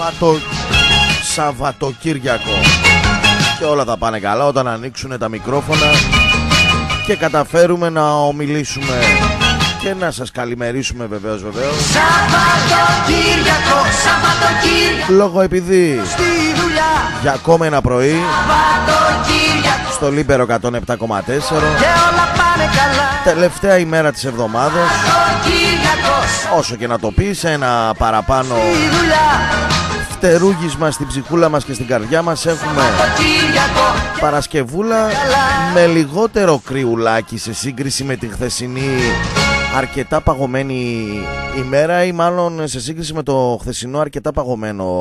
Σαββατοκύριακο. Και όλα θα πάνε καλά όταν ανοίξουν τα μικρόφωνα και καταφέρουμε να ομιλήσουμε και να σας καλημερίσουμε βεβαίως. Λόγω επειδή για ακόμα ένα πρωί στο Λίμπερο 107,4, τελευταία ημέρα της εβδομάδας, όσο και να το πεις, ένα παραπάνω φτερούγισμα στην ψυχούλα μας και στην καρδιά μας. Έχουμε Παρασκευούλα με λιγότερο κρυουλάκι σε σύγκριση με τη χθεσινή αρκετά παγωμένη ημέρα, ή μάλλον σε σύγκριση με το χθεσινό αρκετά παγωμένο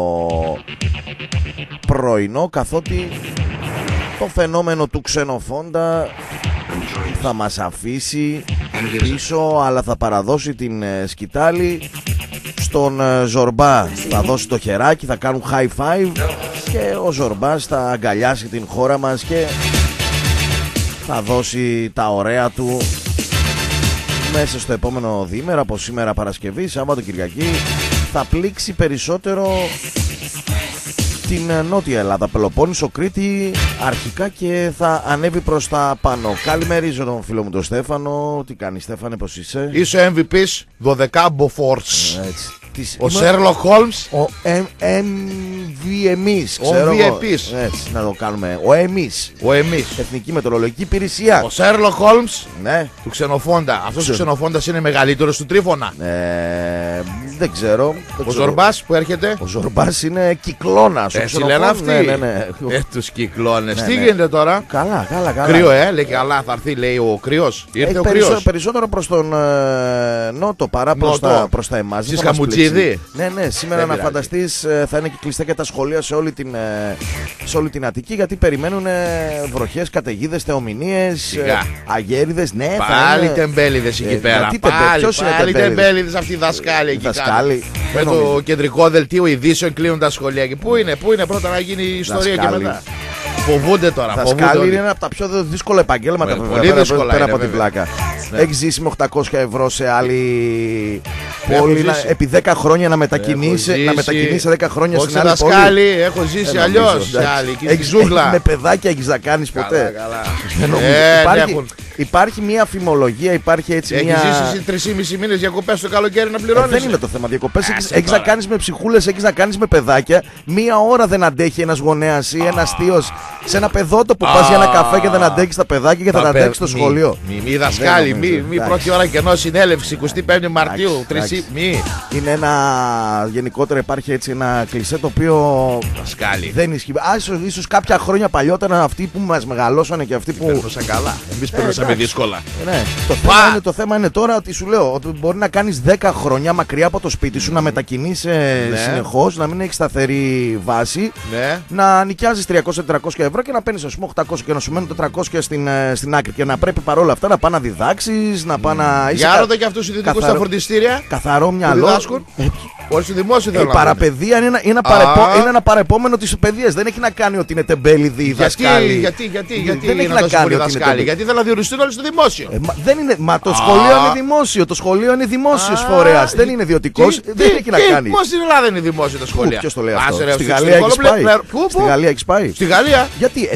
πρωινό, καθότι το φαινόμενο του ξενοφόντα θα μας αφήσει πίσω, αλλά θα παραδώσει την σκητάλη στον Ζορμπά. Θα δώσει το χεράκι, θα κάνουν high five και ο Ζορμπάς θα αγκαλιάσει την χώρα μας και θα δώσει τα ωραία του μέσα στο επόμενο διήμερο, από σήμερα Παρασκευή, Σάββατο, Κυριακή. Θα πλήξει περισσότερο την Νότια Ελλάδα, Πελοπόννησο, Κρήτη αρχικά, και θα ανέβει προς τα πάνω. Καλημερίζω τον φίλο μου τον Στέφανο. Τι κάνει, Στέφανε, πως είσαι? Είσαι MVP's 12 Μποφόρτς. Ο Σέρλοκ Χόλμς. Ο MVM's. Ο MVP's. Έτσι, να το κάνουμε. Ο εμείς. Εθνική Μετεωρολογική Υπηρεσία. Ο Σέρλοκ Χόλμς. Ναι. Του Ξενοφόντα. Αυτός ο Ξενοφόντας είναι μεγαλύτερος του Τρίφωνα. Δεν ξέρω. Ο Ζορμπάς που έρχεται. Ο Ζορμπάς είναι κυκλώνας. Έτσι λένε αυτοί. Ναι. Τους κυκλώνες. Τι γίνεται τώρα? Καλά. Κρύο, λέει καλά, θα έρθει, λέει ο κρύος. Ήρθε ο κρύος. Περισσότερο προς τον νότο παρά προς τα εμάς. Στις Χαμουτσίδη. Ναι, σήμερα να φανταστείς θα είναι κλειστά και τα σχολεία σε όλη την Αττική, γιατί περιμένουν βροχές, καταιγίδες, θεομηνίες, αγέριδες. Ναι, πάλι τεμπέληδες εκεί πέρα. Πάλι τεμπέληδες αυτοί οι δασκάλοι εκεί κάτω. Με το κεντρικό δελτίο ειδήσεων κλείνουν τα σχολεία. Και πού είναι πρώτα να γίνει η ιστορία και μετά. Φοβούνται τώρα. Δασκάλοι είναι ένα από τα πιο δύσκολα επαγγέλματα, πολύ δύσκολα, πέρα από την πλάκα. Έχει ζήσει με 800 ευρώ σε άλλη πόλη επί 10 χρόνια να μετακινήσει 10 χρόνια στην άλλη πόλη. Δασκάλοι, έχω ζήσει αλλιώς. Με παιδάκια έχεις να κάνεις ποτέ? Υπάρχει μια φημολογία, υπάρχει έτσι μια. Έχεις ζήσει 3,5 μήνες διακοπές το καλοκαίρι να πληρώνεις. Δεν είναι το θέμα διακοπές. Έχεις να κάνεις με ψυχούλες, έχεις να κάνεις με παιδάκια. Μία ώρα δεν αντέχει ένας γονέας ή ένας θείος σε ένα παιδότοπο που πας για ένα καφέ και δεν αντέχεις τα παιδάκια και θα τα αντέξεις στο σχολείο. Μη δασκάλοι, μη πρώτη ώρα κενό συνέλευση 25 Μαρτίου. Είναι ένα. Γενικότερα υπάρχει έτσι ένα κλισέ το οποίο δεν ισχύει. Ίσως κάποια χρόνια παλιότερα αυτοί που μας μεγαλώσανε και αυτοί που. Περνούσαν καλά. Εμείς περνούσαμε δύσκολα. Ναι. Το θέμα είναι τώρα ότι σου λέω ότι μπορεί να κάνεις 10 χρόνια μακριά από το σπίτι σου, να μετακινείς συνεχώς, να μην έχεις σταθερή βάση, να νοικιάζεις 300-400 ευρώ και να παίρνεις ας πούμε 800 και να σου μένουν 400 στην άκρη, και να πρέπει παρόλα αυτά να πάνε να διδάξεις, να πάνε να. Για ρώτα και αυτούς τους ιδιωτικούς στα φροντιστήρια. Καθαρό μυαλό. Όλοι στο δημόσιο θέλουν. Η παραπαιδεία είναι ένα παρεπόμενο της παιδείας. Δεν έχει να κάνει ότι είναι τεμπέληδοι οι δασκάλοι. Γιατί δεν έχει να κάνει δασκάλοι? Γιατί θέλουν να διοριστούν όλοι στο δημόσιο. Μα το σχολείο είναι δημόσιο. Το σχολείο είναι δημόσιος φορέας. Δεν είναι ιδιωτικός. Δεν έχει να κάνει. Πώς στην Ελλάδα είναι δημόσιο τα σχολεία? Ποιος το λέει αυτό? Στη Γαλλία έχεις πάει? Στη Γαλλία. Γιατί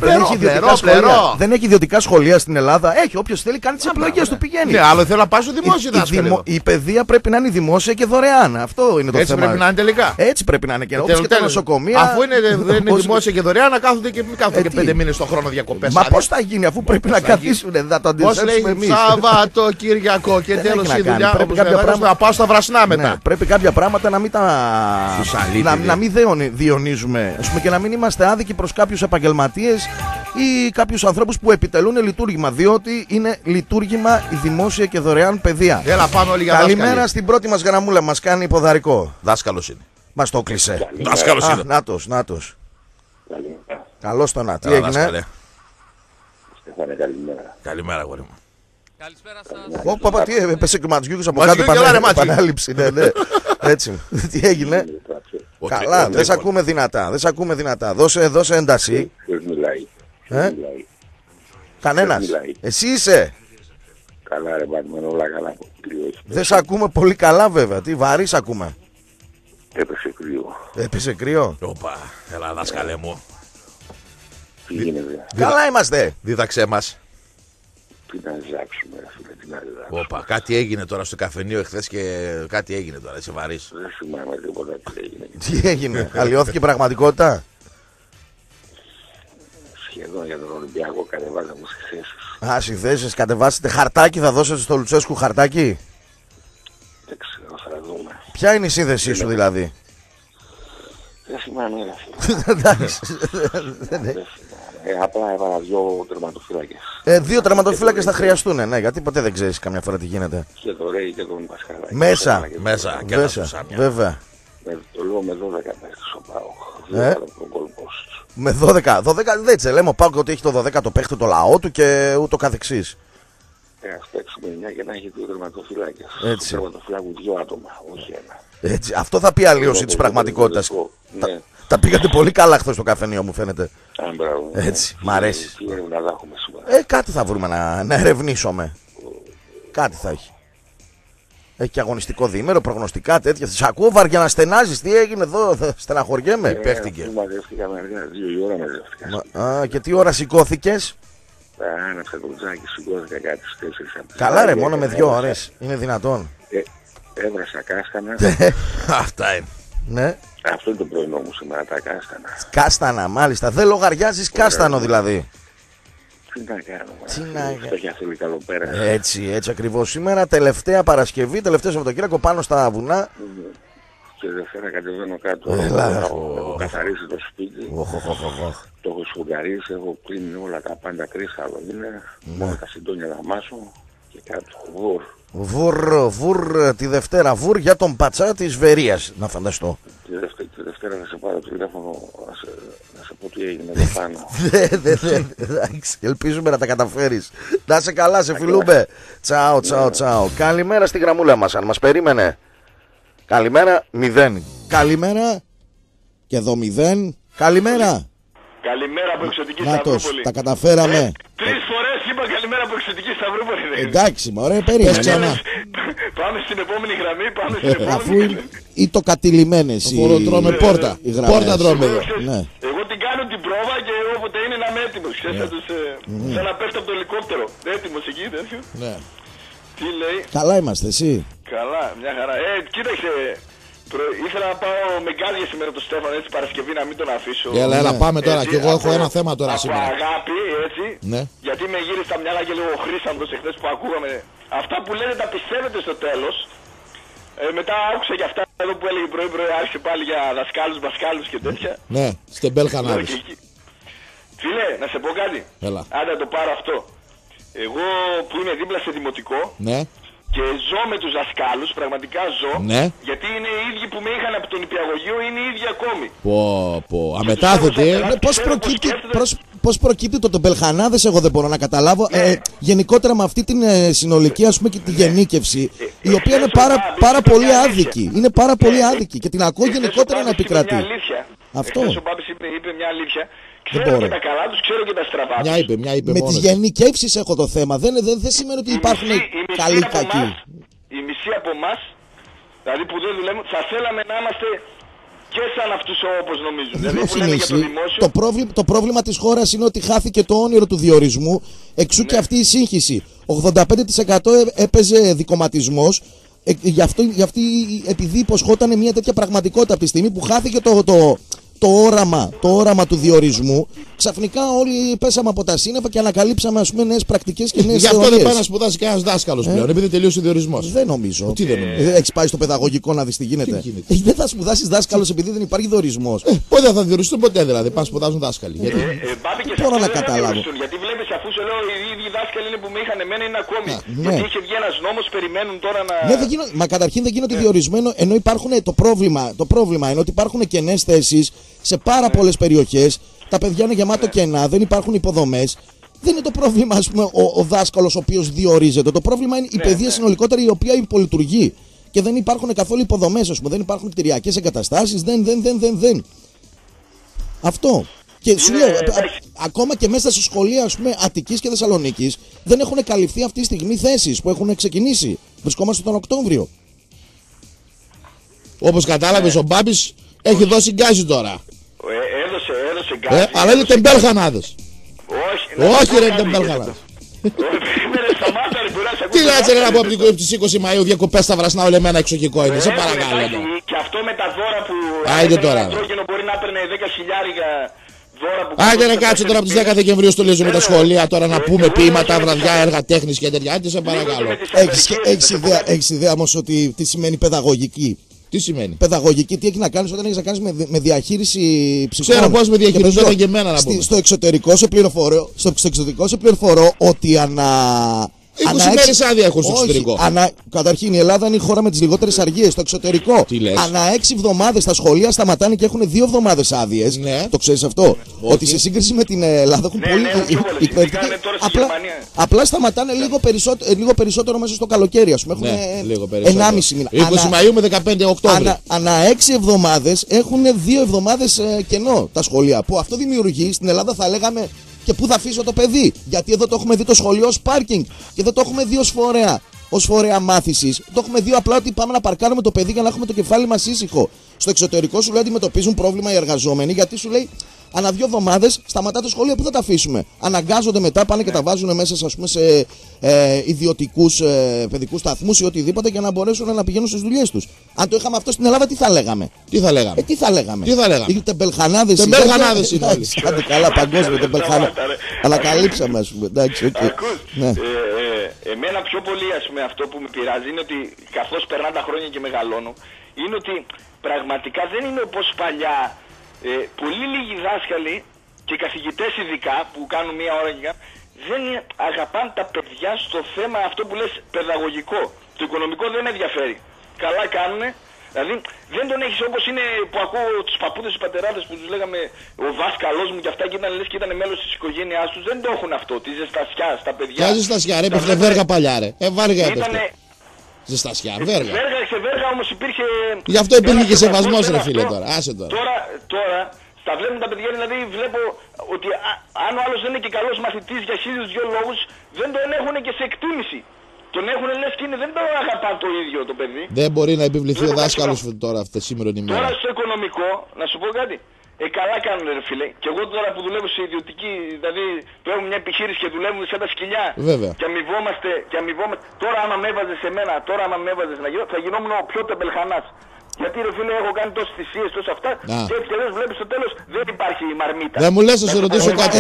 δεν έχει ιδιωτικά σχολεία στην Ελλάδα? Έχει. Όποιος θέλει κάνει τις επιλογές του, πηγαίνει. Ναι, άλλο θέλω να πάω στο δημόσιο δάσκαλο. Η παιδεία πρέπει να είναι δημόσια και δωρεάν. Αυτό είναι το έτσι θέμα. πρέπει να είναι τελικά. Έτσι πρέπει να είναι και όπως και τα νοσοκομεία. Αφού δεν είναι δημόσια και δωρεάν, να κάθονται και 5 μήνες το χρόνο διακοπές. Μα πώς θα γίνει, αφού πρέπει να καθίσουν, να το αντιστρέψουμε εμείς? Σαββατοκύριακο και τέλος η δουλειά. Πρέπει να πάω στα βρασνά μετά. Πρέπει κάποια πράγματα να μην διονύζουμε, και να μην είμαστε άδικοι προς κάποιους επαγγελματίες ή κάποιους ανθρώπους που επιτελούν λειτουργήμα, διότι είναι λειτουργήμα η δημόσια και δωρεάν παιδεία. Καλημέρα στην πρώτη μας γραμμούλα, μας κάνει ποδαρικό. Δάσκαλος είναι. Μας το κλείσε. Δάσκαλος είναι. Νάτος. Καλώς το να. Τι έγινε? Στέφανε, καλημέρα. Καλημέρα, αγόρι μου. Καλησπέρα σας. Παπα, τι έπεσε και ματζιούκος από κάτω, επανάληψη. Έτσι. Τι έγινε? Καλά, δεν σε ακούμε δυνατά. Δώσε ένταση. Ποιος μιλάει? Κανένας. Εσύ είσαι? Καλά ρε, πάμε όλα καλά. Δεν σε ακούμε πολύ καλά βέβαια. Τι βαρύ σ' ακούμε? Έπεσε κρύο. Έπεσε κρύο. Όπα, έλα δάσκαλε μου. Τι γίνεται? Καλά είμαστε. Δίδαξέ μας. Τι να ζάξουμε, φίλε, τι να ζάξουμε. Όπα, κάτι έγινε τώρα στο καφενείο εχθές και κάτι έγινε τώρα, είσαι βαρύς. Δεν θυμάμαι τίποτα τι έγινε. Τι έγινε, αλλοιώθηκε η πραγματικότητα. Σχεδόν για τον Ολυμπιακό κατεβάζαμε στις θέσεις. Α, στις θέσεις κατεβάσετε χαρτάκι, θα δώσετε στο Λουτσέσκου χαρτάκι. Δεν ξέρω, θα δούμε. Ποια είναι η σύνδεσή σου δηλαδή? Δεν θυμάμαι, Εντάξει. απλά έβαλα 2 τερματοφύλακες. 2 τερματοφύλακες θα χρειαστούν, ναι, γιατί ποτέ δεν ξέρεις καμιά φορά τι γίνεται. Και το Ρέι και τον Πασχαλάκη. Μέσα και τα βέβαια. Το λέω με 12 παίχτες ο ΠΑΟΚ. Με 12 δεν λέμε ο ΠΑΟΚ ότι έχει το 12 το παίχτη το λαό του και ούτω καθεξής. Ας παίξουμε 9 και να έχει 2 τερματοφύλακες. Έτσι. Στο τερματοφύλακου 2 άτομα, όχι ένα. Έτσι. Αυτό θα πει αλλίωση της πραγματικότητας. Ναι. Τα πήγατε πολύ καλά χθες στο καφενείο μου φαίνεται. Μπράβο. Έτσι, μ' αρέσει. Τι έρευνα θα έχουμε σήμερα? Κάτι θα βρούμε να ερευνήσουμε. Κάτι θα έχει. Έχει και αγωνιστικό διήμερο, προγνωστικά τέτοια. Σ' ακούω βαριά να στενάζεις. Τι έγινε εδώ, στεναχωριέμαι. Παίχτηκε. Μαζεύτηκαμε αργά, 2 η ώρα μαζεύτηκα. Και τι ώρα σηκώθηκες? Άναψα το τζάκι, σηκώθηκα κάτι στις 4. Καλά ρε, μόνο με 2 ώρες. Είναι δυνατόν? Έβρασα κάστανα. Αυτά είναι. Ναι. Αυτό είναι το πρωινό μου σήμερα, τα κάστανα. Κάστανα, μάλιστα. Δεν λογαριάζεις κάστανο δηλαδή. Τι να κάνουμε. Φτωχιά θέλει καλοπέρα. Έτσι ακριβώς. Σήμερα τελευταία Παρασκευή, τελευταίο Σαββατοκύριακο πάνω στα βουνά. Και Δευτέρα κατεβαίνω κάτω. Έχω καθαρίσει το σπίτι. Το έχω σφουγγαρίσει, έχω κλείνει όλα τα πάντα κρύσταλλο είναι. Μόνο τα συντόνια να μάσω και κάτω. Βουρ τη Δευτέρα. Βουρ για τον πατσά της Βερίας, να φανταστώ. Τη Δευτέρα θα σε πάρω τηλέφωνο να σε πω τι έγινε εδώ πάνω. Εντάξει, ελπίζουμε να τα καταφέρεις. Να σε καλά, σε φιλούμε. Τσάω. Καλημέρα στη γραμμούλα μας, αν μας περίμενε. Καλημέρα, 0. Καλημέρα. Και εδώ 0. Καλημέρα. Καλημέρα από εξωτική Σταυρούπολη. Τα καταφέραμε. 3 φορές είπα καλημέρα από εξωτική Σταυρούπολη. Εντάξει, μωρέ, περίμενε. Πάμε στην επόμενη γραμμή, Αφού ή το κατηλημένες τρώμε πόρτα. Πόρτα τρώμε εδώ. Εγώ την κάνω την πρόβα και όποτε είναι να είμαι έτοιμος. Σαν να πέφτω από το ελικόπτερο. Έτοιμος εκεί, τέτοιο. Τι λέει? Καλά είμαστε, εσύ? Καλά, μια χαρά. Κοίταξε. Ήθελα να πάω με γκάζια σήμερα το Στέφανο, έτσι Παρασκευή, να μην τον αφήσω. Έλα, πάμε τώρα. Και εγώ έχω ένα θέμα τώρα σήμερα. Από αγάπη, έτσι. Ναι. Γιατί με γύρισε στα μυαλά και λίγο χρήσαντος εχθές που ακούγαμε. Αυτά που λένε τα πιστεύετε στο τέλος. Μετά άκουσα και αυτά εδώ που έλεγε πρωί-πρωί, άρχισε πάλι για δασκάλους, μπασκάλους και τέτοια. Ναι, στεμπέλ Χανάδης. Φίλε, να σε πω κάτι. Έλα. Άντε το πάρω αυτό. Εγώ που είμαι δίπλα σε δημοτικό. Ναι. Και ζω με τους δασκάλους, πραγματικά ζω. Ναι. Γιατί είναι οι ίδιοι που με είχαν από τον υπηαγωγείο, είναι οι ίδιοι ακόμη. Αμετάθετοι. Πώς προκύπτει το Μπελχανάδες, εγώ δεν μπορώ να καταλάβω. Γενικότερα με αυτή την συνολική, ας πούμε, και τη γενίκευση, η οποία είναι πάρα πολύ άδικη. Είναι πάρα πολύ άδικη και την ακούω γενικότερα να επικρατεί. Αυτό. Ο Μπάμπης είπε μια αλήθεια. Ξέρω και τα καλά τους, ξέρω και τα στραβά τους. Μια είπε με τις γενικεύσεις έχω το θέμα. Δεν σημαίνει ότι υπάρχουν καλοί κακοί. Η μισή από εμάς, δηλαδή που δεν δουλεύουν, θα θέλαμε να είμαστε και σαν αυτούς όπως νομίζουν. Δηλαδή που λένε για το δημόσιο. Το πρόβλημα της χώρας είναι ότι χάθηκε το όνειρο του διορισμού. Εξού και αυτή η σύγχυση. 85% έπαιζε δικομματισμός. Επειδή υποσχόταν μια τέτοια πραγματικότητα από τη στιγμή που χάθηκε το όραμα του διορισμού, ξαφνικά όλοι πέσαμε από τα σύννεφα και ανακαλύψαμε, ας πούμε, νέες πρακτικές και νέες θεωρίες. Γι' αυτό δεν πάει να σπουδάσει κανένας δάσκαλος πλέον, επειδή τελείωσε ο διορισμός. Δεν νομίζω. Τι δεν νομίζω. Έχεις πάει στο παιδαγωγικό να δεις τι γίνεται? Δεν θα σπουδάσεις δάσκαλος επειδή δεν υπάρχει διορισμός. Πότε θα διοριστούν, ποτέ δηλαδή. Πάνε σπουδάζουν δάσκαλοι. Μπορώ να καταλάβω. Γιατί βλέπεις, αφού σε λέω οι ίδιοι δάσκαλοι είναι που με είχαν εμένα, είναι ακόμη. Γιατί είχε βγει ένας νόμος, περιμένουν τώρα να. Μα καταρχήν δεν γίνονται διορισμένο, ενώ υπάρχουν το πρόβλημα είναι ότι υπάρχουν κενές θέσεις σε πάρα πολλές περιοχές. Τα παιδιά είναι γεμάτο κενά, δεν υπάρχουν υποδομές. Δεν είναι το πρόβλημα, ας πούμε, ο δάσκαλος ο οποίος διορίζεται. Το πρόβλημα είναι η παιδεία συνολικότερα, η οποία υπολειτουργεί. Και δεν υπάρχουν καθόλου υποδομές, ας πούμε. Δεν υπάρχουν κτηριακές εγκαταστάσεις. Δεν. Αυτό. Και σου λέω, ακόμα και μέσα σε σχολεία, ας πούμε, Αττικής και Θεσσαλονίκης, δεν έχουν καλυφθεί αυτή τη στιγμή θέσεις που έχουν ξεκινήσει. Βρισκόμαστε τον Οκτώβριο. Όπως κατάλαβες, ο Μπάμπης έχει δώσει γκάζι τώρα. Έδωσε γκάζι. Αλλά είναι τεμπέλχανάδες. Όχι ρε τεμπέλχανάδες. Τι λάτσε να πω από τις 20 Μαΐου διακοπές στα Βρασνά ολεμένα εξοχικό είναι. Σε παρακαλώ. Και αυτό με τα δώρα που άιντε τώρα. Μπορεί να παίρνει 10 χιλιάρικα δώρα που... Άιντε να κάτσε τώρα από τις 10 Δεκεμβρίου στολίζουμε τα σχολεία τώρα να πούμε ποίηματα, βραδιά, έργα τέχνης και τέτοια. Άντε σε παρακαλώ. Έχεις ιδέα όμως ότι τι σημαίνει παιδαγωγική? Τι σημαίνει? Παιδαγωγική, τι έχει να κάνεις όταν έχεις να κάνεις με διαχείριση ψυχών. Ξέρω πώς με διαχειριζόταν και εμένα να πούμε. Στο εξωτερικό σε πληροφορώ ότι 20 μέρες άδεια έχω στο εξωτερικό. Καταρχήν η Ελλάδα είναι η χώρα με τις λιγότερες αργίες. Στο εξωτερικό, ανά 6 εβδομάδες τα σχολεία σταματάνε και έχουν 2 εβδομάδες άδειες. Ναι. Το ξέρεις αυτό? Ότι σε σύγκριση με την Ελλάδα έχουν πολύ. Απλά σταματάνε λίγο περισσότερο μέσα στο καλοκαίρι. Ας πούμε έχουν 1,5 μήνα. 20 Μαΐου με 15 Οκτώβρη. Ανά 6 εβδομάδες έχουν 2 εβδομάδες κενό τα σχολεία. Που αυτό δημιουργεί στην Ελλάδα, θα λέγαμε. Και πού θα αφήσω το παιδί? Γιατί εδώ το έχουμε δει το σχολείο ως πάρκινγκ. Και δεν το έχουμε δει ως φορέα μάθησης. Το έχουμε δει απλά ότι πάμε να παρκάρουμε το παιδί για να έχουμε το κεφάλι μας ήσυχο. Στο εξωτερικό σου λέει αντιμετωπίζουν πρόβλημα οι εργαζόμενοι, γιατί σου λέει ανά 2 εβδομάδες σταματά το σχολείο, πού θα τα αφήσουμε? Αναγκάζονται μετά, πάνε και τα βάζουν μέσα ας πούμε, σε ιδιωτικούς παιδικούς σταθμούς ή οτιδήποτε για να μπορέσουν να πηγαίνουν στις δουλειές τους. Αν το είχαμε αυτό στην Ελλάδα, τι θα λέγαμε? Τι θα λέγαμε? Οι τεμπελχανάδες είναι όλοι. Άντε καλά, παγκόσμιο τεμπελχανάδες. Αλλά καλύψαμε, ας πούμε. Εμένα πιο πολύ ας πούμε, αυτό που με πειράζει είναι ότι καθώς περνάνε τα χρόνια και μεγαλώνω, είναι ότι πραγματικά δεν είναι όπως παλιά. Πολύ λίγοι δάσκαλοι και καθηγητές ειδικά που κάνουν μία ώρα και δεν αγαπάνε τα παιδιά στο θέμα αυτό που λες παιδαγωγικό. Το οικονομικό δεν ενδιαφέρει. Καλά κάνουνε. Δηλαδή δεν τον έχεις όπως είναι που ακούω τους παππούδες, τους πατεράδες που τους λέγαμε ο δάσκαλός μου και αυτά και ήταν λες και ήταν μέλος της οικογένειάς τους. Δεν το έχουν αυτό. Τη ζεστασιά στα παιδιά. Ποια ζεστασιά ρε, έπεφτε βέργα παλιά ρε. Βάργα έπεφτε. Ζεστασιά, βέργα. Σε βέργα όμως υπήρχε... Γι' αυτό υπήρχε και σεβασμός ρε φίλε τώρα. Άσε τώρα. Τώρα στα βλέπουν τα παιδιά, δηλαδή βλέπω ότι αν ο άλλος δεν είναι και καλός μαθητής για 1002 λόγους, δεν τον έχουν και σε εκτίμηση. Τον έχουν λες και δεν τον αγαπά το ίδιο το παιδί. Δεν μπορεί να επιβληθεί ο δάσκαλος τώρα σήμερα η μέρα. Τώρα στο οικονομικό, να σου πω κάτι. Καλά κάνουν ρε φίλε. Και εγώ τώρα που δουλεύω σε ιδιωτική, δηλαδή που έχουμε μια επιχείρηση και δουλεύουμε σαν τα σκυλιά. Βέβαια. Και αμοιβόμαστε. Τώρα άμα με έβαζες εμένα, να γίνω, θα γινόμουν ο πιο τεμπελχανάς. Γιατί ρε φίλε έχω κάνει τόσες θυσίες, τόσα αυτά και έτσι και δεν βλέπεις στο τέλος δεν υπάρχει η μαρμίτα. Δεν μου λες να σε ρωτήσω κάτι.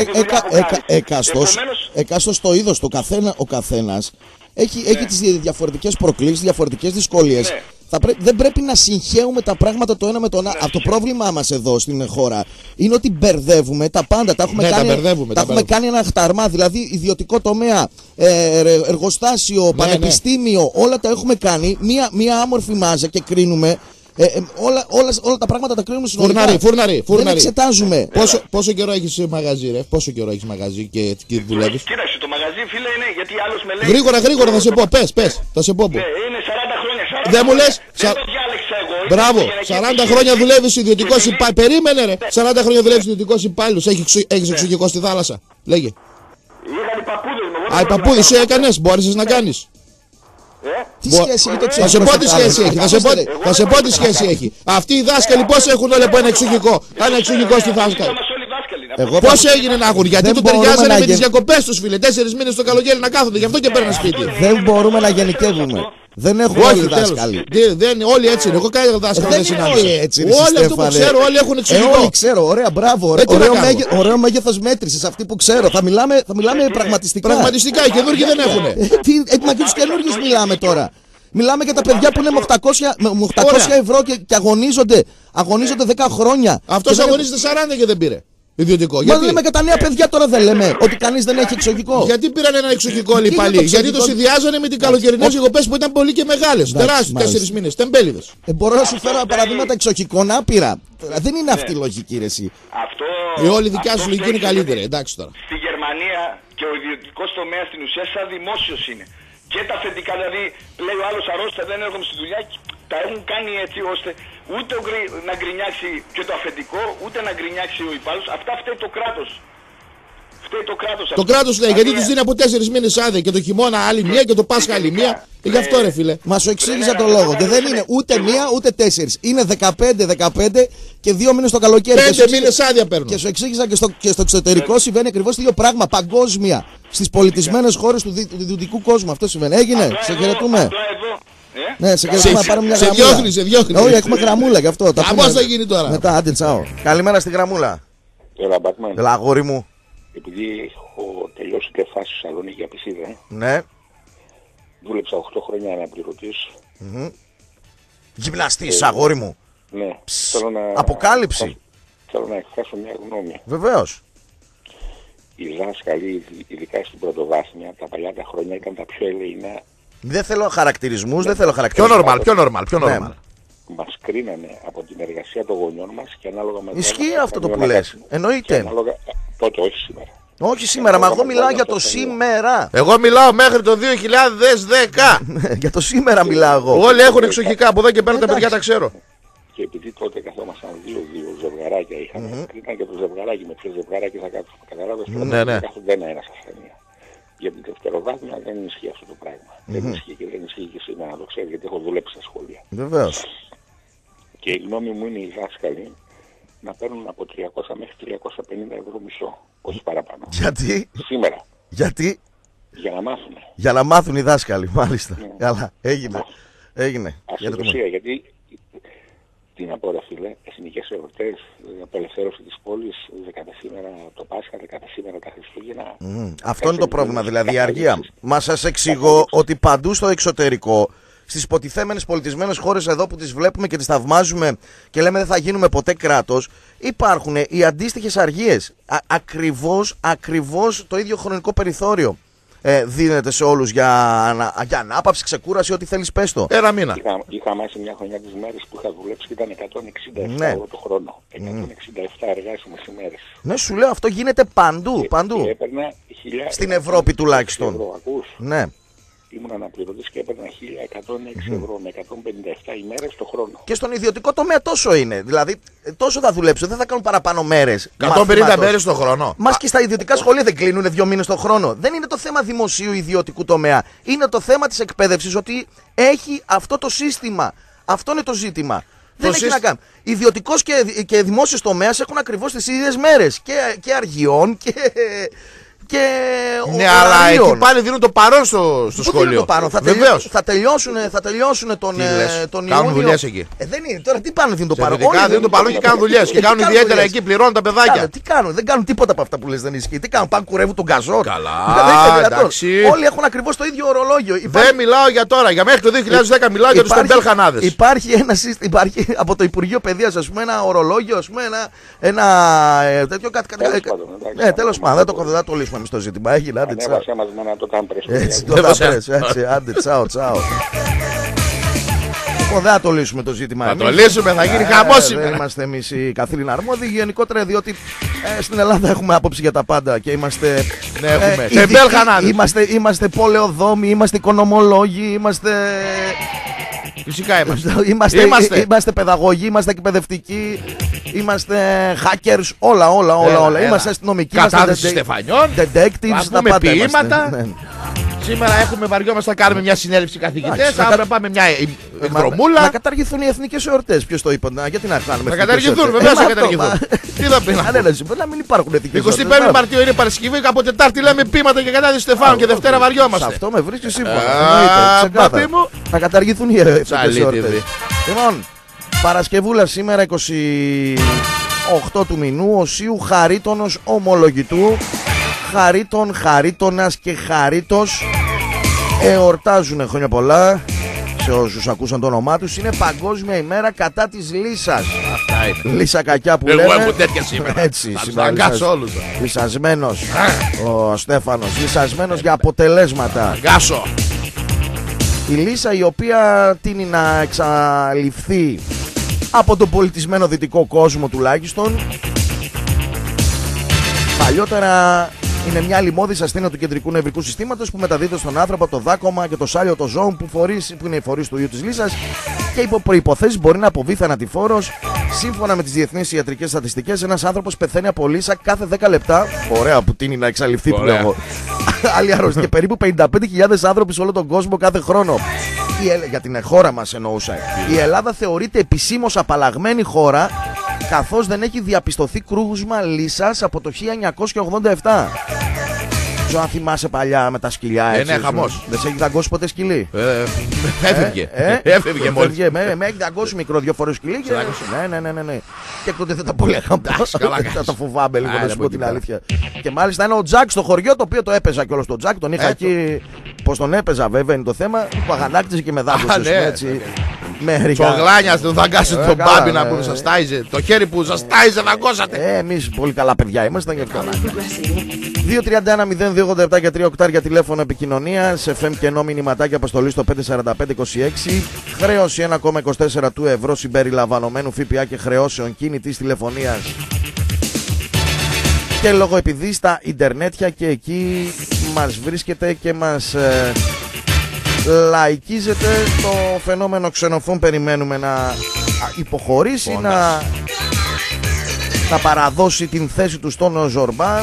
Εκάστος το είδος, ο καθένας έχει τις διαφορετικές προκλήσεις, διαφορετικές δυσκολίες. Ναι. Δεν πρέπει να συγχαίουμε τα πράγματα το ένα με το άλλο. Το πρόβλημά μας εδώ στην χώρα είναι ότι μπερδεύουμε τα πάντα. Τα έχουμε κάνει ένα χταρμά. Δηλαδή ιδιωτικό τομέα, εργοστάσιο, πανεπιστήμιο, όλα τα έχουμε κάνει μία άμορφη μάζα και κρίνουμε. Όλα τα πράγματα τα κρίνουμε συνολικά. Φουρναρί. Δεν εξετάζουμε. Πόσο καιρό έχεις μαγαζί ρε? Πόσο καιρό έχεις μαγαζί και δουλεύεις? Κοίταξε, το μαγαζί φίλε είναι γιατί άλλος με λέει... Γρήγορα θα σε πω, πες, θα σε πω που. Είναι 40 χρόνια. Δεν μου λες... Δεν το διάλεξα εγώ. Μπράβο, 40 χρόνια δουλεύεις ιδιωτικός υπάλληλος. Περίμενε ρε, 40 χρόνια δουλεύεις ιδιωτικός υπάλληλος. Έχεις εξοχικό στη θάλασσα? Λέγε. Είχαν οι παππούδες μου. Οι παππούδες σου έκανες, μπόρεσες να κάνεις? Τι σχέση έχει το Θα σε πω τι σχέση έχει. Θα σε πω τι σχέση έχει. Αυτοί οι δάσκαλοι πώς έχουν όλοι από ένα εξοχικό? Ένα εξοχικό στη θάλασσα. Πώς έγινε να έχουν? Γιατί το ταιριάζανε με τις διακοπές τους φίλε. 4 μήνες το καλοκαίρι να κάθονται, γι' αυτό και παίρνουν σπίτι. Δεν μπορούμε να γενικεύουμε. Δεν έχουν όλοι δάσκαλοι. Όλοι έτσι είναι. Εγώ κάνω δάσκαλο δεν συνάντησα. Όλοι αυτό που ξέρω, όλοι έχουν εξοχικό. Όλοι ξέρω, ωραία, μπράβο. Ωραίο μέγεθος μέτρησης αυτοί που ξέρω. Θα μιλάμε πραγματιστικά. Πραγματιστικά, οι καινούργοι δεν έχουν. Μα και τους καινούργιους μιλάμε τώρα. Μιλάμε για τα παιδιά που είναι με 800 ευρώ και αγωνίζονται 10 χρόνια. Αυτός αγωνίζεται 40 και δεν πήρε. Ιδιωτικό. Μα λέμε και τα νέα παιδιά τώρα δεν λέμε ότι κανείς δεν έχει εξοχικό. Γιατί πήραν ένα εξοχικό όλοι πάλι? Γιατί το συνδυάζανε με την καλοκαιρινές διακοπές που ήταν πολύ και μεγάλες. Τεράστιες 4 μήνες. Τεμπέληδες. Μπορώ να σου φέρω παραδείγματα εξοχικών άπειρα. Δεν είναι αυτή η λογική ρε εσύ. Η όλη δικιά σου λογική είναι καλύτερη. Εντάξει τώρα. Στη Γερμανία και ο ιδιωτικός τομέας στην ουσία σαν δημόσιος είναι. Και τα αφεντικά, δηλαδή λέει ο άλλος αρρώστια δεν έρχομαι στη δουλειά, τα έχουν κάνει έτσι ώστε ούτε να γκρινιάξει και το αφεντικό, ούτε να γκρινιάξει ο υπάλληλος. Αυτά φταίει το κράτος. φταίει το κράτος. Το κράτος λέει, γιατί τους δίνει από 4 μήνες άδεια και το χειμώνα άλλη μία και το Πάσχα άλλη μία. Γι' αυτό ρε φίλε. Μα σου εξήγησα το λόγο. Και δεν είναι ούτε μία ούτε 4. Είναι 15 και 2 μήνες το καλοκαίρι. 5 μήνες άδεια παίρνουν. Και σου εξήγησα και στο εξωτερικό συμβαίνει ακριβώς το ίδιο πράγμα. Παγκόσμια. Στις πολιτισμένες χώρες του δυτικού κόσμου. Αυτό συμβαίνει. Έγινε. Σε χαιρετούμε. Ναι, σε χαιρετούμε να πάρουμε μια γραμμούλα. Σε διώχνει. Όχι, έχουμε γραμμούλα γι' αυτό. Πώς θα γίνει τώρα. Μετά, άντε τσάω. Καλημέρα στη γραμμούλα. Έλα, Μπατμάν. Έλα, αγόρι μου. Επειδή έχω τελειώσει και φάση στη Θεσσαλονίκη για πισίδα. Ναι. Δούλεψα 8 χρόνια αναπληρωτής. Γυμναστής, αγόρι μου. Ναι. Αποκάλυψη. Θέλω να εκφράσω μια γνώμη. Βεβαίως. Οι δάσκαλοι, ειδικά στην πρωτοβάθμια, τα παλιά τα χρόνια ήταν τα πιο ελεηνά. Δεν θέλω χαρακτηρισμούς, δεν θέλω χαρακτηρισμούς. Πιο normal. Μας κρίνανε από την εργασία των γονιών μας και ανάλογα με... Ισχύει αυτό το που λες. Εννοείται. Ανάλογα... Τότε, όχι σήμερα. Όχι σήμερα, μα εγώ μιλάω για το σήμερα. Εγώ μιλάω μέχρι το 2010. Για το σήμερα μιλάω εγώ. Όλοι έχουν εξοχικά, από εδώ και πέρα τα παιδιά τα ξέρω. Και επειδή τότε καθόμασταν δύο ζευγαράκια, είχαμε κρίναν και το ζευγαράκι με ποιο ζευγαράκι θα κάτσουμε. Καταλάβες, κάθονται ένας ασθενεία. Για την δευτεροβάθμια δεν ισχύει αυτό το πράγμα. Δεν ισχύει και δεν ισχύει και σήμερα, να το ξέρει, γιατί έχω δουλέψει στα σχολεία. Βεβαίως. Και η γνώμη μου είναι οι δάσκαλοι να παίρνουν από 300 μέχρι 350 ευρώ μισό, όχι παραπάνω. Γιατί? Σήμερα. Γιατί? Για να μάθουν. Για να μάθουν οι δάσκαλοι, μάλιστα. Καλά, έγινε. Αστυνομία, γιατί τι να πω ρε φίλε, εθνικές εορτές, απελευθέρωση της πόλης, 10 σήμερα το Πάσχα, 10 σήμερα τα Χριστούγεννα. Αυτό είναι το πρόβλημα, δηλαδή η αργία. Μα σας εξηγώ ότι παντού στο εξωτερικό, στις υποτιθέμενες πολιτισμένες χώρες εδώ που τις βλέπουμε και τις θαυμάζουμε και λέμε δεν θα γίνουμε ποτέ κράτος, υπάρχουν οι αντίστοιχες αργίες. Ακριβώς το ίδιο χρονικό περιθώριο δίνεται σε όλους για ανάπαυση, ξεκούραση, ό,τι θέλεις πες το. Ένα μήνα. Είχα μάσει μια χρονιά τις μέρες που είχα δουλέψει και ήταν 167 ευρώ το χρόνο. 167 εργάσιμες ημέρες. Ναι, σου λέω αυτό γίνεται παντού. Και έπαιρνα 1000, στην Ευρώπη τουλάχιστον. Ναι. Ήμουν αναπληρωτής και έπαιρνα 1.106 ευρώ με 157 ημέρες το χρόνο. Και στον ιδιωτικό τομέα τόσο είναι. Δηλαδή, τόσο θα δουλέψω, δεν θα κάνουν παραπάνω μέρες. 150 μέρες το χρόνο. Μας και στα ιδιωτικά σχολεία δεν κλείνουν 2 μήνες το χρόνο. Δεν είναι το θέμα δημοσίου ιδιωτικού τομέα. Είναι το θέμα της εκπαίδευσης, ότι έχει αυτό το σύστημα. Αυτό είναι το ζήτημα. Δεν έχει να κάνει. Ιδιωτικός και δημόσιος τομέας έχουν ακριβώς τις ίδιες μέρες. Και αργιών και ναι, αλλά εκεί πάλι δίνουν το παρόν στο σχολείο. Το παρόν. Θα τελειώσουν τον Ιούνιο. Κάνουν δουλειές εκεί. Δεν είναι. Τώρα τι πάνε, δίνουν το παρόν. Όλοι δίνουν το παρόν και κάνουν δουλειές. Και κάνουν ιδιαίτερα εκεί, πληρώνουν τα παιδάκια. Τι κάνουν, δεν κάνουν τίποτα από αυτά που λες, δεν ισχύει. Τι κάνουν, πάνε κουρεύουν τον γκαζόρ. Καλά, εντάξει. Όλοι έχουν ακριβώς το ίδιο ορολόγιο. Δεν μιλάω για τώρα, για μέχρι το 2010 μιλάω για τους τεμπέλχανάδες. Υπάρχει από το Υπουργείο Παιδείας, ας πούμε, ένα ορολόγιο, ας πούμε, ένα τέτοιο κάτι. Τέλος πάντων, δεν θα το λύσουμε εμείς το ζήτημα. Έγινε, άντε τσάω. Έτσι, άντε τσάω. Δεν θα το λύσουμε το ζήτημα. Θα το λύσουμε, θα γίνει χαμός σήμερα. Δεν είμαστε εμείς οι καθήλυνα αρμόδιοι. Γενικότερα, διότι στην Ελλάδα έχουμε άποψη για τα πάντα και είμαστε. Είμαστε πολεοδόμοι, είμαστε οικονομολόγοι, είμαστε. Φυσικά είμαστε παιδαγωγοί, είμαστε εκπαιδευτικοί, είμαστε hackers, όλα. Είμαστε αστυνομικοί, κατάδυση Στεφανιών, detectives, να πούμε ποίηματα. Σήμερα βαριόμαστε να κάνουμε μια συνέλευση καθηγητές, αύριο πάμε μια εκδρομούλα. Να καταργηθούν οι εθνικές εορτές, ποιος το είπε, γιατί να κάνουμε. Να καταργηθούν, βεβαίως να καταργηθούν. Τι θα πει να μην υπάρχουν εθνικές εορτές. 25 Μαρτίου είναι Παρασκευή, από Τετάρτη λέμε ποίηματα και κατάδυση Στεφάνου και Δευτέρα βαριόμαστε. Αυτό με βρίσκει σύμφωνα. Να καταργηθούν οι εθνικές εορτές. Λοιπόν, Παρασκευούλα σήμερα 28 του μηνού, Οσίου Χαρίτονος Ομολογητού. Χαρίτων, Χαρίτονας και Χαρίτος εορτάζουν χρόνια πολλά σε όσους ακούσαν το όνομά τους. Είναι Παγκόσμια ημέρα κατά της λύσας. Αυτά είναι. Λύσα κακιά που λένε. Εγώ έχω τέτοια σήμερα. Έτσι, αγκάσω όλους. Λυσασμένος ο Στέφανος. Λυσασμένος για αποτελέσματα. Αγκάσω. Η λύσα η οποία τείνει να εξαλειφθεί από τον πολιτισμένο δυτικό κόσμο τουλάχιστον. Παλιότερα είναι μια λιμώδης ασθένεια του κεντρικού νευρικού συστήματος που μεταδίδεται στον άνθρωπο από το δάκωμα και το σάλιο των ζώων που είναι οι φορείς του ιού της λύσας και υπό προϋποθέσεις μπορεί να αποβεί θανατηφόρος Σύμφωνα με τις διεθνείς ιατρικές στατιστικές, ένας άνθρωπος πεθαίνει από λύσα κάθε 10 λεπτά. Ωραία που τίνει να εξαλειφθεί που λέω. Άλλη αρρώστια. Και περίπου 55.000 άνθρωποι σε όλο τον κόσμο κάθε χρόνο. Για την χώρα μας εννοούσα. Η Ελλάδα θεωρείται επισήμως απαλλαγμένη χώρα, καθώς δεν έχει διαπιστωθεί κρούσμα λύσας από το 1987. Αν θυμάσαι παλιά με τα σκυλιά, έτσι. Ναι, χαμός. Δεν σε έχει δαγκώσει ποτέ σκυλί? Έφευγε. Έφευγε μόλις. Με έχει δαγκώσει μικρό 2 φορές σκυλί. Ναι. Και τότε δεν τα πολύ θα το φοβάμαι λίγο, να σου πω την αλήθεια. Και μάλιστα είναι ο Τζακ στο χωριό, το οποίο το έπαιζα κιόλας τον Τζακ. Τον είχα εκεί. Πώς τον έπαιζα, βέβαια είναι το θέμα. Που αγανάκτησε και με δάγκωσε έτσι. Τσογλάνια, δεν δαγκάσετε τον Μπάμπινα που σας τάιζε. Το χέρι που σας τάιζε, δαγκώσατε. Εμείς πολύ καλά παιδιά ήμασταν και καλά. 231-0287 και 3 οκτάρια τηλέφωνο επικοινωνίας. FM και ενώ μηνυματάκια αποστολή στο 54526. Χρέωση 1,24 του ευρώ συμπεριλαμβανομένου ΦΠΑ και χρεώσεων κινητής τηλεφωνίας. Και λόγω επειδή στα ιντερνέτια και εκεί μας βρίσκεται και μας λαϊκίζεται το φαινόμενο ξενοφών, περιμένουμε να υποχωρήσει, να παραδώσει την θέση του στον Ζορμπά.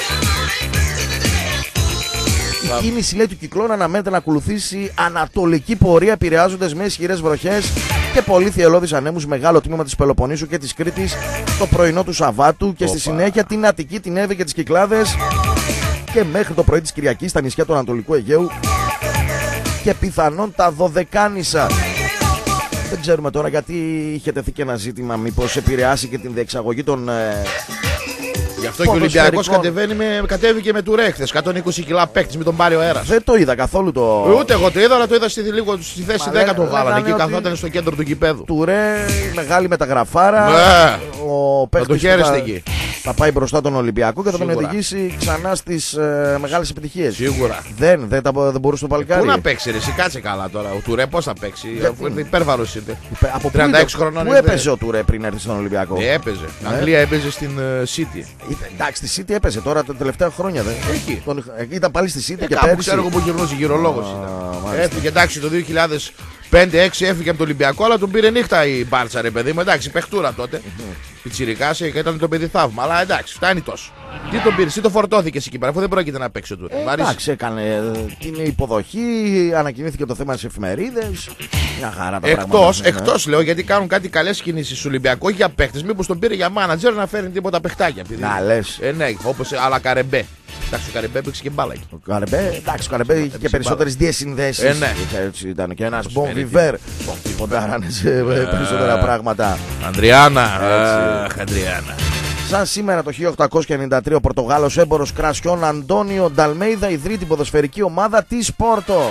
Η κίνηση, λέει, του κυκλώνα αναμένεται να ακολουθήσει ανατολική πορεία, επηρεάζοντας με ισχυρές βροχές και πολύ θυελλώδεις ανέμους μεγάλο τμήμα της Πελοποννήσου και της Κρήτης το πρωινό του Σαββάτου και στη συνέχεια την Αττική, την Εύη και τις Κυκλάδες και μέχρι το πρωί της Κυριακής στα νησιά του Ανατολικού Αιγαίου και πιθανόν τα Δωδεκάνησα. Δεν ξέρουμε τώρα γιατί είχε τεθεί και ένα ζήτημα, μήπως επηρεάσει και την διεξαγωγή των... Γι' αυτό και ο Ολυμπιακός κατέβηκε με τουρέ χθες. 120 κιλά παίκτης με τον Πάριο Αέρας. Δεν το είδα καθόλου το. Ούτε εγώ το είδα, αλλά το είδα λίγο στη θέση 10 το βάλανε. Εκεί καθόταν στο κέντρο του γηπέδου. Τουρέ, μεγάλη μεταγραφάρα. Ο παίκτης θα πάει μπροστά τον Ολυμπιακό και θα τον οδηγήσει ξανά στις μεγάλες επιτυχίες. Σίγουρα. Δεν μπορούσε το παλικάρι. Πού να παίξει, ρε, κάτσε καλά τώρα. Ο Τουρέ πώς θα παίξει, αφού ήρθε υπέρβαρος ήρθε. Από 36 χρονών. Πού έπαιζε ο Τουρέ πριν έρθει στον Ολυμπιακό? Έπαιζε. Αγγλία έπαιζε στην City. Εντάξει, στη City έπαιζε τώρα τα τελευταία χρόνια. Εκεί. Ήταν πάλι στη City και πέρυσι. Ξέρω εγώ που γυρνούσε, γυρολόγος ήταν. Έφυγε, εντάξει, το 2005-2006 έφυγε από το Ολυμπιακό, αλλά τον πήρε νύχτα η Μπάρτσα, ρε παιδί μου. Εντάξει, παιχτούρα τότε. Πιτσιρικάς ήταν το παιδί θαύμα, αλλά εντάξει, φτάνει τόσο. Τι τον πήρε, τι το φορτώθηκε εκεί πέρα, αφού δεν πρόκειται να παίξει ο Τουρέ. Εντάξει, έκανε την υποδοχή, ανακοινήθηκε το θέμα στις εφημερίδες. Μια χαρά τα πράγματα. Εκτός λέω, γιατί κάνουν κάτι καλές κινήσεις στο Ολυμπιακό για παίχτες. Μήπως τον πήρε για μάνατζερ να φέρνει τίποτα παιχτάκια. Να λες. Ναι, όπως αλλά Καρεμπέ. Εντάξει, ο Καρεμπέ έπαιξε και μπάλα εκεί. Ο Καρεμπέ είχε και περισσότερες διασυνδέσεις. Ναι. Έτσι ήταν και ένας Bon Viver. Ποντάρανε σε περισσότερα πράγματα. Αντριάννα. Σαν σήμερα το 1893 ο Πορτογάλος έμπορος κρασιών Αντώνιο Νταλμέιδα ιδρύει την ποδοσφαιρική ομάδα της Πόρτο.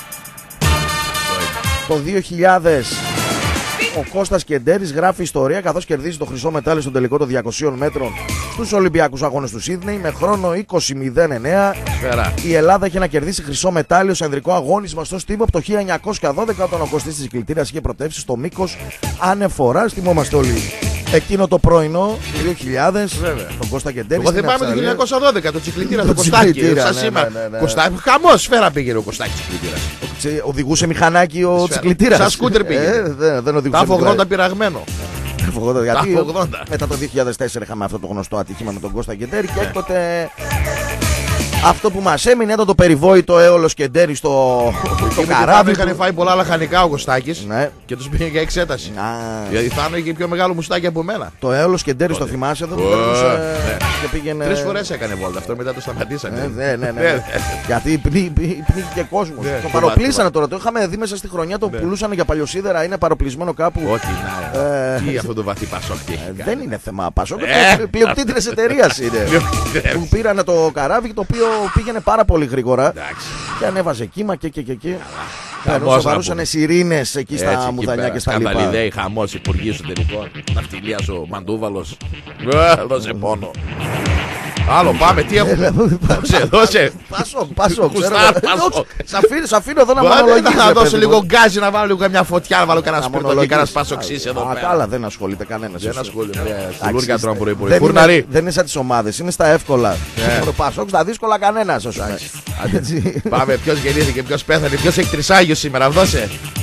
Το 2000 ο Κώστας Κεντέρης γράφει ιστορία καθώς κερδίζει το χρυσό μετάλλιο στον τελικό των 200 μέτρων στους Ολυμπιακούς Αγώνες του Σίδνεϊ με χρόνο 20.09. Η Ελλάδα είχε να κερδίσει χρυσό μετάλλιο σε ανδρικό αγώνισμα στο Στίβο από το 1912 όταν ο Κωστής της Κυκλητήρας είχε πρωτεύσει στο μήκος ανεφοράς. Θυμόμαστε όλοι εκείνο το πρωινό 2000. Τον Κώστα Κεντέρη. Εγώ θυμάμαι το 1912 το Τσικλητήρα, το Κωστάκι. Σαν σήμερα. Χαμός σφαίρα πήγε ο Κωστάκης Τσικλητήρας. Οδηγούσε μηχανάκι ο Τσικλητήρας. Σαν σκούτερ πήγε. Δεν οδηγούσε. Τα 80 πειραγμένο. Γιατί μετά το 2004 είχαμε αυτό το γνωστό ατύχημα με τον Κώστα Κεντέρη και έκτοτε αυτό που μας έμεινε ήταν το περιβόητο έολος Κεντέρη στο καράβι. Είχαν φάει πολλά λαχανικά ο Κωστάκης και τους πήγε για εξέταση. Γιατί θα είχε πιο μεγάλο μουστάκι από μένα. Το έολος Κεντέρη το θυμάσαι εδώ που περνούσε και πήγαινε. 3 φορές έκανε βόλτα αυτό, μετά το σταματήσανε. Ναι. Γιατί πνίγηκε κόσμο. Το παροπλήσανε τώρα. Το είχαμε δει μέσα στη χρονιά, το πουλούσαν για παλιοσίδερα. Είναι παροπλισμένο κάπου. Όχι, τι αυτό το βαθύ Πασόκ. Δεν είναι θέμα Πασόκ. Πλειοκτήτρες εταιρείας είναι. Που πήραν το καράβι το οποίο πήγαινε πάρα πολύ γρήγορα και ανέβαζε κύμα και εκεί. Παρούσαν σιρήνες εκεί στα μουδανιά και στα λοιπά. Σκανδαλιδέοι, χαμός, υπουργοί εσωτερικών, ναυτιλίας ο Μαντούβαλος. Δώσε πόνο. Άλλο πάμε, τι έχουμε. Δώσε. Πάσο. Σ' αφήνω εδώ να μονολογήσεις. Να δώσω λίγο γκάζι, να βάλω λίγο καμιά φωτιά, να βάλω κανένα σπίρτο και κανένα σπασοξής εδώ πέρα. Καλά, δεν ασχολείται κανένας. Δεν ασχολείται. Σιλούρια τρώνε πρωί-πρωί. Δεν είναι σαν τις ομάδες, είναι στα εύκολα. Το Πασόκ στα δύσκολα κανένας. Πάμε, ποιος γεννήθηκε, ποιος πέθανε, ποιος έχει τρισάγιο σήμερα, δώσε.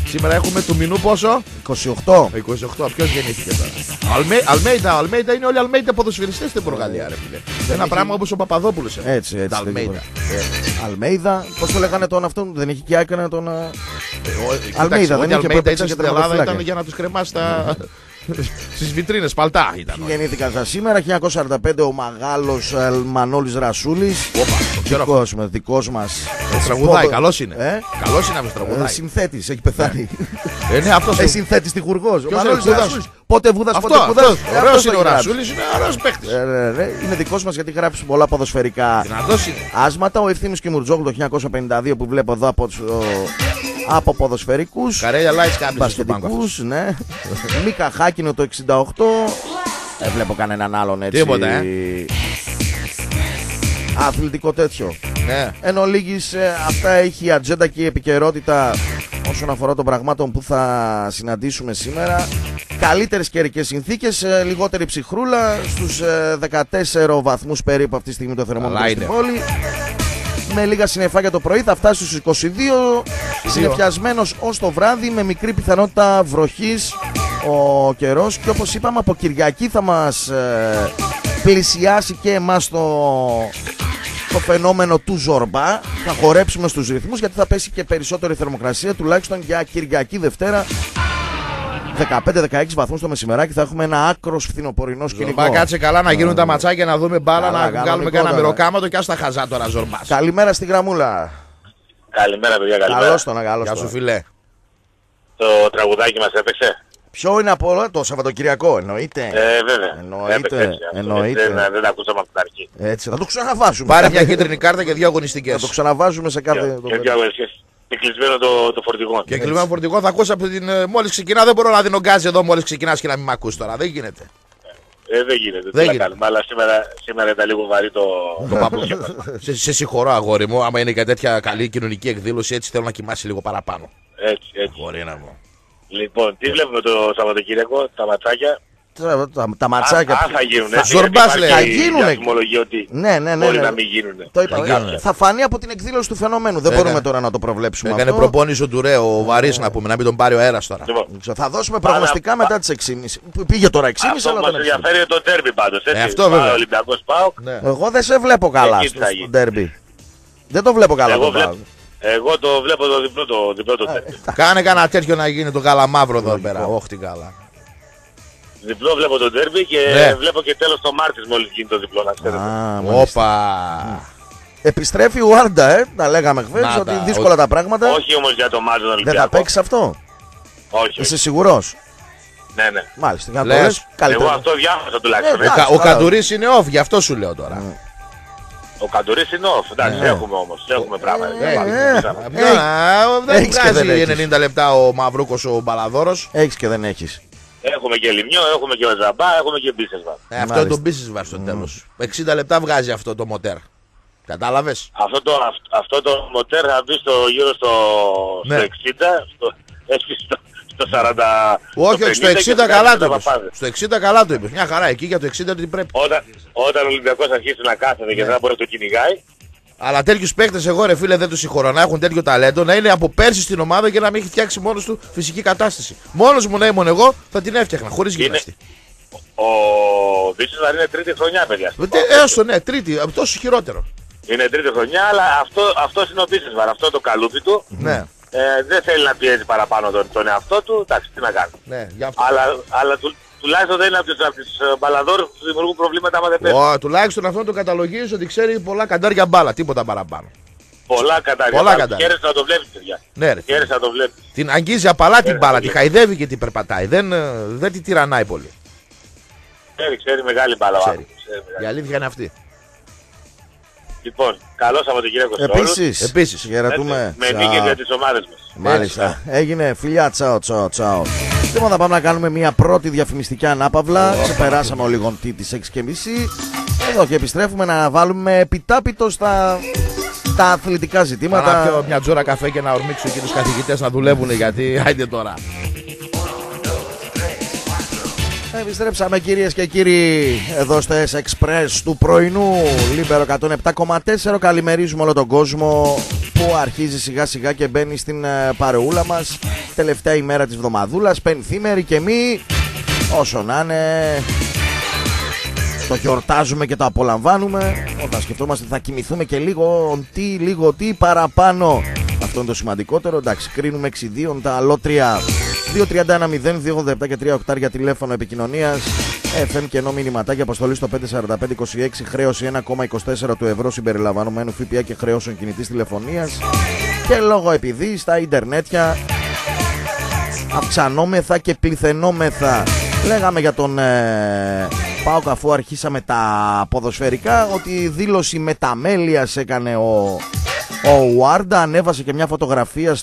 Σήμερα έχουμε του μηνού πόσο? 28. 28. Ποιος γεννήθηκε τώρα? Αλμέιδα είναι όλοι Αλμέιδα ποδοσφαιριστές στην Πορτογαλία, ρε φίλε. Ένα πράγμα όπως ο Παπαδόπουλος. Έτσι. Αλμέιδα. Πώς το λέγανε τον αυτόν, δεν είχε και άκανα τον. Αλμέιδα δεν είχε. Ήταν στην Ελλάδα, ήταν για να τους κρεμάσει τα. Στις βιτρίνες, παλτά ήταν. Γεννήθηκαν σήμερα, 1945, ο μεγάλος Μανώλης Ρασούλης. Δικός μας. Τραγουδάει, καλός είναι. Καλός είναι αυτός τραγουδάει. Συνθέτης, έχει πεθάνει. Ναι, αυτός. Συνθέτης τυχουργός. Ο Μανώλης Ρασούλης. Πότε Βούδας, πότε Βούδας. Ωραίος είναι ο Ρασούλης, είναι ωραίος παίκτης. Είναι δικός μας γιατί γράψει πολλά ποδοσφαιρικά άσματα. Ο Ευθύμης Κιμουρτζόγλου το 1952 που βλέπω εδώ από ποδοσφαιρικούς. Καρέλια Λάιτς κάποιους μπασκετικούς, ναι. Μίκα Χάκινο το 68. Δεν βλέπω κανέναν άλλον έτσι. Τίποτα, αθλητικό τέτοιο. Ναι. Εν ολίγης, αυτά έχει η ατζέντα και η επικαιρότητα όσον αφορά των πραγμάτων που θα συναντήσουμε σήμερα. Καλύτερες καιρικές συνθήκες, λιγότερη ψυχρούλα, στους 14 βαθμούς περίπου αυτή τη στιγμή το θερμόμετρο στην πόλη. Με λίγα συννεφάκια το πρωί θα φτάσει στους 22, συννεφιασμένος ως το βράδυ με μικρή πιθανότητα βροχής ο καιρός. Και όπως είπαμε, από Κυριακή θα μας πλησιάσει και εμάς το φαινόμενο του Ζορμπά. Θα χορέψουμε στους ρυθμούς γιατί θα πέσει και περισσότερη θερμοκρασία, τουλάχιστον για Κυριακή Δευτέρα. 15-16 βαθμούς το μεσημεράκι θα έχουμε ένα άκρος φθινοπορεινό σκηνικό. Ζορμπά, κάτσε καλά να γίνουν τα ματσάκια, να δούμε μπάλα, να κάνουμε κανένα μυροκάματο και ας τα χαζά τώρα Ζορμπάς. Καλημέρα στη γραμμούλα. Καλημέρα παιδιά, καλημέρα. Καλώς τον, καλώς τον. Γεια σου φίλε. Το τραγουδάκι μας έπαιξε. Ποιο είναι από όλα, το Σαββατοκυριακό, εννοείται. Βέβαια. Εννοείται. Δεν τα ακούσαμε από την αρχή. Έτσι, θα το ξαναβάζουμε. Πάρε μια κίτρινη κάρτα και 2 αγωνιστικές. Θα το ξαναβάζουμε σε κάθε. Και κλεισμένο το φορτηγό. Και κλεισμένο φορτηγό θα ακούσει από την. Μόλις ξεκινά, δεν μπορώ να δίνω γκάζι εδώ μόλις ξεκινάς και να μην μ' ακούς τώρα. Δεν γίνεται. Δεν γίνεται. Δεν γίνεται. Αλλά σήμερα ήταν λίγο βαρύ το παπούτσι. Σε συγχωρώ, αγόρι μου. Άμα είναι για τέτοια καλή κοινωνική εκδήλωση, έτσι θέλω να κοιμάσαι λίγο παραπάνω. Έτσι. Γορίνα μου. Λοιπόν, τι βλέπουμε το Σαββατοκύριακο, τα ματσάκια. Τα ματσάκια. Αν θα γίνουνε. Ζορμπάς λέει. Θα γίνουνε. Ναι. Μπορεί να μην γίνουνε. Το είπα. Θα φανεί από την εκδήλωση του φαινομένου. Δεν μπορούμε τώρα να το προβλέψουμε. Έκανε προπόνηση ο Τουρέ, ο Βαρύς να πούμε, να μην τον πάρει ο αέρας τώρα. Θα δώσουμε προγνωστικά μετά τις 6.30. Πήγε τώρα 6.30. Αυτό μας ενδιαφέρει το ντέρμπι πάντως. Αυτό βέβαια. Ολυμπιακός ΠΑΟΚ. Εγώ δεν σε βλέπω καλά στο ντέρμπι. Δεν το βλέπω καλά το ΠΑΟΚ. Εγώ το βλέπω το διπλό το ντέρμπι. Κάνε κανένα τέτοιο να γίνει το καλαμαύρο εδώ πέρα. Όχι την καλά. Διπλό βλέπω το ντέρμπι και βλέπω και τέλος το Μάρτις μόλις γίνει το διπλό, να ξέρετε. Όπα. Επιστρέφει ο Άρντα, τα λέγαμε χθες ότι δύσκολα τα πράγματα. Όχι όμως για το Μάρτις Ολυμπιακό. Δεν θα παίξει αυτό. Όχι. Είσαι σίγουρος? Ναι. Μάλιστα. Εγώ αυτό διάβασα τουλάχιστον. Ο Καντουρής είναι off, γι' αυτό σου λέω τώρα. Ο Καντουρής είναι off. Εντάξει, έχουμε όμως. Έχουμε πράγματα. Δεν βγάζει 90 λεπτά ο Μαυρούκος ο Μπαλαδόρος. Έχεις και δεν έχεις. Έχουμε και Λιμιό, έχουμε και ο Ζαμπά, έχουμε και Μπίσεσβαρ. Αυτό είναι το Μπίσεσβαρ στο τέλος. 60 λεπτά βγάζει αυτό το μοτέρ. Κατάλαβες. Αυτό το μοτέρ θα μπει γύρω στο 60, στο 40. Όχι, στο 60 καλά το είπες. Στο 60 καλά το είπες. Μια χαρά, εκεί για το 60 τι πρέπει. Όταν ο Ολυμπιακός αρχίσει να κάθεται και δεν μπορεί να το κυνηγάει. Αλλά τέτοιους παίκτες εγώ ρε φίλε δεν τους συγχωρώ, να έχουν τέτοιο ταλέντο, να είναι από πέρσι στην ομάδα και να μην έχει φτιάξει μόνος του φυσική κατάσταση. Μόνος μου να ήμουν εγώ θα την έφτιαχνα χωρίς γυμναστή. Ο Μπίσεσβαρ είναι τρίτη χρονιά παιδιά. Έστω ναι, τρίτη, τόσο χειρότερο. Είναι τρίτη χρονιά, αλλά αυτός είναι ο Μπίσεσβαρ, αυτό το καλούπι του. Ναι. Δεν θέλει να πιέζει παραπάνω τον εαυτό του, εντάξει τι να κάνει. Ναι, αλλά τουλάχιστον δεν είναι από τους μπαλαδόρους που δημιουργούν προβλήματα άμα δεν παίρνουν. Τουλάχιστον αυτό το καταλογίζει ότι ξέρει πολλά καντάρια μπάλα, τίποτα παραπάνω. Πολλά καντάρια. Χαίρεσαι να το βλέπεις παιδιά. Ναι, ρε. Χαίρεσαι να το βλέπεις. Την αγγίζει απαλά την μπάλα, τη χαϊδεύει και την περπατάει. Δεν τη τυραννάει πολύ. Ξέρει μεγάλη μπάλα. Η αλήθεια είναι αυτή. Λοιπόν, καλό Σαββατοκύριακο σε όλους. Επίσης, χαιρετούμε. Με νίκες για τις ομάδες μας. Μάλιστα. Έγινε φιλιά, τσάω. Λοιπόν, θα πάμε να κάνουμε μια πρώτη διαφημιστική ανάπαυλα. Ξεπεράσαμε ο λιγοντή τις 6:30. Εδώ και επιστρέφουμε να βάλουμε επιτάπητο στα αθλητικά ζητήματα. Να πιω μια τζόρα καφέ και να ορμήξω και τους καθηγητές να δουλεύουν γιατί άιντε τώρα. Επιστρέψαμε κυρίες και κύριοι εδώ στο S-Express του πρωινού Λίμπερο 107,4. Καλημερίζουμε όλο τον κόσμο που αρχίζει σιγά σιγά και μπαίνει στην παρεούλα μας. τελευταία ημέρα της βδομαδούλας, πενθήμερη και μη, όσο να είναι, το γιορτάζουμε και το απολαμβάνουμε. Όταν σκεφτόμαστε θα κοιμηθούμε και λίγο τι παραπάνω. Αυτό είναι το σημαντικότερο. Εντάξει, κρίνουμε 6-2 τα αλότρια. 2-31-0-2-87 και 3-8 για τηλέφωνο επικοινωνίας. FM και ενώ μηνυματάκια, αποστολή στο 54526, χρέωση 1,24 του ευρώ συμπεριλαμβανομένου ΦΠΑ και χρεώσεων κινητής τηλεφωνίας. Και λόγω επειδή στα ιντερνέτια αυξανόμεθα και πληθαινόμεθα. Λέγαμε για τον ΠΑΟΚ, αφού αρχίσαμε τα ποδοσφαιρικά, ότι δήλωση μεταμέλειας έκανε ο Ουάρντα. Ανέβασε και μια φωτογραφία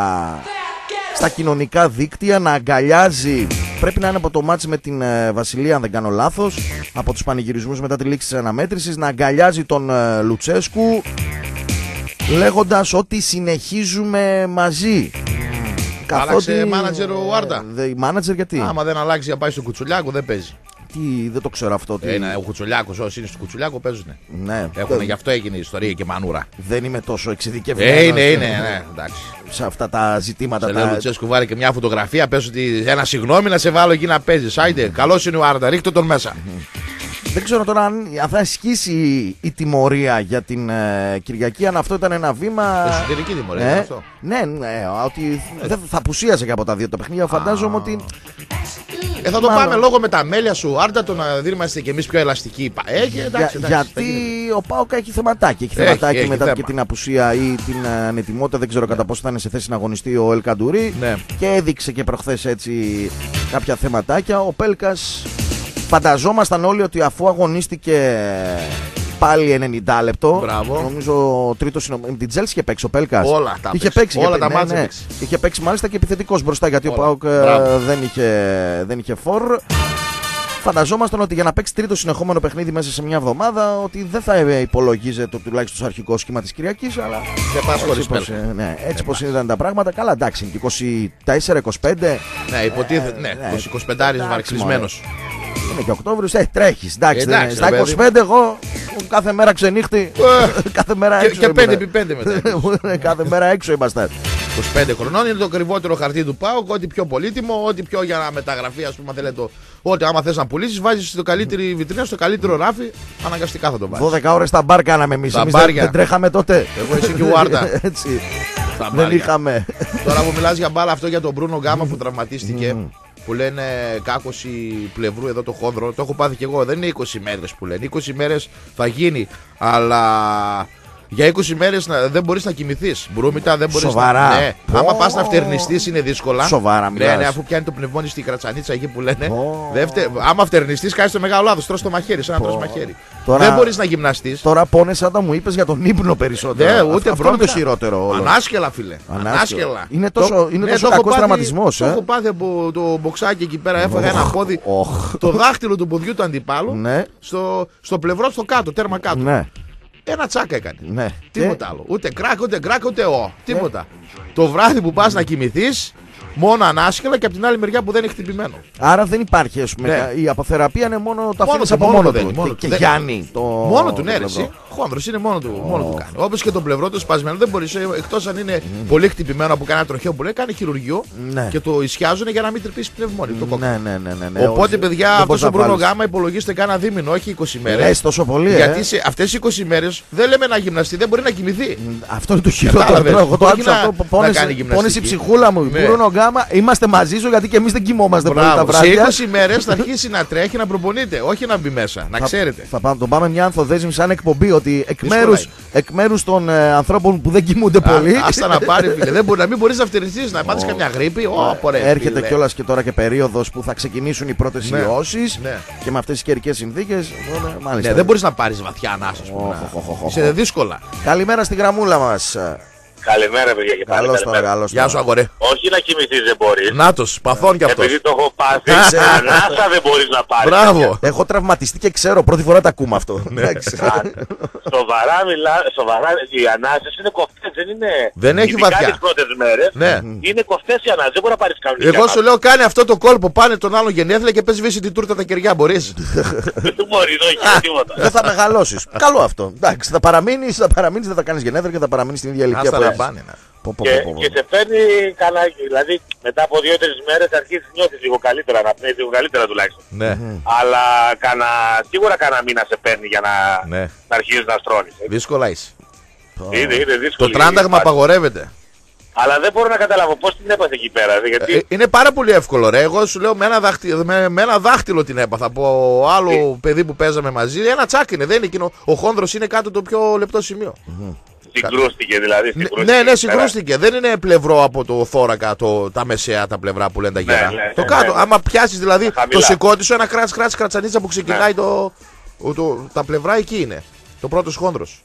στα κοινωνικά δίκτυα να αγκαλιάζει, πρέπει να είναι από το μάτς με την Βασιλεία αν δεν κάνω λάθος, από τους πανηγυρισμούς μετά τη λήξη της αναμέτρησης, να αγκαλιάζει τον Λουτσέσκου λέγοντας ότι συνεχίζουμε μαζί. Άλλαξε μάνατζερ ο Ουάρντα. Μάνατζερ γιατί? Άμα δεν αλλάξει να πάει στο Κουτσουλιάκο δεν παίζει. Δεν το ξέρω αυτό. Ο Κουτσουλιάκος, όσοι είναι στο Κουτσουλιάκο παίζουν. Ναι. Γι' αυτό έγινε η ιστορία και μανούρα. Δεν είμαι τόσο εξειδικευμένος. Είναι, εντάξει. Σε αυτά τα ζητήματα. Σε λέω Λουτσέσκου, βάλει και μια φωτογραφία. Πες ότι ένα συγγνώμη να σε βάλω εκεί να παίζεις. Άιντε, καλός είναι ο Ουάρντα, ρίχτε τον μέσα. Δεν ξέρω τώρα αν θα ισχύσει η τιμωρία για την Κυριακή, αν αυτό ήταν ένα βήμα. Εσωτερική τιμωρία, αυτό. Ναι, ότι δεν θα απουσίασε και από τα δύο τα παιχνίδια. Φαντάζομαι ότι. Θα το πάμε λόγω μεταμέλεια σου, Άρντα, το να είμαστε κι εμείς πιο ελαστικοί. Εντάξει, γιατί ο ΠΑΟΚ έχει θεματάκι. Έχει θεματάκι μετά και την απουσία ή την ανετοιμότητα. Δεν ξέρω κατά πόσο θα είναι σε θέση να αγωνιστεί ο Ελκαντουρί. Ναι. Και έδειξε και προχθές έτσι κάποια θεματάκια. Ο Πέλκας, φανταζόμασταν όλοι ότι αφού αγωνίστηκε πάλι 90 λεπτό. Μπράβο. Νομίζω τρίτο συνομιλητή. Την Τζέλση είχε παίξει ο Πέλκας. Όλα τα είχε παίξει. Όλα τα μάτια. Ναι. Είχε παίξει μάλιστα και επιθετικός μπροστά, γιατί όλα. Ο ΠΑΟΚ δεν είχε φορ. Φανταζόμασταν ότι για να παίξει τρίτο συνεχόμενο παιχνίδι μέσα σε μια εβδομάδα, ότι δεν θα υπολογίζεται τουλάχιστον στο αρχικό σχήμα της Κυριακής. Αλλά έτσι πως ήταν τα πράγματα. Καλά, εντάξει, 24-25. Ναι, υποτίθεται. 25 βαρξισμένος. Είναι και Οκτώβριος, τρέχεις. Εντάξει, στα 25 εγώ κάθε μέρα ξενύχτη. Κάθε μέρα έξω. Και 5x5 μετά. Κάθε μέρα έξω είμαστε. 25 χρονών είναι το ακριβότερο χαρτί του ΠΑΟΚ. Ό,τι πιο πολύτιμο, ό,τι πιο για να μεταγραφεί, ας πούμε, θέλετε. Ό,τι άμα θες να πουλήσεις, βάζεις στο καλύτερη βιτρίνα, στο καλύτερο ράφι. Αναγκαστικά θα το βάλεις. 12 ώρες στα μπαρ κάναμε εμείς. Δεν τρέχαμε τότε. Εγώ εσύ και ο Ουάρντα. Δεν είχαμε. Τώρα που μιλάς για μπάλα, αυτό για τον Μπρούνο Γκάμα που τραυματίστηκε. Που λένε κάκωση πλευρού εδώ το χόνδρο. Το έχω πάθει κι εγώ. Δεν είναι 20 μέρες που λένε. 20 μέρες θα γίνει. Αλλά για 20 μέρες δεν μπορείς να κοιμηθείς. Μπρούμητα δεν μπορείς. Σοβαρά. Ναι. Άμα πας να φτερνιστείς είναι δύσκολα. Σοβαρά, ναι, αφού πιάνει το πνευμόνι στη κρατσανίτσα εκεί που λένε. Άμα φτερνιστείς κάνεις το μεγάλο λάθος. Τρως το μαχαίρι, σαν να τρως μαχαίρι. Τώρα, δεν μπορείς να γυμναστείς. Τώρα πόνεσα όταν μου είπες για τον ύπνο περισσότερο. Ούτε αυτό είναι το χειρότερο. Ανάσκελα, φίλε. Ανάσκελα. Είναι τόσο κακός τραυματισμός. Το έχω πάθει από το μποξάκι εκεί πέρα. Έφαγα ένα πόδι. Το δάχτυλο του ποδιού του αντιπάλου στο πλευρό, στο κάτω, τέρμα κάτω. Ένα τσάκα έκανε. Τίποτα άλλο. Ούτε κράκ, ούτε τίποτα. Το βράδυ που πας να κοιμηθείς, μόνο ανάσκελα και από την άλλη μεριά που δεν είναι χτυπημένο. Άρα δεν υπάρχει, ας πούμε. Η αποθεραπεία είναι μόνο το αφήνεις από μόνο του. Και Γιάννη. Μόνο του, ναι, εσύ. Χόνδρος είναι μόνο του κάνει. Όπως και το πλευρό του σπασμένο δεν μπορείς, εκτός αν είναι πολύ χτυπημένο που κάνει ένα τροχαίο που λέει, κάνει χειρουργείο και το ισιάζουν για να μην τρυπήσει πνευμόνι. Ναι. Οπότε, παιδιά, αυτός ο Μπρούνο Γκάμα υπολογίστε κάνα δίμηνο, όχι 20 μέρες. Τόσο πολύ. Γιατί αυτές οι 20 μέρες δεν λέμε να γυμναστεί, δεν μπορεί να κοιμηθεί. Αυτό είναι το χειρότερο. Εγώ το άκουσα αυτό. Πόνεσε η ψυχούλα μου. Μπρούνο Γκάμα, είμαστε μαζί σου γιατί και εμείς δεν κοιμόμαστε πολύ τα βράδια. Σε 20 μέρες θα αρχίσει να τρέχει, να προπονείται, όχι να μπει μέσα. Να ξέρετε. Θα τον πάμε μια ανθοδέσμη σαν εκπομπή ότι εκ μέρους των ανθρώπων που δεν κοιμούνται πολύ. Άστα να πάρει, φίλε. Δεν μπορεί να μην μπορείς να φτερνιστείς, να πάθεις καμιά γρίπη. Έρχεται κιόλας και τώρα και περίοδος που θα ξεκινήσουν οι πρώτες ιώσεις και με αυτές τις καιρικές συνθήκες. Δεν μπορείς να πάρεις βαθιά ανάσα. Είσαι δύσκολα. Καλημέρα στη γραμμούλα μας. Καλημέρα, παιδιά, και πάλι. Καλώς. Γεια σου, αγορέ. Όχι να κοιμηθείς δεν μπορείς. Νάτος, παθών κι αυτός. Επειδή το έχω πάθει, ανάσα δεν μπορείς να πάρεις. Μπράβο. Έχω τραυματιστεί και ξέρω, πρώτη φορά τα ακούμε αυτό. Σοβαρά, οι ανάσες είναι κοφτές, δεν είναι. Δεν έχει βαθιά. Τις πρώτες μέρες είναι κοφτές οι ανάσες, δεν μπορεί να πάρεις κανονικά. Εγώ σου λέω, κάνει αυτό το κόλπο, πάνε τον άλλον γενέθλια και πες σβήσει την τούρτα τα κεριά, μπορείς. Δεν μπορεί, δεν έχει τίποτα. Δεν θα μεγαλώσεις. Καλό αυτό. Εντάξει, θα παραμείνεις, δεν θα κάνεις γενέθλια και θα παραμείνεις στην ίδια ηλικία που Και σε παίρνει καλά, δηλαδή μετά από 2-3 μέρες αρχίζεις νιώθεις λίγο καλύτερα, να πνέεις λίγο καλύτερα τουλάχιστον. Ναι. Αλλά σίγουρα κανένα μήνα σε παίρνει για να αρχίζεις να στρώνεις. Δύσκολα είσαι. Είναι δύσκολο. Το τράνταγμα απαγορεύεται. Αλλά δεν μπορώ να καταλάβω πώς την έπαθε εκεί πέρα. Γιατί... είναι πάρα πολύ εύκολο, ρε. Εγώ σου λέω με ένα δάχτυλο την έπαθα από άλλο παιδί που παίζαμε μαζί. Ένα τσάκ είναι, δεν είναι εκείνο. Ο χόνδρος είναι κάτω το πιο λεπτό σημείο. Συγκρούστηκε δηλαδή. Ναι, συγκρούστηκε. Δεν είναι πλευρό από το θώρακα, τα μεσαία τα πλευρά που λένε τα γερά. Το κάτω. Άμα πιάσεις δηλαδή το σηκώτη σου, ένα κρατσανίτσα που ξεκινάει τα πλευρά, εκεί είναι. Το πρώτος χόνδρος.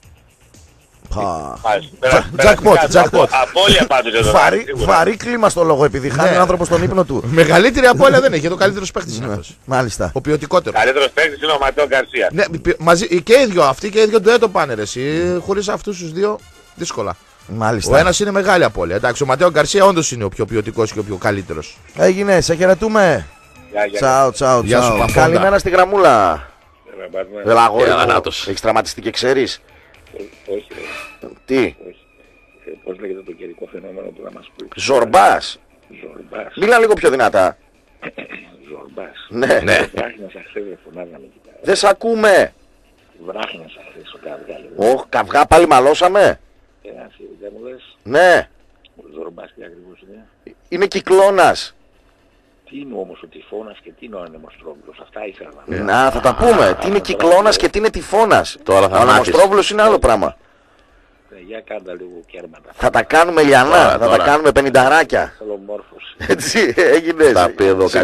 Jackpot. Απόλυα πάντως εδώ. Βαρύ κλίμα στο λόγο επειδή χάνει ο άνθρωπος τον ύπνο του. Μεγαλύτερη απώλεια δεν έχει. Το καλύτερος παίκτης είναι αυτός. Μάλιστα. Ο ποιοτικότερος. Καλύτερος παίκτης είναι ο Ματέο Γκαρσία. Ναι, μαζί και οι δυο αυτοί και οι δυο ντουέτο πάνε ρε. Χωρίς αυτούς τους δύο δύσκολα. Μάλιστα. Ο ένας είναι μεγάλη απώλεια. Εντάξει, ο Ματέο Γκαρσία όντως είναι ο πιο ποιοτικός και ο πιο καλύτερος. Έγινε, σε χαιρετούμε. Τσάου. Καλημέρα στη γραμμούλα. Έλα, αγόρι μου. Έχεις τραυματιστεί και ξέρεις? Όχι. Τι? Πώς λέγεται το καιρικό φαινόμενο που θα μας πει? Ζορμπάς. Μίλα λίγο πιο δυνατά. Ζορμπάς. Ναι. Βράχινας αχθές δεν φωνάζαμε εκεί πέρα. Δεν σ' ακούμε. Βράχινας αχθές ο καυγά. Ωχ, καυγά πάλι μαλώσαμε. Δεν μου λες? Ναι. Ζορμπάς τι ακριβώς είναι? Είναι κυκλώνας. Τι είναι όμως ο τυφώνας και τι είναι ο ανεμοστρόβιλος? Αυτά ήθελα να πω. Να, θα τα πούμε. Τι είναι κυκλώνας και τι είναι τυφώνας. Τώρα θα ο ανεμοστρόβιλος είναι άλλο πράγμα. Για κάντα λίγο κέρματα. Θα τα κάνουμε λιανά, θα τα κάνουμε πενηνταράκια. Έτσι έγινε. Θα πει εδώ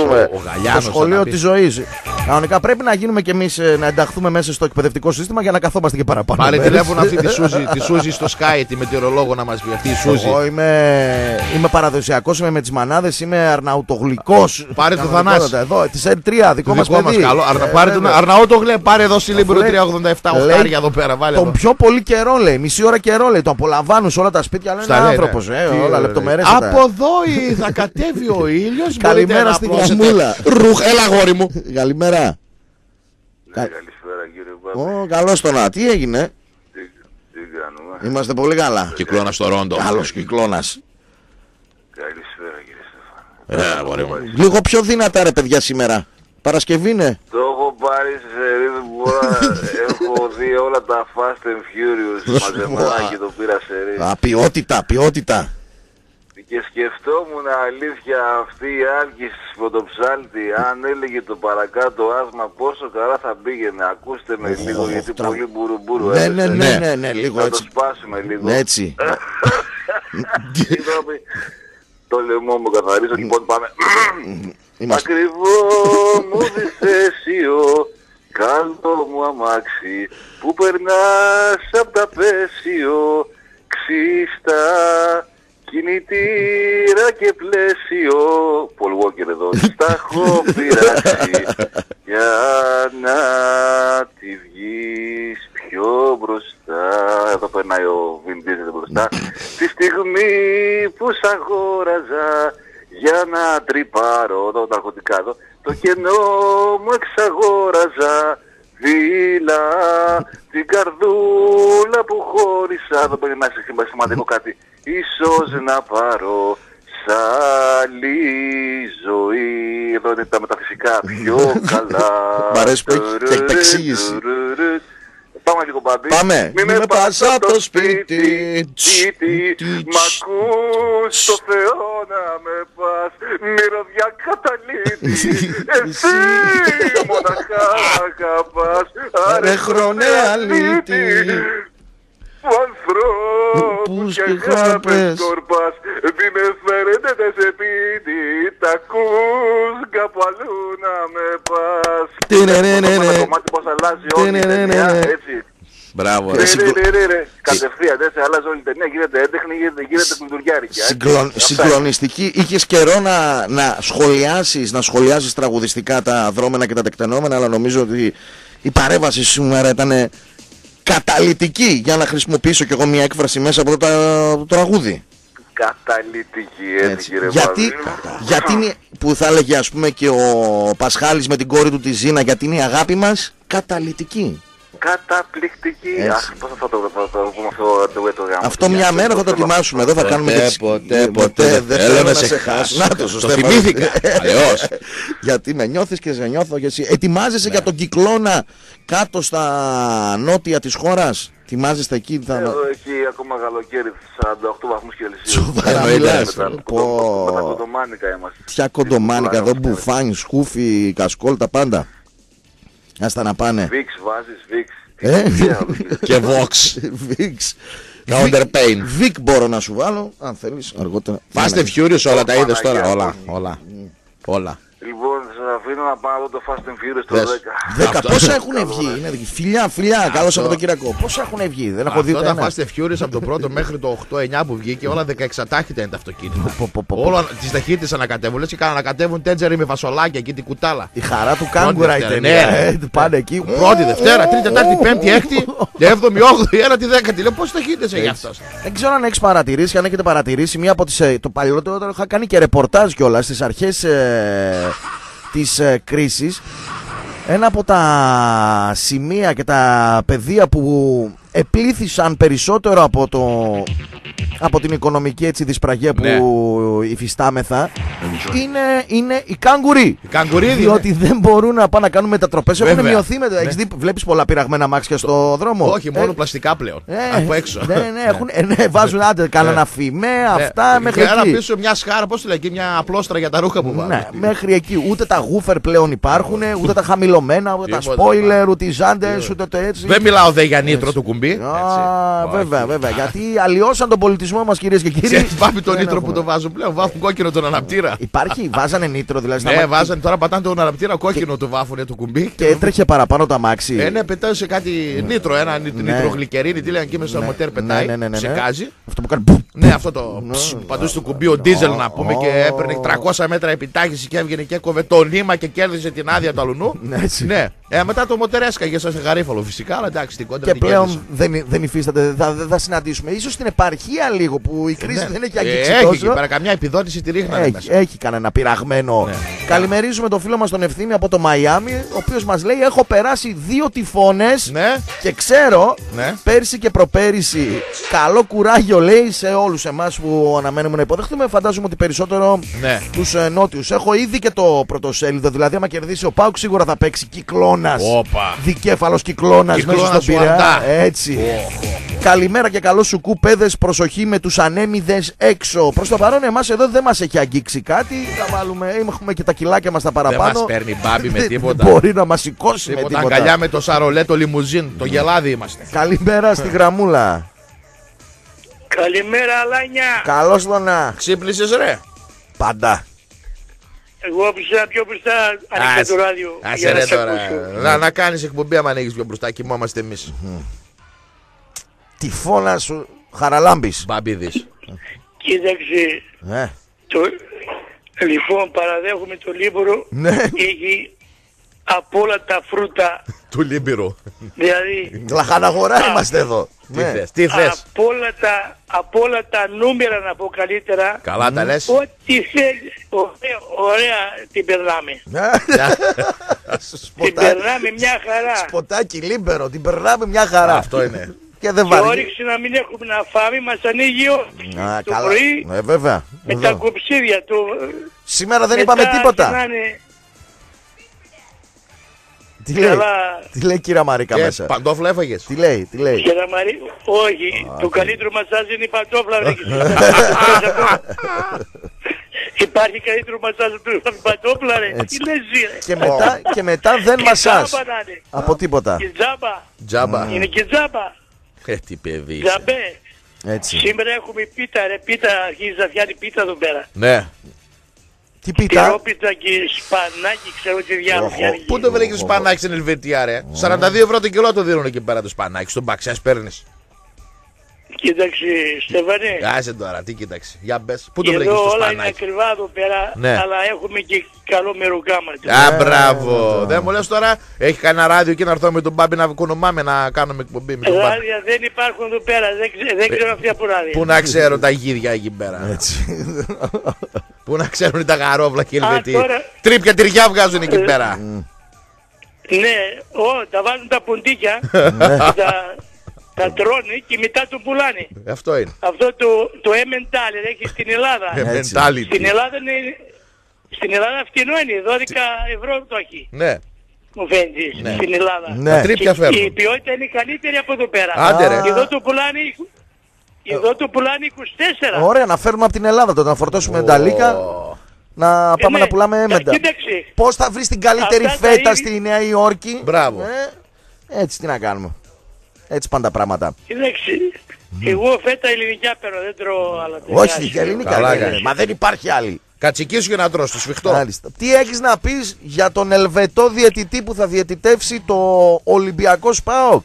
το σχολείο της ζωής. Κανονικά πρέπει να γίνουμε κι εμείς να ενταχθούμε μέσα στο εκπαιδευτικό σύστημα για να καθόμαστε και παραπάνω. Πάρε τηλέφωνο αυτή τη Σούζη στο Sky, τη μετεωρολόγο να μας πει αυτή η Σούζη. Εγώ είμαι παραδοσιακός, είμαι με τις μανάδες, είμαι αρναουτογλυκός. Πάρε το Θανάση. Εδώ, της R3, δικό μας παιδί. Πάρε τον Αρναούτογλε, πάρε εδώ στη Λίμπρο 387 οχτάρια εδώ πέρα. Τον πιο πολύ καιρό λέει, μισή ώρα καιρό λέει, το απολαμβάνουν σε όλα τα σπίτια, λένε άνθρωπος, όλα λεπτομερέστατα. Από εδώ θα κατέβει ο ήλιος. Καλημέρα στην γραμμούλα. Έλα αγόρι μου. Καλημέρα. Καλησπέρα κύριε Μπάμπη. Καλώς το να, τι έγινε? Τι κάνουμε? Είμαστε πολύ καλά. Κυκλώνας στο Ρόντο. Καλός κυκλώνας. Καλησπέρα κύριε Στέφανο. Αγόρι μου. Λίγο πιο δυνατά ρε παιδιά σήμερα. Παρασκευή είναι. Το έχω πάρει σε ρίδι που έχω δει όλα τα Fast and Furious μαζεμένα και το πήρα σε ρίδι. Ποιότητα. Και σκεφτόμουν αλήθεια αυτή η Άλκης Φωτοψάλτη, αν έλεγε το παρακάτω άσμα πόσο καλά θα πήγαινε. Ακούστε με λίγο γιατί πολύ μπουρουμπουρου έπεσε. Ναι, λίγο θα έτσι. το σπάσουμε λίγο. Έτσι. Το λαιμό μου καθαρίζω, λοιπόν πάμε. Ακριβό μου δυσθέσιο, καλό μου αμάξι, που περνάς απ' τα πέσιο, ξύστα, κινητήρα και πλαίσιο. Paul Walker εδώ, στα έχω πειράξει για να τη βγεις πιο μπροστά. Εδώ περνάει ο Vin Diesel μπροστά. Τη στιγμή που σ' αγόραζα για να τρυπάρω εδώ τα ναρκωτικά εδώ, το κενό μου εξαγόραζα βίλα, την καρδούλα που χώρισα. Εδώ πρέπει να είσαι σημαντικό κάτι. Ίσως να πάρω σ' άλλη ζωή. Εδώ είναι τα μεταφυσικά πιο καλά. Μ' αρέσει που έχει επεξήγηση. Πάμε λίγο Μπάμπη. Πάμε. Μη με πας απ' το σπίτι. Μ' ακούς το Θεό να με πας. Μυρωδιά καταλήτη. Εσύ μοναχά αγαπάς. Αρε χρόνε αλήτη. Που ανθρώπους και αγάπες σκορπάς. Μη με φέρετε σε σπίτι. Τ' ακούς κάπου αλλού να με πας. Το κομμάτι πως αλλάζει όλη η ταινία, έτσι. Μπράβο. Κατευθείαν, έτσι αλλάζει όλη η ταινία. Γίνεται έντεχνη, γίνεται κουλτουριάρικη. Συγκλονιστική. Είχες καιρό να σχολιάσεις τραγουδιστικά τα δρόμενα και τα τεκτενόμενα, αλλά νομίζω ότι η παρέμβαση σήμερα ήταν καταλυτική, για να χρησιμοποιήσω κι εγώ μια έκφραση μέσα από το τραγούδι. Καταλυτική, έτσι κύριε γιατί είναι, που θα έλεγε ας πούμε και ο Πασχάλης με την κόρη του τη Ζήνα, γιατί είναι η αγάπη μας καταλυτική. καταπληκτική. Πώς θα το πούμε αυτό το γάμο. Αυτό μια μέρα θα το ετοιμάσουμε. Δεν θα κάνουμε ποτέ. Δεν θέλω να σε χάσω. Να το θυμήθηκα. Γιατί με νιώθεις και σε νιώθω και εσύ. Ετοιμάζεσαι για τον κυκλώνα κάτω στα νότια της χώρας. Ετοιμάζεστε εκεί. Εδώ έχει ακόμα καλοκαίρι 48 βαθμούς Κελσίου. Σοβαρά μιλάς. Με τα κοντομάνικα είμαστε. Ποια κοντομάνικα εδώ, μπουφάνι, σκούφι, κασκόλ, τα πάντα. Άστα να πάνε. Βίξ βάζεις, Βίξ. Και Vox. Βίξ. Counter pain. Βίκ μπορώ να σου βάλω, αν θέλεις αργότερα. Fast and Furious όλα τα είδες τώρα, όλα. Λοιπόν, σας αφήνω να πάω το Fast and Furious το 10. 10, πόσα έχουν βγει, φιλιά, καλό Σαββατοκύριακο. Πόσα έχουν βγει, δεν έχω δει ούτε ένα. Fast and Furious από το πρώτο μέχρι το 8-9 που βγήκε, όλα 16 τάχυτα είναι τα αυτοκίνητα. Όλα τις ταχύτητες ανακατεύουν, λες και ανακατεύουν τέντζερι με φασολάκια και την κουτάλα. Η χαρά του κάγκουρα η ταινία. Πάνε εκεί. Πρώτη, Δευτέρα, Τρίτη, Τετάρτη, Πέμπτη, Έκτη, Έβδομη, Όγδοη, Ένατη, Δέκατη. Λέω πόσες ταχύτητες έχει αυτός. Δεν ξέρω αν έχεις παρατηρήσει, αν έχετε παρατηρήσει μία από τις. Το παλιότερο είχα κάνει και ρεπορτάζ κιόλας στις αρχές της κρίσης. Ένα από τα σημεία και τα πεδία που επλήθησαν περισσότερο από την οικονομική έτσι δυσπραγία που υφιστάμεθα είναι οι κάγκουροι. Διότι δεν μπορούν να πάνε να κάνουν μετατροπές. Έχουν μειωθεί βλέπεις πολλά πειραγμένα αμάξια στο δρόμο. Όχι, μόνο πλαστικά πλέον. Από έξω. Ναι, βάζουν άντε κανένα φημέ, αυτά μέχρι εκεί. Ένα πίσω μια σχάρα, πώς το λέει, μια απλόστρα για τα ρούχα που βάλουν. Ναι, μέχρι εκεί. Ούτε τα γούφερ πλέον υπάρχουν, ούτε τα χαμηλωμένα, ούτε τα spoiler, ούτε οι ζάντες, ούτε το έτσι. Δεν μιλάω δε για νήτρο του κουμπί. Βέβαια. Γιατί αλλοιώσαν τον πολιτισμό μας, κυρίες και κύριοι. Βάβει τον νήτρο που το βάζουν πλέον. Βάφουν κόκκινο τον αναπτήρα. Υπάρχει, βάζανε νήτρο δηλαδή. Ναι, βάζανε τώρα, πατάνε τον αναπτήρα κόκκινο του βάφουνε το κουμπί. Και έτρεχε παραπάνω το αμάξι. Ναι, πετάει σε κάτι νήτρο, ένα νητρογλυκερίνη. Τι λένε εκεί μέσα στο μοτέρ πετάει. Ψεκάζει. Αυτό που κάνει. Ναι, αυτό το παντού στο κουμπί ο ντίζελ να πούμε και έπαιρνε 300 μέτρα επιτάχυση και έβγαινε και έκοβε το νήμα και κέρδιζε την άδεια του αλουνού. Ναι. Μετά το μοτέρ έσκαγε σαν γαρίφαλο φυσικά, αλλά εντάξει την κόντρα. Και πλέον δεν υφίσταται, δεν θα συναντήσουμε. Ίσως στην επαρχία λίγο που η κρίση δεν έχει αγγίξει τόσο. Έχει πέρα καμιά επιδότηση τη ρίχνανε μέσα. Έχει κανένα πειραγμένο. Καλημερίζουμε τον φίλο μας τον Ευθύμη από το Μαϊάμι, ο οποίος μας λέει: έχω περάσει 2 τυφώνες και ξέρω πέρσι και προπέρυσι. Καλό κουράγιο λέει σε όλους εμάς που αναμένουμε να υποδεχτούμε. Φαντάζομαι ότι περισσότερο τους νότιους. Έχω ήδη και το πρωτοσέλιδο. Δηλαδή, άμα κερδίσει ο ΠΑΟΚ, σίγουρα θα παίξει Κυκλώνας. Δικέφαλος Κυκλώνας μέσα στον Πειραιά. Έτσι. Καλημέρα και καλό σου παιδες, προσοχή με τους ανέμιδες έξω. Προς το παρόν εμάς εδώ δεν μας έχει αγγίξει κάτι. Θα βάλουμε, έχουμε και τα κιλάκια μας τα παραπάνω. Δεν μας παίρνει μπάμπι με τίποτα. Μπορεί να μας σηκώσει με τίποτα. Αγκαλιά με το σαρολέ, το λιμουζίν, το γελάδι είμαστε. Καλημέρα στη γραμμούλα. Καλημέρα Αλάνια. Καλώς το να. Ξύπνησες ρε. Πάντα. Εγώ πήσα πιο μπροστά, ανοίξα το ράδιο. Άσε ρε τώρα. Να κάνεις εκπομπή άμα ανοίγεις πιο μπροστά, κοιμόμαστε εμείς. Τυφώνα σου χαραλάμπης. Μπαμπίδης. Κοίταξε. Λοιπόν, παραδέχομαι το Λίμπωρο. Έχει από όλα τα φρούτα του Λίμπηρου. Δηλαδή λαχαναγορά είμαστε εδώ. Τι θες. Από όλα τα νούμερα να πω καλύτερα. Καλά τα λες. Ό,τι θέλεις. Ωραία την περνάμε. Την περνάμε μια χαρά. Σποτάκι Λίμπερο, την περνάμε μια χαρά. Αυτό είναι. Και όρεξη να μην έχουμε να φάμε, μας ανοίγει το πρωί βέβαια, με τα κοψίδια του. Σήμερα δεν είπαμε τίποτα. Τι λέει κύρα Μαρίκα μέσα. Παντόφλα έφαγες. Τι λέει. Κύρα Μαρίκα, όχι. Το καλύτερο μασάζ είναι η παντόφλα. Υπάρχει καλύτερο μασάζ από την παντόφλα ρε. Τι λες ρε. Και μετά δεν μασάζ. Από τίποτα. Και τζάμπα. Είναι και τζάμπα. Τι παιδί. Τζαμπέ. Σήμερα έχουμε πίτα ρε. Πίτα αρχίζει να φτιάνει πίτα εδώ πέρα. Ναι. Τι πίτα. Τυρόπιτα και σπανάκι, ξέρω τι διάλογο. Πού το βρήκες σπανάκι στην Ελβετία ρε. 42 ευρώ το κιλό το δίνουν εκεί πέρα το σπανάκι. Στον μπαξιάς παίρνεις. Κοίταξε, Στεφανέ. Άσε τώρα, τι κοίταξε. Για μπες. Πού το βρήκες το σπανάκι. Όλα είναι ακριβά εδώ πέρα, αλλά έχουμε και καλό μεροκάμα. Μπράβο. Δεν μου λες τώρα, έχει κανένα ράδιο εκεί να έρθω με τον Μπάμπη να κονομάμε να κάνουμε εκπομπή με τον Μπάμπη. Ράδια δεν υπάρχουν εδώ πέρα, δεν ξέρω αυτή από ράδια. Πού να ξέρω τα γίδια εκεί πέρα. Πού να ξέρουν τα γαρόβλα και οι Ελβετοί. Τρίπια τυριά βγάζουν εκεί πέρα. Ναι, τα βάζουν τα ποντίκια, τα τρώνε και μετά το πουλάνε. Αυτό είναι. Αυτό το εμεντάλι έχει στην Ελλάδα. Στην Ελλάδα φτηνό είναι, 12 ευρώ το έχει. Ναι. Μου φαίνεται στην Ελλάδα. Ναι. Και η ποιότητα είναι καλύτερη από εδώ πέρα. Άντε ρε. Εδώ το πουλάνε 24. Ωραία, να φέρουμε από την Ελλάδα τότε, να φορτώσουμε ενταλίκα. Να πάμε να πουλάμε έμεντα. Πώς θα βρεις την καλύτερη φέτα στη Νέα Υόρκη? Μπράβο. Έτσι τι να κάνουμε. Έτσι πάνε τα πράγματα. Κοίταξε, εγώ φέτα ελληνικά παίρνω, δεν τρώω άλλα τέτοια. Όχι, για ελληνικά. Μα δεν υπάρχει άλλη. Κατσικίσου για να τρως, το σφιχτό. Μάλιστα. Τι έχεις να πεις για τον Ελβετό διαιτητή που θα διαιτητεύσει το Ολυμπιακό ΣΠΑΟΚ?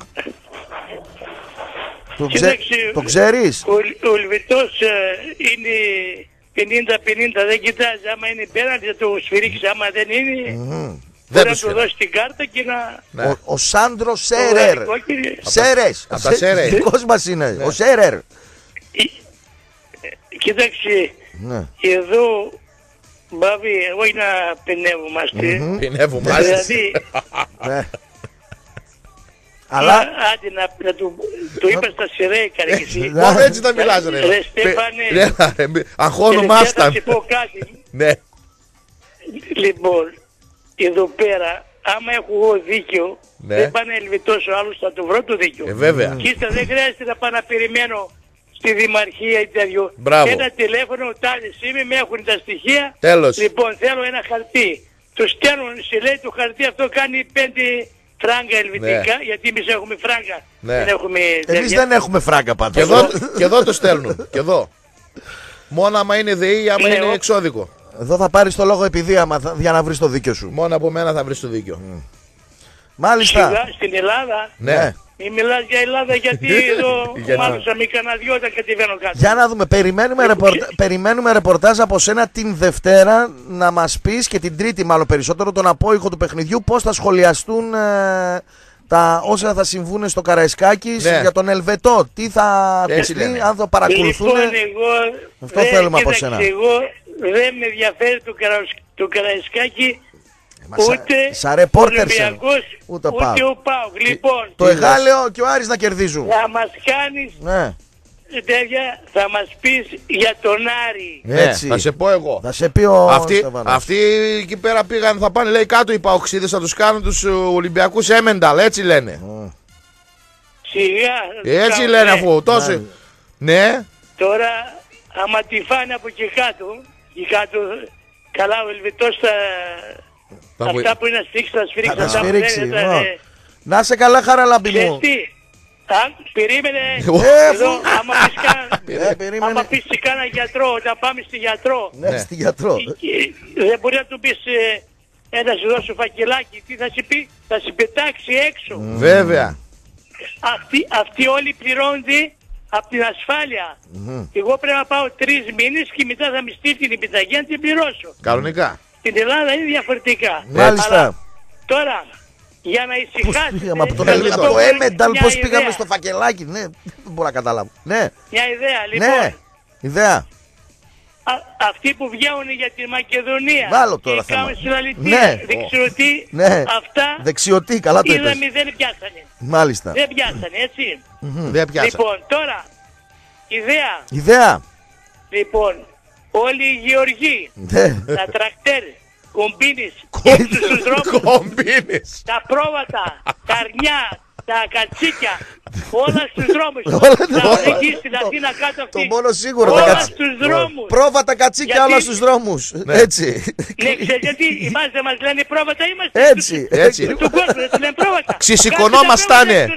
Το ξέρεις? Ο Ελβετός είναι 50-50, δεν κοιτάζει άμα είναι πέναντι θα το σφυρίξει, άμα δεν είναι μπορεί να του δώσει την κάρτα και να... Ο Σάντρο Σέρερ. Σέρες. Από τα Σέρερ. Δικός μας είναι, ο Σέρερ. Κοίταξε, εδώ Μπάβη, όχι να πενεύομαστε. Πενεύομαστε. Δηλαδή, αλλά... Άντε να το είπα στα σειρέικα ρε εσύ. Μόνο έτσι θα μιλάς ρε. Ρε Στέφανε. Αγχώνομάσταν. Θα σε πω κάτι. Ναι. Λοιπόν, εδώ πέρα, άμα έχω εγώ δίκιο, δεν πάνε Ελβετός ο άλλος, θα το βρω το δίκιο. Βέβαια. Και ύστερα δεν χρειάζεται να πάω να περιμένω στη δημαρχία ή τέτοιο. Ένα τηλέφωνο, τάδε είμαι, με έχουν τα στοιχεία. Τέλος. Λοιπόν, θέλω ένα χαρτί. Του στέλνουν, σε λέει το χαρτί αυτό κάνει 5 φράγκα ελβετικά, γιατί εμείς έχουμε φράγκα. Δεν έχουμε εμείς δεν έχουμε φράγκα πάντως. Και εδώ το στέλνουν. Και εδώ. Μόνο άμα είναι ΔΕΗ ή άμα είναι εξώδικο. Εδώ θα πάρεις το λόγο επειδή για να βρεις το δίκιο σου. Μόνο από μένα θα βρεις το δίκιο. Μάλιστα. Στην Ελλάδα. Ναι. Μην μιλάς για Ελλάδα γιατί εδώ μάλλον μη κανένα δυο όταν κατεβαίνω κάτω. Για να δούμε, περιμένουμε ρεπορτάζ από σένα την Δευτέρα να μας πεις και την Τρίτη μάλλον περισσότερο τον απόϊχο του παιχνιδιού πώς θα σχολιαστούν όσα θα συμβούν στο Καραϊσκάκης για τον Ελβετό. Τι θα πει, αν το παρακολουθούν. Λοιπόν, αυτό θέλουμε από σένα. Εγώ δεν με ενδιαφέρει το Καραϊσκάκη. Ούτε ο Ολυμπιακός, ούτε ο ΠΑΟΚ. Λοιπόν, το Εγάλεο και ο Άρης να κερδίζουν. Θα μας κάνεις τέτοια, θα μας πεις για τον Άρη. Έτσι. Θα σε πω εγώ. Θα σε πει ο αυτοί εκεί πέρα πήγαν, θα πάνε λέει κάτω οι ΠΑΟΚσίδες, θα τους κάνουν τους Ολυμπιακούς έμενταλ, έτσι λένε. Σιγά. Έτσι λένε αφού τόσο. Ναι. Τώρα άμα τη φάνε από εκεί κάτω, καλά ο Ελβετός αυτά που είναι να σφίξει, θα σφίξει. Να σε καλά Χαραλάμπη μου. Περίμενε εδώ, άμα πεις σε κάνα γιατρό, όταν πάμε στη γιατρό. Ναι, στη γιατρό. Δεν μπορεί να του πεις ένα σου δώσω φακελάκι, τι θα σου πει, θα σε πετάξει έξω. Βέβαια. Αυτοί όλοι πληρώνονται από την ασφάλεια. Εγώ πρέπει να πάω 3 μήνες και μετά θα με στείλει την επιταγή να την πληρώσω. Κανονικά. Στην Ελλάδα είναι διαφορετικά. Μάλιστα. Αλλά τώρα, για να ησυχάσετε... Από το Έμενταλ πώς πήγαμε στο φακελάκι. Ναι, δεν μπορώ να καταλάβω. Ναι. Μια ιδέα λοιπόν. Ναι, ιδέα. Αυτοί που βγαίνουν για τη Μακεδονία. Βάλω τώρα θέμα. Ναι. Δεξιωτή. Ναι. Αυτά. Δεξιωτή, καλά το είπες. Είδαμε δεν πιάσανε. Μάλιστα. Δεν πιάσανε, έτσι. Δεν πιάσανε. Λοιπόν, τώρα, ιδέα. Λοιπόν, όλοι οι γεωργοί, τα τρακτέρ, κομπίνες, στους δρόμους, τα πρόβατα, τα αρνιά, τα κατσίκια, όλα στους δρόμους. Εκεί στην Αθήνα κάτω αυτή. Το μόνο σίγουρο. Όλα στους δρόμους. Πρόβατα, κατσίκια, όλα στους δρόμους. Έτσι. Ναι, ξέρετε γιατί εμάς δεν μας λένε πρόβατα, είμαστε. Έτσι. Του κόσμου δεν τους λένε πρόβατα. Ξυσηκωνόμαστανε.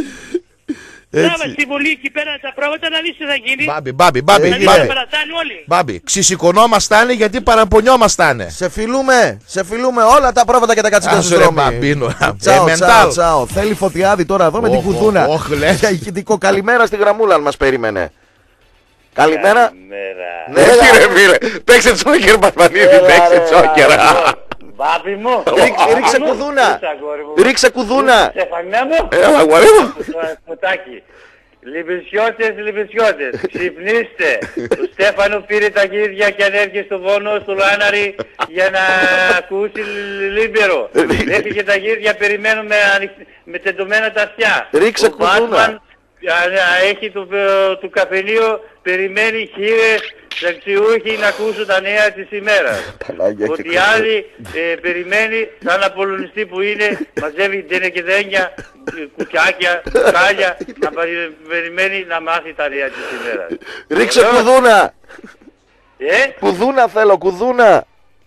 Τράβα στη Βουλή εκεί πέρα τα πρόβατα να δεις τι θα γίνει. Μπάμπη, ξυσηκωνόμαστανε γιατί παραπονιόμαστανε. Σε φιλούμε όλα τα πρόβατα και τα κατσίκια στους δρόμους. Τσάω. Θέλει Φωτιάδη τώρα εδώ με την κουδούνα. Καλημέρα στη γραμμούλα αν μας περίμενε. Καλημέρα. Ναι κύριε φίλε, παίξε τσόκερ Παπανίδη, παίξε τσόκερα. Μπάμπη μου. Ρίξε κουδούνα. Στεφανιά μου. Αγορέ μου. Πουτάκι. Λιβισιώτες, ξυπνήστε. Ο Στέφανο πήρε τα γύρια και ανέβηκε στο Βόνο, στο Λάναρη για να ακούσει Λίμπερο. Έφυγε τα γύρια, περιμένουμε με τεντωμένα τα αυτιά. Ρίξε κουδούνα. Έχει το καφενείο, περιμένει χείρε δεξιούχοι να ακούσουν τα νέα της ημέρας. Ότι άλλοι περιμένει σαν απολωνιστή που είναι, μαζεύει τενεκεδένια, κουκιάκια, κάλια, να περιμένει να μάθει τα νέα της ημέρας. Ρίξε κουδούνα! Κουδούνα θέλω, κουδούνα!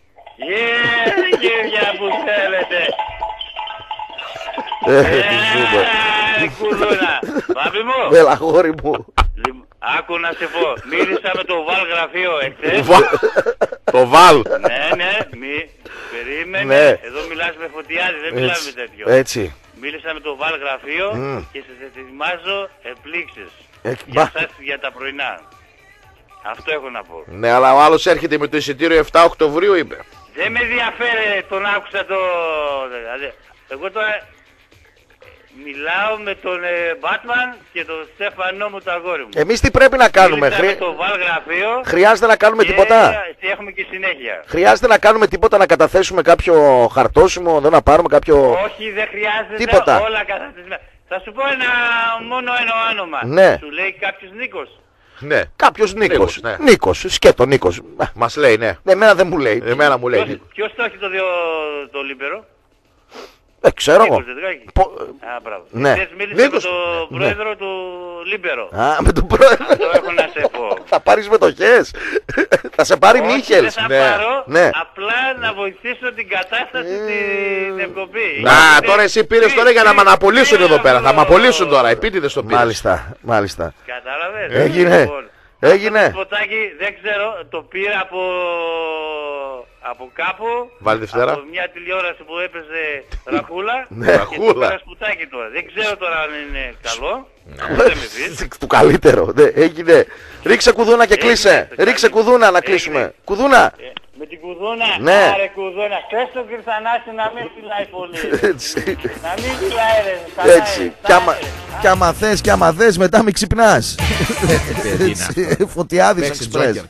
Κύριε που θέλετε! Κουδούνα! Πάπη μου! Έλα γόρι μου! Άκου να σε πω, μίλησα με το Βαλ γραφείο εχθές. Το Βαλ. Ναι, περίμενε. Εδώ μιλάς με Φωτιάδη, δεν μιλάμε με τέτοιο. Έτσι. Μίλησα με το Βαλ γραφείο και σας ετοιμάζω εκπλήξεις για σας για τα πρωινά. Αυτό έχω να πω. Ναι, αλλά ο άλλος έρχεται με το εισιτήριο 7 Οκτωβρίου, είπε. Δεν με ενδιαφέρει, τον άκουσα το... Εγώ τώρα... Μιλάω με τον Batman και τον Στέφανό μου, το αγόρι μου. Εμείς τι πρέπει να κάνουμε? Με το Βαλ γραφείο. Χρειάζεται να κάνουμε τίποτα? Έχουμε και συνέχεια. Χρειάζεται να κάνουμε τίποτα, να καταθέσουμε κάποιο χαρτόσημο, δεν να πάρουμε κάποιο... Όχι, δεν χρειάζεται. Τίποτα. Όλα καταθέσουμε. Θα σου πω μόνο ένα όνομα. Ναι. Σου λέει κάποιος Νίκος. Ναι. Κάποιος Νίκος. Ναι. Νίκος, σκέτο Νίκος. Μας λέει, ναι. Εμένα δεν μου λέει. Εμένα μου λέει. Ποιος το έχει το Λίμπερο? Ξέρω εγώ. Ναι. Μίλησε με τον πρόεδρο του Λίμπερο. Με τον πρόεδρο. Αυτό έχω να σε πω. Θα πάρεις μετοχές? Θα σε πάρει Μίχελς? Δεν θα πάρω, απλά να βοηθήσω την κατάσταση στην εκπομπή. Τώρα εσύ πήρες τώρα για να με αναπολύσουν εδώ πέρα. Θα με απολύσουν τώρα, επίτηδες το πήρες. Μάλιστα. Κατάλαβες? Έγινε. Το σποτάκι δεν ξέρω, το πήρα από κάπου. Βάλει Δευτέρα. Από μια τηλεόραση που έπαιζε Ραχούλα. Ραχούλα. Και το πήρα σποτάκι τώρα. Δεν ξέρω τώρα αν είναι καλό. Δεν με πεις. Το καλύτερο. Έγινε. Ρίξε κουδούνα και κλείσε. Ρίξε κουδούνα να κλείσουμε. Κουδούνα. Με την κουδούνα, ναι. Άρε κουδούνα, πες στον Κυρθανάση να μην φυλάει πολύ. Να μην φυλάει ρε. Έτσι. Κι άμα θες μετά μην ξυπνάς. Φωτιάδης Εξπρές.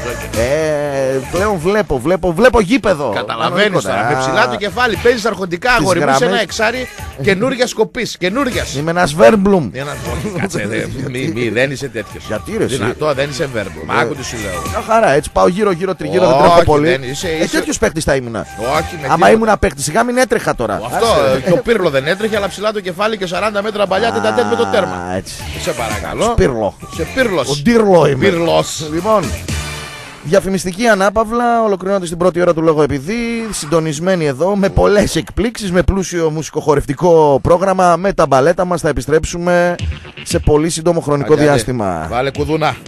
Πλέον βλέπω γήπεδο. Καταλαβαίνεις τώρα, με ψηλά το κεφάλι. Παίζεις αρχοντικά αγόρι μου σε ένα εξάρι καινούργιας κοπής. Καινούργιας. Είμαι ένας Βέρμπλουμ. Κάτσε δεν είσαι τέτοιος. Γιατί ρε? Δυνατό δεν είσαι Βέρμπλουμ. Άκου τι σου λέω. Μια χαρά, έτσι πάω γύρω τριγύρω, δεν τρέχω πολύ. Τέτοιος παίκτης θα ήμουνα. Άμα ήμουνα παίκτης, σιγά μην έτρεχα τώρα. Αυτό και ο Πύρλο δεν έτρεχε, αλλά ψηλά το κεφάλι και 40 μέτρα παλιά τετατέτ με το τέρμα. Έτσι. Σε παρακαλώ. Σπύρλο. Σε Πύρλος. Ο Ντύρλο είμαι. Πύρλος. Λοιπόν, διαφημιστική ανάπαυλα, ολοκληρώνοντας την πρώτη ώρα του Λόγο Επειδή, συντονισμένοι εδώ με πολλές εκπλήξεις, με πλούσιο μουσικοχορευτικό πρόγραμμα, με τα μπαλέτα μας. Θα επιστρέψουμε σε πολύ σύντομο χρονικό διάστημα. Βάλε κουδούνα.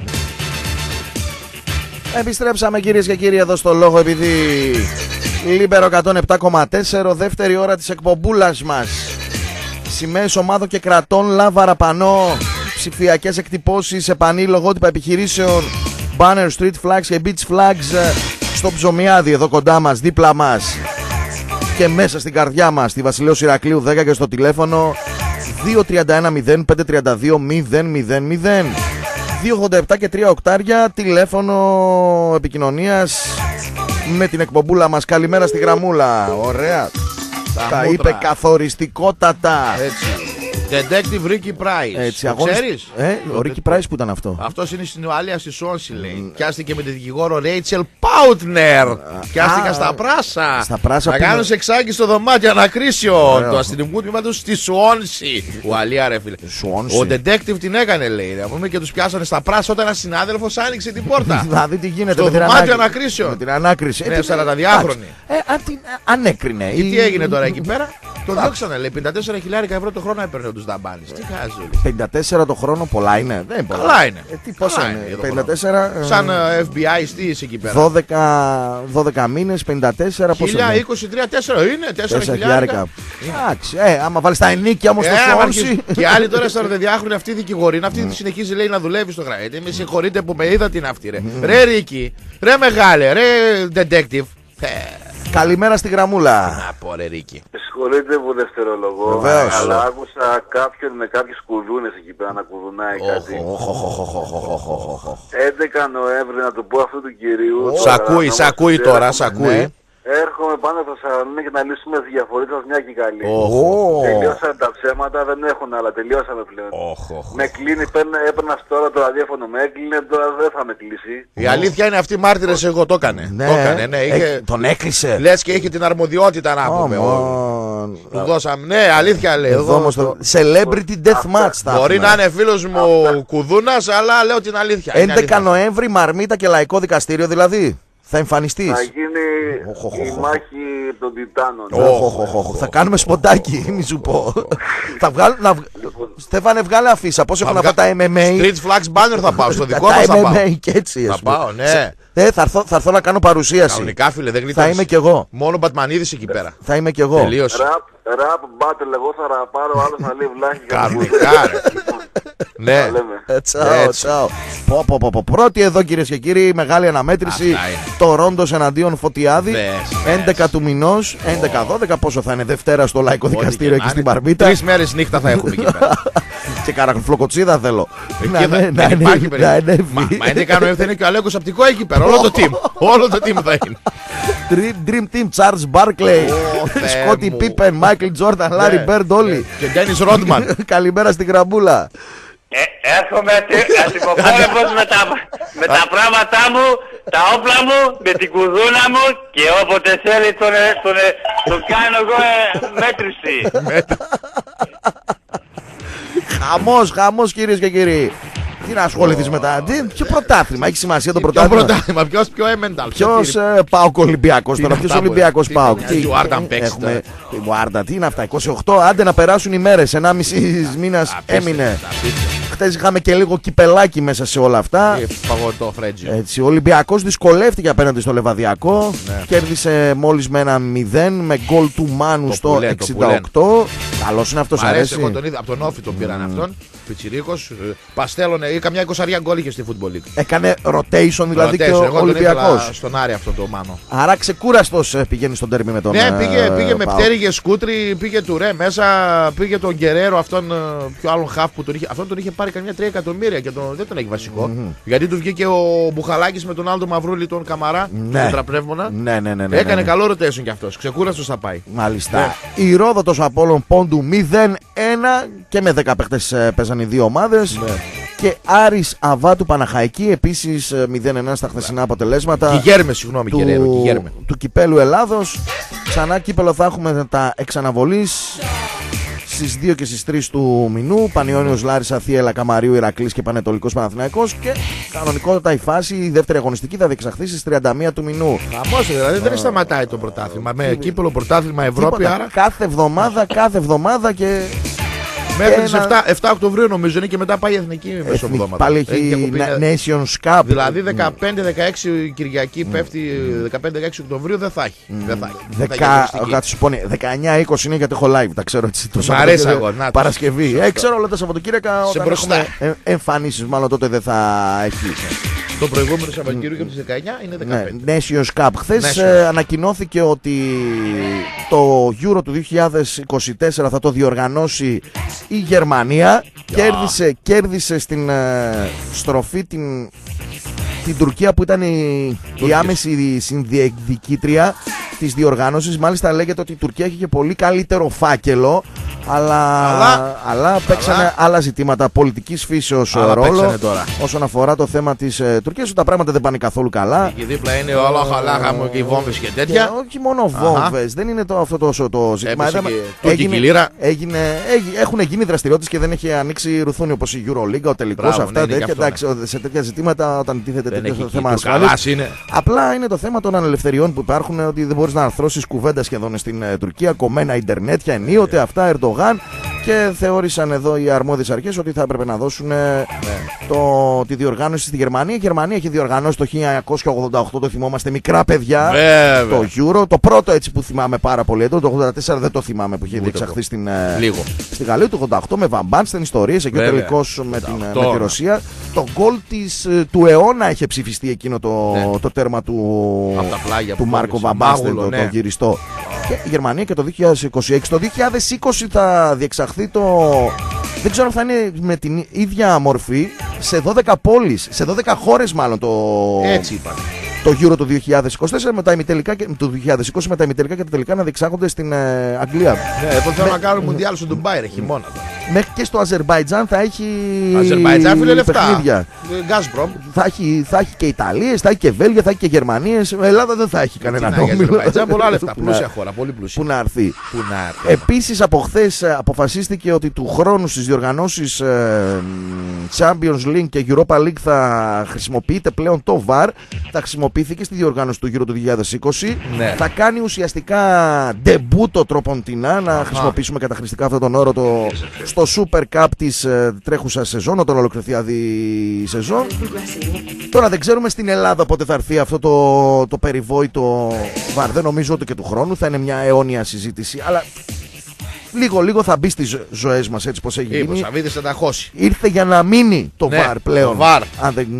Επιστρέψαμε κυρίες και κύριοι εδώ στο Λόγο Επειδή. Λίμπερο 107,4, δεύτερη ώρα της εκπομπούλας μας. Σημαίες ομάδων και κρατών, λάβαρα πανό, ψηφιακές εκτυπώσεις, επανή λογότυπα επιχειρήσεων, banner, street flags και beach flags στο Ψωμιάδι εδώ κοντά μας, δίπλα μας και μέσα στην καρδιά μας, στη Βασιλέως Ηρακλείου 10 και στο τηλέφωνο 231 0532 000 287 και 3 οκτάρια, τηλέφωνο επικοινωνίας με την εκπομπούλα μας. Καλημέρα στη γραμμούλα. Ωραία. Τα είπε καθοριστικότατα. Έτσι. Detective Ricky Price. Έτσι, ξέρεις? Ο Ricky Price που ήταν αυτό? Αυτός είναι στην Ουαλία στη Σόνση λέει. Πιάστηκε με τη δικηγόρο Rachel Pautner. Πιάστηκαν στα Πράσα. Στα Πράσα. Θα κάνουν σεξάκι στο δωμάτιο ανακρίσεων. Το αστυνομικό τμήμα του στη Σόνση. Ουαλία ρε φίλε. Ο detective την έκανε λέει. Να πούμε και τους πιάσανε στα Πράσα όταν ένας συνάδελφος άνοιξε την πόρτα. Δηλαδή τι γίνεται στο δωμάτιο ανακρίσεων. Με την ανάκριση. Ναι, 42χρονη. Ανέκρινε. Τι έγινε τώρα εκεί πέρα? Το διώξανε λέει. 54.000 ευρώ το χρόνο έπαιρνε τους δαμπάνες. Τι χάζει? 54 το χρόνο πολλά είναι? Δεν είναι πολλά. Καλά είναι. Τι πόσο είναι? 54. Σαν FBI τι είσαι εκεί πέρα? 12 μήνες, 54 πόσο είναι? 1023, 4 είναι, 4.000. Εντάξει, άμα βάλεις τα ενίκια όμως στο Σόνση. Και άλλοι τώρα 42χρονοι αυτή δικηγορή, αυτή συνεχίζει λέει να δουλεύει στο γραφείο. Με συγχωρείτε που με είδα την αυτή ρε. Ρε Ρίκη, ρε μεγάλε, ρε detective. Καλημέρα στη γραμμούλα. Να πω ρε Ρίκη. Συγχωρείτε που δευτερολογώ, αλλά άκουσα κάποιον με κάποιους κουδούνες εκεί πέρα να κουδουνάει κάτι. 11 Νοέμβρη, να το πω αυτού του κυρίου. Σ' ακούει τώρα, σ' ακούει. Έρχομαι πάνω στο Θεσσαλονίκη να λύσουμε τις διαφορές σας μια και καλή. Τελειώσαν τα ψέματα, δεν έχουν άλλα, τελειώσαμε πλέον. Με κλείνει, έπαιρνα τώρα το ραδιόφωνο, με έκλεινε, τώρα δεν θα με κλείσει. Η αλήθεια είναι αυτή, μάρτυρες εγώ, το έκανε. Τον έκλεισε. Λες και είχε την αρμοδιότητα να πούμε. Του δώσαμε, ναι, αλήθεια λέει. Εδώ όμως το Celebrity Deathmatch θα μπορεί να είναι φίλος μου Κουδούνας, αλλά λέω την αλήθεια. 11 Νοέμβρη, Μαρμίτα και Λαϊκό Δικαστήριο δηλαδή. Θα εμφανιστείς. Θα γίνει η μάχη των Τιτάνων. Θα κάνουμε σποντάκι, μη σου πω. Στέφανε, βγάλε αφίσα. Πώς έχουν αυτά τα MMA. Street Flags Banner θα πάω. Στο δικό μας θα πάω. Και έτσι. Θα πάω, ναι. Θα έρθω να κάνω παρουσίαση. Κανονικά, φίλε, δεν γλιτώνεις. Θα είμαι κι εγώ. Μόνο Μπατμανίδης εκεί πέρα. Θα είμαι κι εγώ. Τελείωσε. Ραπ battle, εγώ θα ραπάρω, άλλος θα λέει βλάχη. Κανονικά. Ναι. Τσάω. Πρώτη εδώ, κυρίες και κύριοι, μεγάλη αναμέτρηση. Το Ρόντος εναντίον Φωτιάδη. 11 του μηνός, 11-12, πόσο θα είναι Δευτέρα στο Λαϊκό Δικαστήριο εκεί στην Μαρμίτα. 3 μέρες νύχτα θα έχουμε εκεί πέρα. Και καραφλοκοτσίδα θέλω. Να υπάρχει περίπτωση. Μα 11 Νοέμβρη θα είναι και ο Αλέκος Απτικό εκεί πέρα. Όλο το team. Όλο το team θα είναι. Dream Team, Charles Barkley, Scottie Pippen, Michael Jordan, Larry Bird, όλοι. Και Dennis Rodman. Καλημέρα στην γραμμούλα. Έρχομαι ατυποπόλεμος με τα πράγματά μου, τα όπλα μου, με την κουδούνα μου και όποτε θέλει τον κάνω εγώ μέτρηση. Χαμός κυρίες και κύριοι. Τι να ασχοληθείς μετά, ποιο πρωτάθλημα, έχει σημασία το πρωτάθλημα. Ποιος πιο έμενταλ. Ποιος ΠΑΟΚ Ολυμπιακός τώρα, ποιος Ολυμπιακός ΠΑΟΚ. Έχουμε Μουάρντα, τι είναι αυτά, 28, άντε να περάσουν οι μέρες, 1,5 μήνας έμεινε. Χτες είχαμε και λίγο κυπελάκι μέσα σε όλα αυτά. Παγωτό φρέτζιο. Έτσι, ο Ολυμπιακός δυσκολεύτηκε απέναντι στο Λεβαδιακό. Κέρδισε μόλις με 1-0 με γκολ του Μάνου στο 68. Καλός είναι αυτός, αρέσει. Εγώ τον είδα, από τον Όφη τον πήραν αυτόν. Πιτσιρίκος, παστέλωνε ή καμιά 20 γκολ είχε στη Football League. Έκανε rotation δηλαδή και ο Ολυμπιακός. Στον Άρη αυτό το Μάνο. Άρα ξεκούραστος πηγαίνει στον τέρμι με τον. Ναι, πήγε με πτέρυγες σκούτρι, πήγε του Ρε μέσα, πήγε τον Γκερέρο, αυτόν πιο άλλον χαφ που τον είχε. Αυτόν τον είχε πάρει καμιά 3 εκατομμύρια και δεν τον έχει βασικό. Γιατί του βγήκε ο Μπουχαλάκης με τον Άλντο Μαυρούλη, τον Καμαρά, τον Τραπνεύμονα. Ναι. Έκανε καλό rotation κι αυτός. Ξεκούραστος θα πάει. Μάλιστα. Η Ρόδοτος Απόλλων Πόντου 0-1 και με 10 παίχτες παίζαν οι δύο ομάδες. Και Άρης Αβάτου Παναχαϊκή επίσης 0-1 στα χθεσινά αποτελέσματα. Κιγέρμε, συγγνώμη, του Κυπέλου Ελλάδος. Ξανά κύπελο θα έχουμε τα εξαναβολής στις 2 και στις 3 του μηνού. Πανιώνιος Λάρισα, Θίελα, Καμαρίου, Ηρακλής και Πανετολικός Παναθηναϊκός. Και κανονικότατα η φάση, η δεύτερη αγωνιστική θα διεξαχθεί στις 31 του μηνού. Χαμός, δηλαδή δεν σταματάει το πρωτάθλημα. Με κύπελο, πρωτάθλημα, Ευρώπη. Τίποτα, άρα. Κάθε εβδομάδα και. Μέχρι τις 7 Οκτωβρίου νομίζω είναι και μετά πάει η εθνική μεσοβδόματα. Πάλι έχει Nations Cup. Δηλαδή 15-16 Κυριακή πέφτει, 15-16 Οκτωβρίου δεν θα έχει. 19-20 είναι γιατί έχω live, τα ξέρω έτσι. Μ' αρέσει εγώ. Παρασκευή. Ξέρω όλα τα Σαββατοκύριακα όταν έχουμε εμφανίσεις, μάλλον τότε δεν θα έχει. Το προηγούμενο Σαββατοκύριακο από τις 19 είναι 15. Ναι, Nations Cup. Χθες ανακοινώθηκε ότι το Euro του 2024 θα το διοργανώσει η Γερμανία. Κέρδισε στην στροφή την Τουρκία που ήταν η άμεση συνδιεκδικήτρια της διοργάνωσης. Μάλιστα λέγεται ότι η Τουρκία έχει και πολύ καλύτερο φάκελο, αλλά παίξανε άλλα ζητήματα πολιτικής φύσεως ρόλο όσον αφορά το θέμα της Τουρκίας. Τα πράγματα δεν πάνε καθόλου καλά. Εκεί δίπλα είναι όλα χαλάγα μου και οι βόμβες και τέτοια. Όχι μόνο βόμβες, δεν είναι αυτό το ζήτημα. Έχουν γίνει δραστηριότητες και δεν έχει ανοίξει ρουθούνι όπως η EuroLeague, ο τελικός. Αυτά σε τέτοια ζητήματα όταν τίθεται τέτοιο θέμα ασφάλειας. Απλά είναι το θέμα των ανελευθεριών που υπάρχουν, ότι δεν μπορείς να αρθρώσεις κουβέντα σχεδόν στην Τουρκία, κομμένα Ιντερνέτια ενίοτε αυτά, Ερντογάν. Και θεώρησαν εδώ οι αρμόδιες αρχές ότι θα έπρεπε να δώσουν τη διοργάνωση στη Γερμανία. Η Γερμανία έχει διοργανώσει το 1988, το θυμόμαστε, μικρά παιδιά. Το Euro. Το πρώτο έτσι που θυμάμαι πάρα πολύ έντονο. Το 84 δεν το θυμάμαι που είχε διεξαχθεί στην Γαλλία. Το 88 με Βαμπάνστεν ιστορίες. Εκεί ο τελικός με τη Ρωσία. Το γκολ του αιώνα είχε ψηφιστεί εκείνο το τέρμα του Μάρκο Βαμπάνστεν, το γυριστό. Και η Γερμανία και το 2026. Το 2020 θα διεξαχθεί δεν ξέρω αν θα είναι με την ίδια μορφή σε 12 πόλεις, σε 12 χώρες μάλλον έτσι είπαν. Το Euro του 2024 με τα ημιτελικά το 2020 με τα ημιτελικά και τα τελικά να διεξάγονται στην Αγγλία. Ναι, εδώ θέλω να κάνουν μουντιάλ στο Ντουμπάι, ρε χειμώνα. Μέχρι και στο Αζερμπαϊτζάν θα έχει παιχνίδια. Gazprom. Θα έχει και Ιταλίες, θα έχει και Βέλγια, θα έχει και Γερμανίες. Ελλάδα δεν θα έχει κανένα νόμιλο. Αζερμπαϊτζάν πολλά λεφτά, πλούσια χώρα, πολύ πλούσια. Πού να έρθει. Επίσης από χθες αποφασίστηκε ότι του χρόνου στις διοργανώσεις Champions League και Europa League θα χρησιμοποιείται πλέον το VAR. Θα χρησιμοποιήθηκε στη διοργάνωση του Euro του 2020. Ναι. Θα κάνει ουσιαστικά ντεμπούτο τροποντινά, να χρησιμοποιήσουμε καταχρηστικά αυτόν τον όρο στο Super Cup της τρέχουσα σεζόν, όταν ολοκληρωθεί η σεζόν. Τώρα δεν ξέρουμε στην Ελλάδα πότε θα έρθει αυτό το περιβόητο VAR. Δεν νομίζω ότι και του χρόνου θα είναι μια αιώνια συζήτηση, αλλά λίγο θα μπει στις ζωές μας έτσι πως έχει γίνει. Ο Σαββίδης θα τα χώσει. Ήρθε για να μείνει το VAR πλέον. Το VAR. Αν δεν...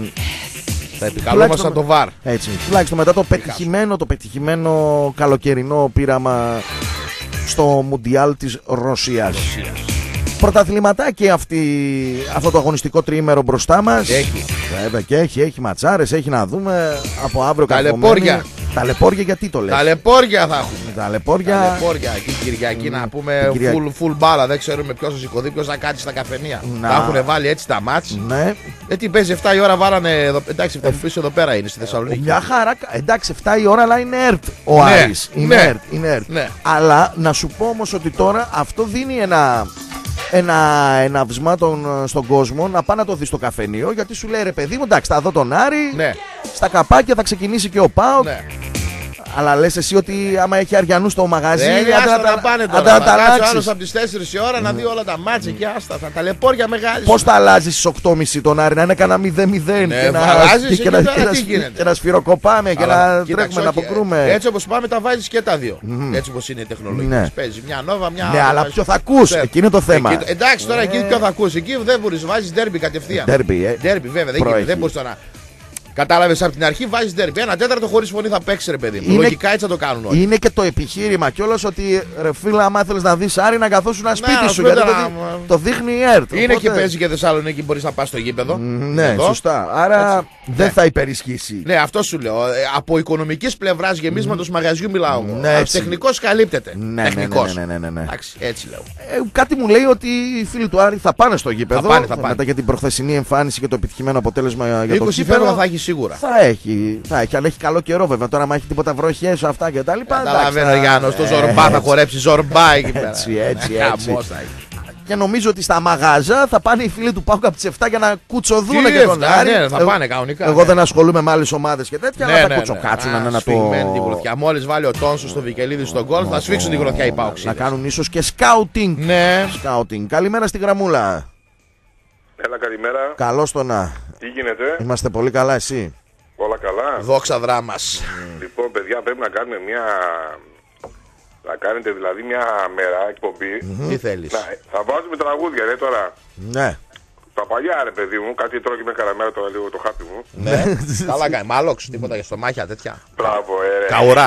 Θα επικαλούμασταν το VAR. Έτσι. Τουλάχιστον μετά το πετυχημένο καλοκαιρινό πείραμα στο Μουντιάλ της Ρωσίας. Πρωταθληματάκι αυτό το αγωνιστικό τριήμερο μπροστά μας. Έχει ματσάρες, έχει να δούμε από αύριο. Ταλαιπώρια, γιατί το λες? Ταλαιπώρια θα έχουμε. Ταλαιπώρια εκεί Κυριακή να πούμε full μπάλα. Δεν ξέρουμε ποιος θα σηκωθεί, ποιος θα κάτσει στα καφενεία. Τα έχουν βάλει έτσι τα μάτς. Ναι. Τι παίζει 7 η ώρα βάλανε εδώ. Εντάξει, πίσω εδώ πέρα είναι στη Θεσσαλονίκη. Μια χαρά. Εντάξει, 7 η ώρα, αλλά είναι ΕΡΤ ο Άρης. Είναι ΕΡΤ. Αλλά να σου πω όμως ότι τώρα αυτό δίνει ένα εναυσμά στον κόσμο να πάει να το δει στο καφενείο, γιατί σου λέει ρε παιδί μου, εντάξει, θα δω τον Άρη, στα καπάκια θα ξεκινήσει και ο ΠΑΟΚ. Αλλά λες εσύ ότι άμα έχει αριανού στο μαγαζί, θα πάνε τώρα. Θα κάτσει ο άλλος από τις 4 η ώρα να δει όλα τα μάτια και άστα. Θα ταλαιπώρια μεγάλη. Πώς θα αλλάζεις στις 8.30 τον Άρη, να είναι κανένα 0-0 και να σφυροκοπάμε και να τρέχουμε να αποκρούμε. Έτσι όπως πάμε τα βάζεις και τα δύο. Έτσι όπως είναι η τεχνολογία. Παίζει μια νόβα, μια. Ναι, αλλά ποιο θα ακούς, εκεί είναι το θέμα. Εντάξει τώρα εκεί ποιο θα ακούσει. Εκεί δεν μπορείς, βάζεις ντέρμπι κατευθείαν. Ντέρμπι βέβαια, δεν μπορείς τώρα. Κατάλαβες από την αρχή, βάζεις ντέρμπι. 1/4 χωρίς φωνή θα παίξει, ρε παιδί μου. Λογικά έτσι θα το κάνουν όλοι. Είναι και το επιχείρημα κιόλας ότι ρε φίλε, άμα θέλεις να δεις Άρη, να καθόσουν ένα σπίτι σου. Γιατί το δείχνει η ΕΡΤ. Είναι και παίζει και Θεσσαλονίκη, μπορείς να πας στο γήπεδο. Ναι, σωστά. Άρα δεν θα υπερισχύσει. Ναι, αυτό σου λέω. Από οικονομικής πλευράς γεμίσματος μαγαζιού μιλάω. Τεχνικός καλύπτεται. Ναι. Έτσι λέω. Κάτι μου λέει ότι οι φίλοι του Άρη θα πάνε στο γήπεδο. Μετά για την προχθεσινή εμφάνιση και το επιτυχημένο αποτέλεσμα για το γήπεδο. Σίγουρα. Θα έχει. Αν έχει καλό καιρό βέβαια. Τώρα, άμα έχει τίποτα βροχές, αυτά και τα λοιπά. Καταλαβαίνω, Γιάννο. Στο Ζορμπά θα χορέψει Ζορμπά εκεί πέρα. Έτσι. Και νομίζω ότι στα μαγάζα θα πάνε οι φίλοι του ΠΑΟΚ από τις 7 για να κουτσοδούν και τον Άρη. Ναι, θα πάνε κανονικά. Εγώ δεν ασχολούμαι με άλλες ομάδες και τέτοια, αλλά θα κουτσοκάτσουν να το. Μόλις βάλει ο Τόνσο στο Βικελίδη στον γκολ, θα σφίξουν την γροθιά οι ΠΑΟΚ. Να κάνουν ίσως και σκάουτινγκ. Ναι. Καλημέρα στη γραμμούλα. Έλα, καλημέρα. Καλώς το να. Τι γίνεται? Είμαστε πολύ καλά, εσύ? Όλα καλά. Δόξα δράμας. Λοιπόν, παιδιά, πρέπει να κάνουμε μια. Να κάνετε δηλαδή μια μέρα εκπομπή. Τι θέλεις? Θα βάζουμε τραγούδια, ρε τώρα. Ναι. Τα παλιά, ρε παιδί μου, κάτι τρώγει με καραμέρα τώρα λίγο το χάπι μου. Ναι. Καλά κάνει. Μάλοξ, τίποτα για στομάχια τέτοια. Μπράβο, Καουρά.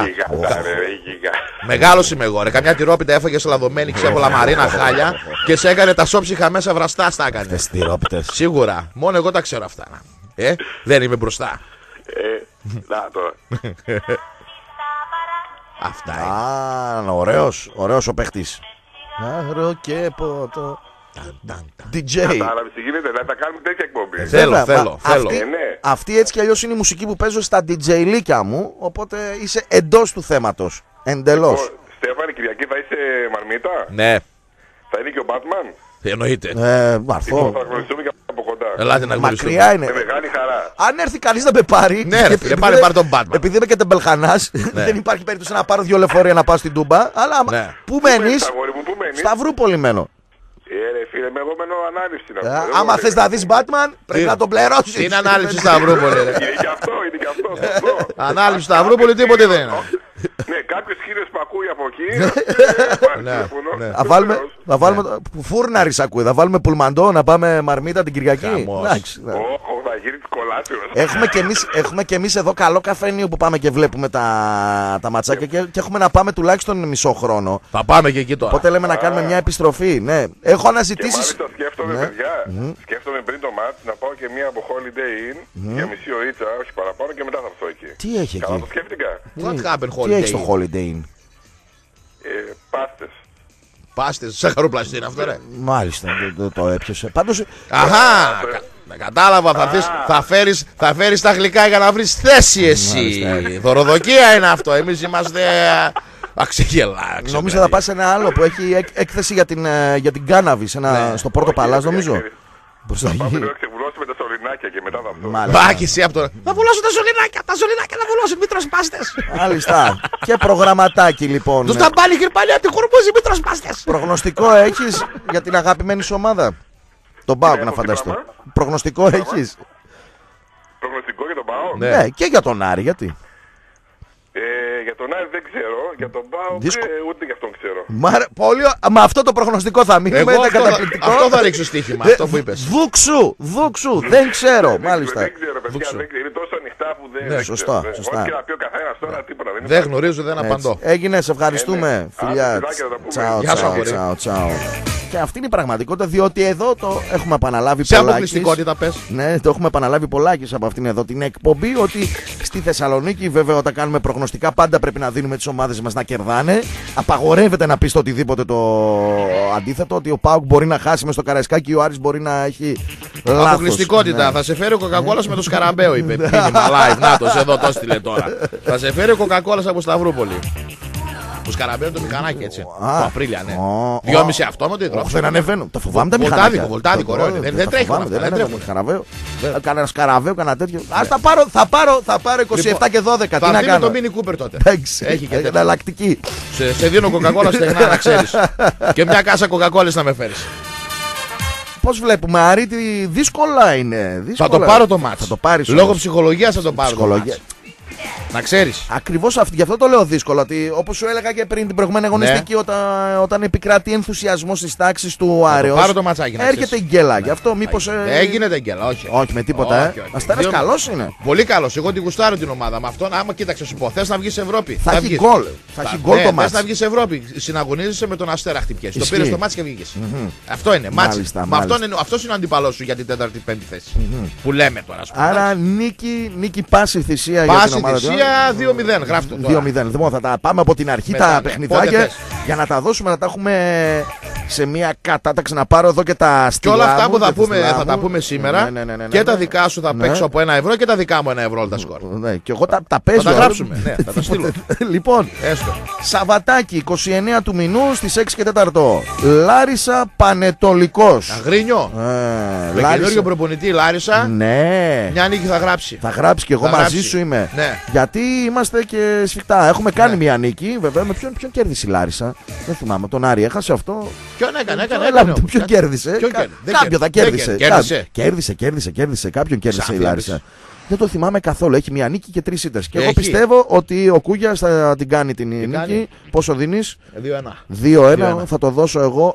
Μεγάλος είμαι εγώ, ρε. Καμιά τυρόπιτα έφαγε λαδωμένη, ξέβολα μαρίνα χάλια και σε έκανε τα σόψυχα μέσα βραστά, στα έκανε. Τυρόπιτες. Σίγουρα. Μόνο εγώ τα ξέρω αυτά. Δεν είμαι μπροστά. Να τώρα. Αυτά είναι. Ωραίος ο παίχτης. Άρο και ποτό. DJ. Κατάλαβες τι γίνεται, να τα κάνουμε τέτοια εκπομπή. Θέλω. Αυτή έτσι κι αλλιώς είναι η μουσική που παίζω στα DJ λίκα μου, οπότε είσαι εντός του θέματος. Εντελώς. Στέφανη, Κυριακή θα είσαι Μαρμίτα? Ναι. Θα είναι και ο Batman? Εννοείται. Βαρθώ. Θα γνωριστούμε και από κοντά. Ελάτε να γνωριστούμε. Μακριά είναι. Με μεγάλη χαρά. Αν έρθει κανείς να με πάρει. Ναι, ρε, πάρε τον Batman. Επειδή είμαι και τεμπελχανάς, δεν υπάρχει περίπτωση να πάρω 2 λεωφορεία να πάω στην Τούμπα. Αλλά πού μένεις? Πού μένεις? Σταυρούπολη μένω. Ρε φίλε, με εγώ μένω ανάληψη. Άμα θες να δεις Batman, πρέπει να τον πληρώσεις. Είναι ανάληψη Σταυρούπολη. Είναι και αυτό, σωστό. Ανάληψη Σταυρούπολη, τίποτε δεν είναι. Ναι, κάποιες χίλιες που ακούει από εκεί. Θα βάλουμε φούρναρης ακούει, θα βάλουμε πουλμαντό να πάμε μαρμίτα την Κυριακή. Θα γίνει κολάσιρος. Έχουμε και εμείς εδώ καλό καφένιο που πάμε και βλέπουμε τα ματσάκια και έχουμε να πάμε τουλάχιστον μισό χρόνο. Θα πάμε και εκεί τώρα. Οπότε λέμε να κάνουμε μια επιστροφή. Ναι. Έχω αναζητήσει. Μάλιστα σκέφτομαι, παιδιά, σκέφτομαι πριν το μάτς να πάω και μία από Holiday Inn για μισή ωρίτσα, όχι παραπάνω, και μετά θα έρθω εκεί. Τι έχει εκεί? Καλά το σκέφτηκα. Τι έχει στο Holiday Inn? Πάστες. Πάστες, σαχαροπλαστή είναι αυτό, ρε. Μάλιστα, το έπιασε. Πάντως. Αχά! Κατάλαβα, θα φέρεις τα γλυκά για να βρεις θέση εσύ. Δωροδοκία είναι αυτό. Εμείς είμαστε αξιγελά. Νομίζω θα πας σε ένα άλλο που έχει έκθεση για την κάναβη στο Πόρτο Παλάς, νομίζω. Θα πάμε να ξεβουλώσουμε τα σωληνάκια και μετά θα αυτό. Μπάκι εσύ από τώρα. Θα βουλώσουν τα σωληνάκια θα βουλώσουν, μη τρως πάστες. Μάλιστα. Και προγραμματάκι λοιπόν. Τους τα πάλι χειρπαλιά, τη χορμπούζει, μη τρως πάστες. Προγνωστικό έχεις για την αγαπημένη σου ομάδα? Τον ΠΑΟΚ να φανταστώ. Προγνωστικό έχεις? Προγνωστικό για τον ΠΑΟΚ? Ναι, και για τον Άρη, γιατί? Για τον Άρη δεν ξέρω, για τον ΠΑΟΚ ούτε για αυτόν ξέρω. Μα αυτό το προγνωστικό θα μείνουμε, είναι καταπληκτικό. Αυτό θα ρίξω στοίχημα, αυτό που είπες. Δούξου, δεν ξέρω, μάλιστα. Δεν ξέρω, παιδιά, είναι τόσο ανοιχτά που δεν σωστά. Ό,τι και να πει ο καθένας τώρα, τίποτα δεν είναι. Δεν γνωρίζω, δεν απαντώ. Έγινε, σε ευχαριστούμε, φιλιά. Τσάου. Και αυτή είναι η πραγματικότητα, διότι εδώ το έχουμε επαναλάβει σε αποκλειστικότητα πες. Ναι, το έχουμε επαναλάβει πολλάκις από αυτήν εδώ την εκπομπή, ότι στη Θεσσαλονίκη, βέβαια, όταν κάνουμε προγνωστικά, πάντα πρέπει να δίνουμε τις ομάδες μας να κερδάνε. Απαγορεύεται να πεις το οτιδήποτε το αντίθετο, ότι ο ΠΑΟΚ μπορεί να χάσει μες στο Καραϊσκάκι και ο Άρης μπορεί να έχει λάθος. Αποκλειστικότητα. Θα σε φέρει ο Κοκακόλας με το Σκαραμπαίο, είπε. Μήνυμα live. Νάτος, εδώ το έστειλε τώρα. Θα σε φέρει ο Κοκακόλας από Σταυρούπολη. Το Σκαραμπαίο το μηχανάκι έτσι. Το Απρίλια, ναι. 2,5 αυτόματο υδρό. Δεν ανεβαίνουν. Τα φοβάμαι τα μηχανάκια. Βολτάδικο, δεν τρέχουν. Δεν τρέχουν. Κανένα Σκαραβαίο, κανένα τέτοιο. Θα πάρω 27 και 12. Τι να κάνω? Το Mini Cooper τότε. Έχει και εναλλακτική. Σε δίνω Coca-Cola στεγνά να ξέρεις. Και μια κάσα Coca-Cola να με φέρεις. Πώς βλέπουμε, Άρη, δύσκολα είναι. Θα το πάρω το μάτς. Λόγω ψυχολογίας θα το πάρω το μάτς. Να ξέρεις. Ακριβώς γι' αυτό το λέω δύσκολο. Ότι όπως σου έλεγα και πριν την προηγούμενη αγωνιστική, όταν επικρατεί ενθουσιασμός στις τάξεις του Άρεως, πάρω το ματσάκι, έρχεται η γκέλα. Γι' αυτό μήπως. Δεν γίνεται γκέλα, όχι. Όχι με τίποτα. Αστέρας καλός είναι. Πολύ καλός. Εγώ την γουστάρω την ομάδα με αυτόν. Άμα κοίταξε, σου πω, θες να βγεις Ευρώπη. Θα έχει γκολ. Θα έχει γκολ το μάτς. Θες να βγεις Ευρώπη. Συναγωνίζεσαι με τον Αστέρα χτυπιές. Το πήρες το μάτς και βγήκες. Αυτό είναι. Αυτό είναι ο αντίπαλός σου για την 4η-5η θέση. Που λέμε τώρα. Άρα νίκη πάση θυσία για την ομάδα. 2-0, γράφτο. 2-0. Λοιπόν, θα τα πάμε από την αρχή τα παιχνιδάκια για να τα δώσουμε, να τα έχουμε σε μια κατάταξη. Να πάρω εδώ και τα στυλά. Και όλα αυτά που θα πούμε, θα τα πούμε σήμερα. Και τα δικά σου θα παίξω από 1 ευρώ και τα δικά μου 1 ευρώ όλα τα σκορ. Ναι, και εγώ τα παίζω. Θα τα γράψουμε. Ναι, θα τα στείλω. Λοιπόν, Σαββατάκι 29 του μηνού στις 6 και 4. Λάρισα Πανετολικός. Αγρίνιο. Με καινούριο προπονητή Λάρισα. Ναι. Μια νίκη θα γράψει. Θα γράψει και εγώ μαζί σου είμαι. Γιατί είμαστε και σφιχτά. Έχουμε κάνει μια νίκη, βέβαια. Με ποιον κέρδισε η Λάρισα? Δεν θυμάμαι. Τον Άρη έχασε αυτό. Ποιον έκανε. Ποιον κέρδισε? Κάποιον θα κέρδισε. Κέρδισε. Κάποιον κέρδισε η Λάρισα. Δεν το θυμάμαι καθόλου. Έχει μια νίκη και 3 ήττες. Και εγώ πιστεύω ότι ο Κούγιας θα την κάνει την νίκη. Πόσο δίνεις? 2-1. Θα το δώσω εγώ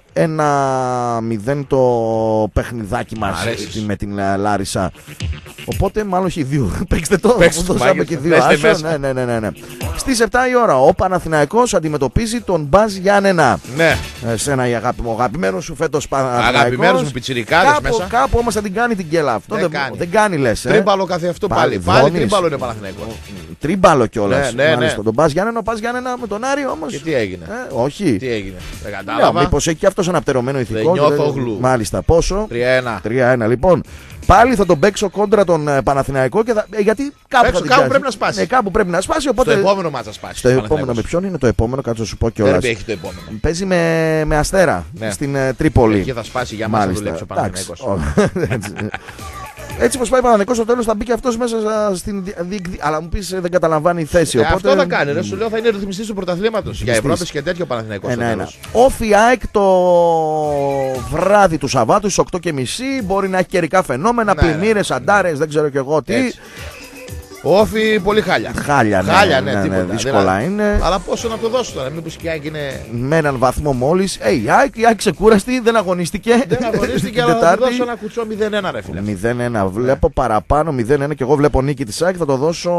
1-0 το παιχνιδάκι μας με την Λάρισα. Οπότε μάλλον έχει 2. Παίξτε το. Δώσαμε και 2 άσο. Ναι. Στις 7 η ώρα ο Παναθηναϊκός αντιμετωπίζει τον Μπάζ Γιάννενα. Ναι. Εσένα ο αγαπημένος σου φέτος Παναθηναϊκός. Αγαπημένος μου πιτσιρικάδες μέσα. Κάπου όμως θα την κάνει την γκέλα. Αυτό δεν κάνει λες. Τρίμπαλο καθε αυτό πάλι. Πάλι τρίμπαλο είναι Παναθηναϊκός. Τρίμπαλο κιόλας. Ναι. Τον Μπάζ Γιάννενα, με τον Άρη όμως. Και τι έγινε? Όχι. Τι έγινε? Δεν κατάλαβα. Μήπως έχει και αυτός αναπτερωμένο ηθικό? Δεν νιώθω γλου. Μάλιστα. Πόσο? 3-1. Λοιπόν. Πάλι θα τον παίξω κόντρα τον Παναθηναϊκό γιατί κάπου πρέπει να σπάσει. Κάπου πρέπει να σπάσει. Οπότε... Στο επόμενο μάτσα σπάσει. Στο επόμενο, με ποιον είναι το επόμενο, κάτσε να σου πω κιόλας. Δεν έχει το επόμενο. Παίζει με Αστέρα στην Τρίπολη. Εκεί θα σπάσει για μας να δουλέψει ο Παναθηναϊκός. Έτσι πως πάει Παναθηναϊκός στο τέλος θα μπει και αυτός μέσα στην αλλά μου πεις δεν καταλαμβάνει θέση. Οπότε... Αυτό θα κάνει, ρε, σου λέω θα είναι ρυθμιστής του πρωταθλήματος. Για Ευρώπης και τέτοιο Παναθηναϊκός. Όφι ΑΕΚ το βράδυ του Σαββάτου στις 8:30 μπορεί να έχει καιρικά φαινόμενα, πλημμύρες, αντάρες, δεν ξέρω κι εγώ τι. Όφι πολύ χάλια. Χάλια, ναι, δύσκολα είναι. Αλλά πόσο να το δώσω τώρα, μήπως και η ΑΕΚ είναι. Με έναν βαθμό μόλις. Η ΑΕΚ ξεκούραστη, δεν αγωνίστηκε. Αλλά θα του δώσω ένα κουτσό 0-1, ρε φίλε. 0-1, βλέπω παραπάνω 0-1 και εγώ βλέπω νίκη της ΑΕΚ, θα το δώσω.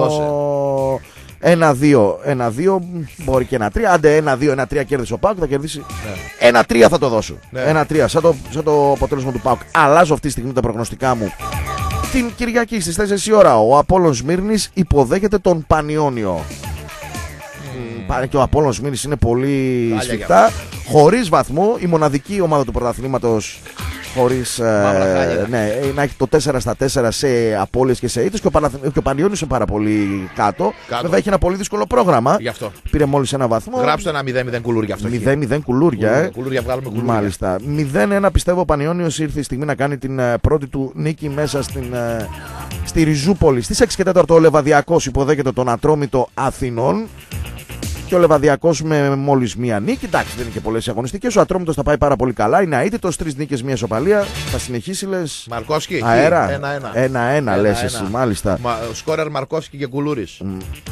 1-2, μπορεί και 1-3. Άντε 1-2, 1-3 κέρδισε ο ΠΑΟΚ, θα κερδίσει. 1-3 θα το δώσω. 1-3, σαν το αποτέλεσμα του ΠΑΟΚ. Αλλάζω αυτή τη στιγμή τα προγνωστικά μου. Την Κυριακή στις 4 η ώρα ο Απόλλων Σμύρνης υποδέχεται τον Πανιόνιο. Και ο Απόλλων Σμύρνης είναι πολύ σφιχτά, χωρίς βαθμό, η μοναδική ομάδα του πρωταθλήματος χωρίς να έχει το 4-4 σε απώλειες και σε ήττες, και ο Πανιόνιος είναι πάρα πολύ κάτω. Βέβαια έχει ένα πολύ δύσκολο πρόγραμμα. Γι' αυτό. Πήρε μόλις ένα βαθμό. Γράψτε ένα 0-0 κουλούρια αυτό. 0-0 κουλούρια. Κουλούρια βγάλουμε κουλούρια. Μάλιστα. 0-1 πιστεύω ο Πανιόνιος ήρθε η στιγμή να κάνει την πρώτη του νίκη μέσα στη Ριζούπολη. Στις 6 και 4 ο Λεβαδιακός υποδέχεται τον Ατρόμητο Αθηνών. Και ο Λεβαδιακός με μόλις μία νίκη. Εντάξει, δεν είναι και πολλές αγωνιστικές. Ο Ατρόμητος θα πάει πάρα πολύ καλά. Είναι αίτητος, 3 νίκες, μία ισοπαλία. Θα συνεχίσει, λες. Μαρκόσκι. Αέρα. 1-1 λες εσύ, μάλιστα. Σκόρερ Μαρκόσκι και Κουλούρης.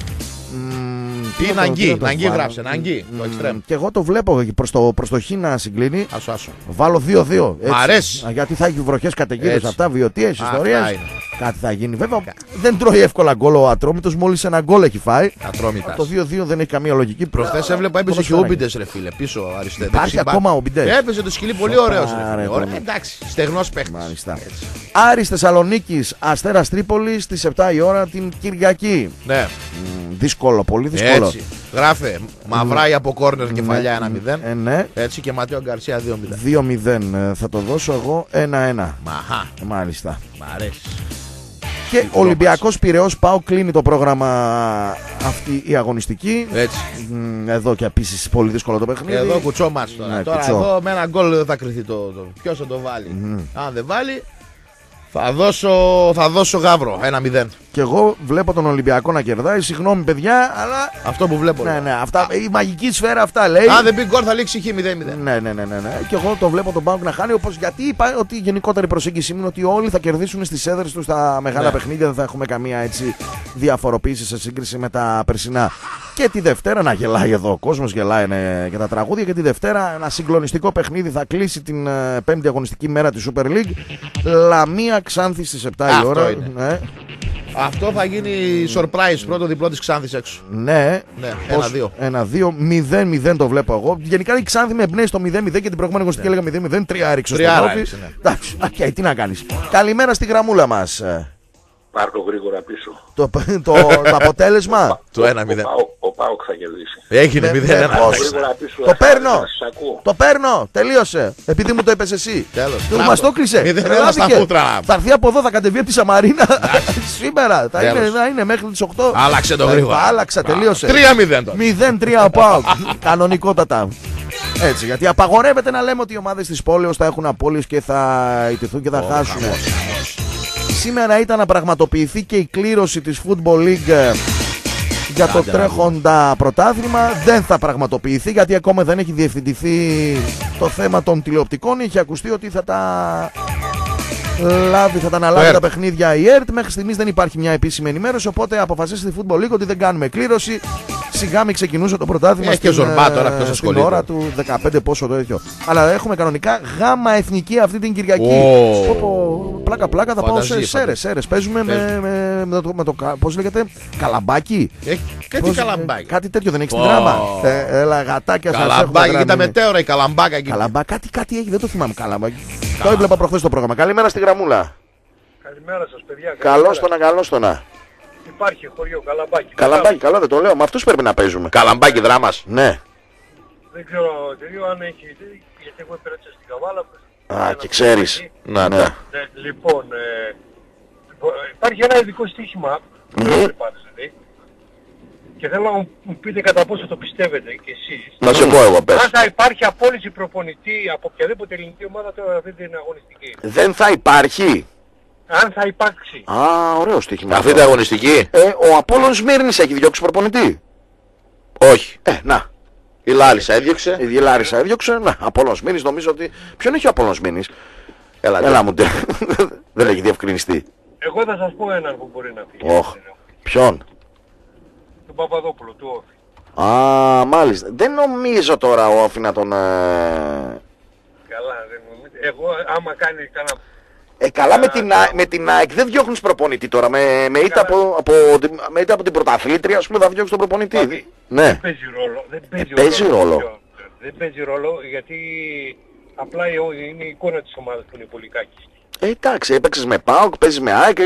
Ή Ναγκή γράψε. Ναγκή. Και εγώ το βλέπω προς το χ να συγκλίνει. Άσο. Βάλω 2-2. Μ' αρέσει. Γιατί θα έχει βροχές καταιγίδες αυτά, βιωτίες, ιστορίες. Κάτι θα γίνει. Βέβαια δεν τρώει εύκολα γκολ ο Ατρόμητος, μόλις ένα γκολ έχει φάει. Ατρόμητας. Το 2-2 δεν έχει καμία λογική. Προχθές έβλεπα έπαιζε και ο Ούμπιντες, ρε φίλε, πίσω αριστερά. Υπάρχει ακόμα ο Ούμπιντες. Έπαιζε το σκυλί πολύ ωραίος. Εντάξει, στεγνός παίχτης. Άρης Θεσσαλονίκης, Αστέρας Τρίπολης στις 7 η ώρα την Κυριακή. Ναι. Δύσκολο, πολύ δύσκολο. Έτσι. Γράφε Μαυράει από κόρνερ κεφαλιά 1-0. Ναι. Έτσι και Ματέο Γκαρσία 2-0. 2-0 θα το δώσω εγώ 1-1. Μάλιστα. Μ' αρέσει. Και Ολυμπιακός Πειραιώς ΠΑΟΚ κλείνει το πρόγραμμα αυτή η αγωνιστική. Έτσι. Εδώ και επίσης πολύ δύσκολο το παιχνίδι. Εδώ κουτσό μάτς τώρα. Ναι, τώρα κουτσό. εδώ με ένα γκολ θα κρυθεί το. Ποιος θα το βάλει. Αν δεν βάλει θα δώσω γαύρο 1-0. Και εγώ βλέπω τον Ολυμπιακό να κερδάει. Συγγνώμη παιδιά, αλλά. Αυτό που βλέπω. Ναι, αυτά, η μαγική σφαίρα αυτά λέει. Αν δεν πει γκολ θα λήξει χ 0-0. Ναι. Και εγώ το βλέπω τον ΠΑΟΚ να χάνει. Γιατί είπα ότι η γενικότερη προσέγγιση είναι ότι όλοι θα κερδίσουν στις έδρες τους στα μεγάλα παιχνίδια. Δεν θα έχουμε καμία έτσι διαφοροποίηση σε σύγκριση με τα περσινά. Και τη Δευτέρα να γελάει εδώ. Ο κόσμος γελάει για τα τραγούδια. Και τη Δευτέρα ένα συγκλονιστικό παιχνίδι θα κλείσει την 5η αγωνιστική μέρα της Super League. Λαμία Ξάνθη στις 7 η ώρα. Ναι. Αυτό θα γίνει surprise, πρώτο διπλό της Ξάνθης έξω. Ναι. 1-2. 1-2, 0-0 το βλέπω εγώ. Γενικά η Ξάνθη με εμπνέει στο 0-0 και την προηγούμενη αγωνιστική έλεγα 0-0. 3 έριξε στο τρόπι. Εντάξει, τι να κάνεις. Καλημέρα στη γραμμούλα μας. Πάρ' το γρήγορα πίσω. Το αποτέλεσμα. Το 1-0. Ο ΠΑΟΚ θα κερδίσει. Έγινε 0-1. Το παίρνω. Τελείωσε. Επειδή μου το είπες εσύ. Τέλος. Μας το κλείσε. Θα έρθει από εδώ, θα κατεβεί από τη Σαμαρίνα σήμερα. Θα είναι μέχρι τις 8. Άλλαξε το γρήγορα. Άλλαξα, τελείωσε. 3-0 τώρα. 0-3 ο ΠΑΟΚ. Κανονικότατα. Έτσι, γιατί απαγορεύεται να λέμε ότι οι ομάδες της πόλεως θα έχουν απώλειες και θα ιτηθούν και θα χάσουν. Σήμερα ήταν να πραγματοποιηθεί και η κλήρωση της Football League για το τρέχοντα πρωτάθλημα. Δεν θα πραγματοποιηθεί γιατί ακόμα δεν έχει διευθυντηθεί το θέμα των τηλεοπτικών. Είχε ακουστεί ότι θα τα αναλάβει τα παιχνίδια η ΕΡΤ. Μέχρι στιγμής δεν υπάρχει μια επίσημη ενημέρωση, οπότε αποφασίσει τη Football League ότι δεν κάνουμε κλήρωση. Σιγά μην ξεκινούσε το πρωτάθλημα στην ώρα του 15 πόσο το τέτοιο. Αλλά έχουμε κανονικά γάμα εθνική αυτή την Κυριακή. Πλάκα θα πάω σε Σέρες. Παίζουμε με το πώς λέγεται, καλαμπάκι. Κάτι τέτοιο δεν έχει στην δράμα. Έλα γατάκια σας. Καλαμπάκι, κοίτα μετέωρα η καλαμπάκα εκεί. Κάτι έχει, δεν το θυμάμαι καλαμπάκι. Το έβλεπα προχθές το πρόγραμμα. Καλημέρα στη γραμμούλα. Καλημέρα σας παιδιά. Καλώς το να. Υπάρχει χωριό Καλαμπάκι. Καλαμπάκι, καλό δεν το λέω. Με αυτούς πρέπει να παίζουμε. Καλαμπάκι δράμας. Ναι. Δεν ξέρω αν έχει, γιατί εγώ υπηρέτησα στην Καβάλα. Και ξέρεις. Ναι. Λοιπόν, υπάρχει ένα ειδικό στοίχημα και θέλω να μου πείτε κατά πόσο το πιστεύετε κι εσείς. Να σε πω εγώ, πες. Αν θα υπάρχει απόλυση προπονητή από οποιαδήποτε ελληνική ομάδα τώρα αυτή την αγωνιστική. Δεν θα υπάρχει. Αν θα υπάρξει. Ωραίο στοίχημα. Αυτή την αγωνιστική. Ο Απόλλων Σμύρνης έχει διώξει προπονητή. Όχι. Να. Η Λάρισα έδιωξε. Η Λάρισα έδιωξε. Να. Απόλλων Σμύρνης νομίζω ότι. Ποιον έχει ο Απόλλων Σμύρνης? Έλα μου. Δεν έχει διευκρινιστεί. Εγώ θα σας πω έναν που μπορεί να φύγει. Ποιον? Τον Παπαδόπουλο, του Όφη. Μάλιστα. Δεν νομίζω τώρα ο Όφη να τον... Καλά, δεν νομίζω. Εγώ άμα κάνει κανένα... Καλά με την ΑΕΚ δεν διώχνεις προπονητή τώρα. Με ήττα από την πρωταθλήτρια, ας πούμε, θα διώξεις τον προπονητή. Ναι. Δεν παίζει ρόλο. Δεν παίζει ρόλο γιατί απλά είναι η εικόνα της ομάδας που είναι πολύ κάκιστη. Εντάξει, έπαιξες με ΠΑΟΚ, παίζεις με ΑΕΚ,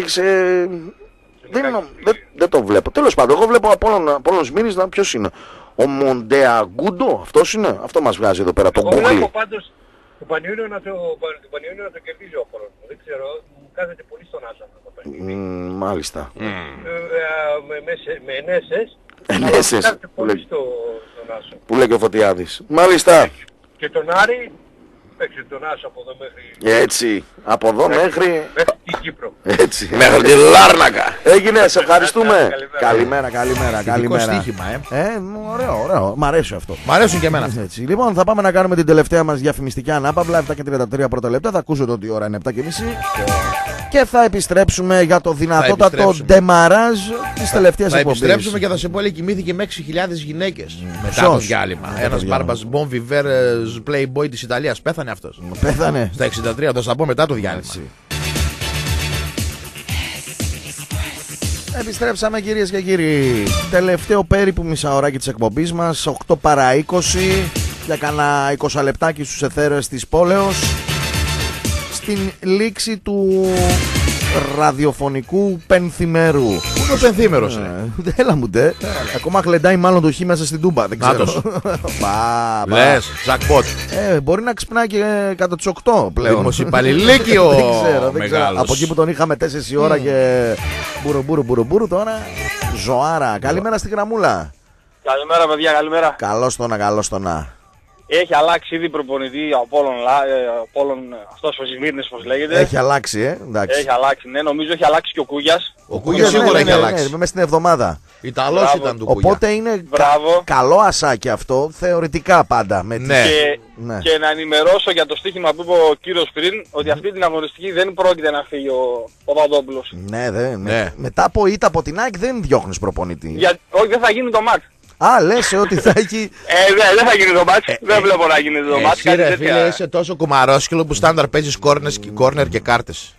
δεν το βλέπω. Τέλος πάντων, εγώ βλέπω Απόλλων Σμύρνης, ποιος είναι? Ο Μοντεαγκούντο, αυτός είναι? Αυτό μας βγάζει εδώ πέρα, το Google. Εγώ βλέπω πάντως το Πανιόνιο να το κερδίζει ο Απόλλων. Δεν ξέρω, μου κάθεται πολύ στον Άσο αυτό το παιχνίδι. Μάλιστα. Με ενέσες, κάθεται πολύ στον Άσο. Που λέει και ο Φωτιάδης. Μάλιστα. Και τον Άρη, παίξει τον Άσο από εδώ μέχρι... Έτσι, από εδώ μέχρι την Κύπρο. Έτσι. Μέχρι τη Λάρνακα. Έγινε, σε ευχαριστούμε. Καλημέρα. Καλημέρα. Στοίχημα, ωραίο. Μ' αρέσει αυτό. Μ' αρέσουν και εμένα. Έτσι. Λοιπόν, θα πάμε να κάνουμε την τελευταία μας διαφημιστική ανάπαυλα. 7:33 πρώτα λεπτά. Θα ακούσετε ότι η ώρα είναι 7:30. Και θα επιστρέψουμε για το δυνατότατο ντεμαράζ της τελευταίας εκπομπής. Θα επιστρέψουμε και θα σε πω, λέει, κοιμήθηκε με 6.000 γυναίκες μετά το διάλειμμα. Ένας μπάρμπας Bon Vivere Playboy της Ιταλίας. Πέθανε αυτός. Πέθανε. Στα 63, θα σας πω μετά το διάλειμμα. Επιστρέψαμε, κυρίες και κύριοι. Τελευταίο περίπου μισάωράκι της εκπομπής μας, 8 παρά 20, για κάνα 20 λεπτάκι στους αιθέρες της πόλεως, στην λήξη του ραδιοφωνικού πενθυμέρου. Πού είναι ο πενθήμερος? Έλα μου ντε. Ακόμα χλεντάει μάλλον το χ μέσα στην τούμπα. Δεν ξέρω. Λες, jackpot. Μπορεί να ξυπνάει και κατά τις 8 πλέον. Δημοσιοπαλληλίκιο. Δεν ξέρω. Από εκεί που τον είχαμε 4 η ώρα και μπουρου τώρα. Ζωάρα. Καλημέρα στη γραμμούλα. Καλημέρα παιδιά, καλημέρα. Καλώς το να. Έχει αλλάξει ήδη προπονητή ο Απόλλων, αυτός ο Σμύρνης πώς λέγεται. Έχει αλλάξει, εντάξει. Έχει αλλάξει, ναι, νομίζω έχει αλλάξει και ο Κούγιας. Ο Κούγιας σίγουρα έχει αλλάξει. Μέσα στην εβδομάδα. Ιταλός ήταν του Κούγια. Οπότε είναι καλό ασάκι αυτό, θεωρητικά πάντα. Και να ενημερώσω για το στοίχημα που είπε ο κύριος πριν, ότι αυτή την αγωνιστική δεν πρόκειται να φύγει ο Παπαδόπουλος. Ναι. Μετά από ήττα από την ΑΕΚ δεν διώχνεις προπονητή. Όχι, δεν θα γίνει το μάτς. Λες ότι θα έχει... δεν θα γίνει το μάτς. Δεν βλέπω να γίνει το μάτς. Εσύ ρε φίλε, είσαι τόσο κουμαρόσκυλο που στάνταρ παίζεις κόρνερ και κάρτες.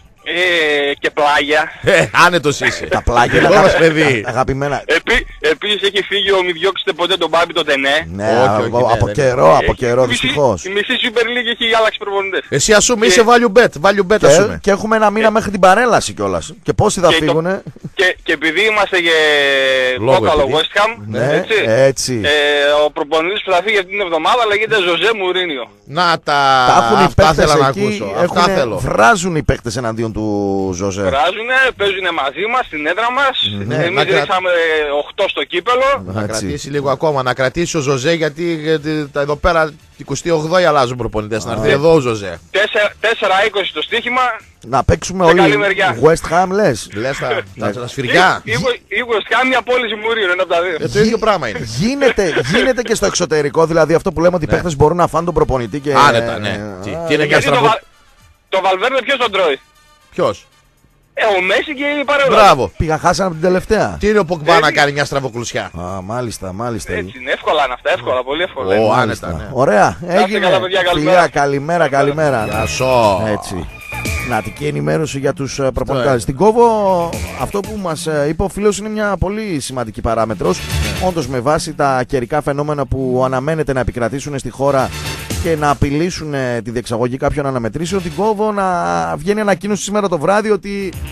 Και πλάγια. Άνετος είσαι. Τα πλάγια είναι αγαπημένα. Επίσης έχει φύγει ο μη διώξετε ποτέ τον Μπάμπη το Τενέ. Ναι, από καιρό δυστυχώς. Η μισή Super League έχει αλλάξει προπονητές. Εσύ ασούμε είσαι value bet ασούμε. Και έχουμε ένα μήνα μέχρι την παρέλαση κιόλας. Και πόσοι θα φύγουνε. Και επειδή είμαστε και κόκαλο West Ham, έτσι. ο προπονητής που θα φύγει αυτή την εβδομάδα λέγεται Ζωζέ Μουρίνιο. Να τα έχουν οι παίκτες εκεί, βράζουν οι παίκτες εναντίον του Ζωζέ. Βράζουνε, παίζουνε μαζί μας στην έδρα μας. Εμείς ρίξαμε 8 στο κύπελο. Να κρατήσει λίγο ακόμα, να κρατήσει ο Ζωζέ γιατί εδώ πέρα 28 αλλάζουν προπονητές. Να έρθει εδώ ο Ζωζέ. 4-20 το στοίχημα. Να παίξουμε όλοι West Ham λες. Τα σφυριά. Η West Ham μια πώληση Μουρίνιο, είναι από τα δύο. Το ίδιο πράγμα είναι. Γίνεται και στο εξωτερικό, δηλαδή αυτό που λέμε ότι οι παίκτες μπορούν να φάνε τον προπονητή και... Άνετα, ναι. Τι είναι μια στραβό... Το Βαλβέρντε ποιος τον τρώει? Ποιος? Ο Μέση και η παρέμβαση. Μπράβο. Χάσανε από την τελευταία. Τι είναι ο Πογμπά να κάνει μια στραβοκλουσιά? Μάλιστα. Έτσι είναι, εύκολα είναι αυτά, εύκολα, πολύ εύκολα. Άνετα, ναι. Ωραία, έγινε. Φιλιά, καλημέρα. Γεια Έτσι. Νατική ενημέρωση για τους προπονητές. Στην Κόβο, αυτό που μας είπε ο φίλος είναι μια πολύ σημαντική παράμετρος. Όντως, με βάση τα καιρικά φαινόμενα που αναμένεται να επικρατήσουν στη χώρα και να απειλήσουν τη διεξαγωγή κάποιων αναμετρήσεων, την Κόβο να βγαίνει ανακοίνωση σήμερα το βράδυ ότι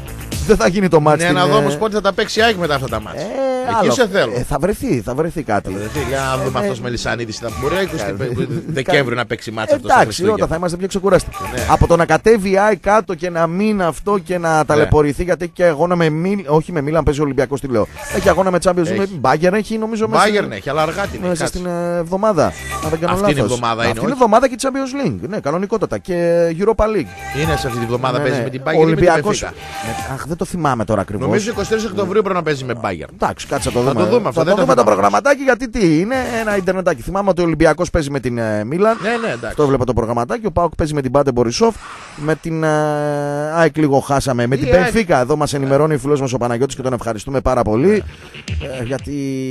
Δεν θα γίνει το μάτς. Ναι, να δω όμως πότε θα τα παίξει η ΑΕΚ μετά αυτά τα μάτς. Εκεί σε θέλω. Θα βρεθεί κάτι. Να δούμε αυτός Μελισσανίδης. Θα μπορεί 20 Δεκέμβρη να παίξει μάτς αυτός. Εντάξει, όταν θα είμαστε πιο ξεκουραστοί. Από το να κατέβει η ΑΕΚ κάτω και να μείνει αυτό και να ταλαιπωρηθεί, γιατί έχει και αγώνα με όχι με Μίλαν, παίζει ο Ολυμπιακός, τι λέω. Έχει αγώνα με Champions League. Bayern έχει νομίζω Bayern έχει, αλλά αργά την μέσα στην εβδομάδα. Αυτή είναι η εβδομάδα. Αυτή είναι η εβδομάδα και Champions League. Ναι, κανονικότατα. Και Europa League. Είναι σε αυτή τη εβδομάδα παίζει με την Bayern. Ολυμπιακός. Αχ, δεν το θυμάμαι τώρα ακριβώς. Νομίζω 23 Οκτωβρίου πρέπει να παίζει με Bayern. Εντάξει, κάτσε να το δούμε. Θα το δούμε το προγραμματάκι, γιατί τι είναι ένα Ιντερνετάκι. Θυμάμαι ότι ο Ολυμπιακός παίζει με την Μίλαν. Αυτό έβλεπα το προγραμματάκι. Ο ΠΑΟΚ παίζει με την Μπάντε Μπορισόφ. Με την ΑΕΚ λίγο χάσαμε. Με την Μπενφίκα. Εδώ μας ενημερώνει ο φίλος μας ο Παναγιώτης και τον ευχαριστούμε πάρα πολύ. Γιατί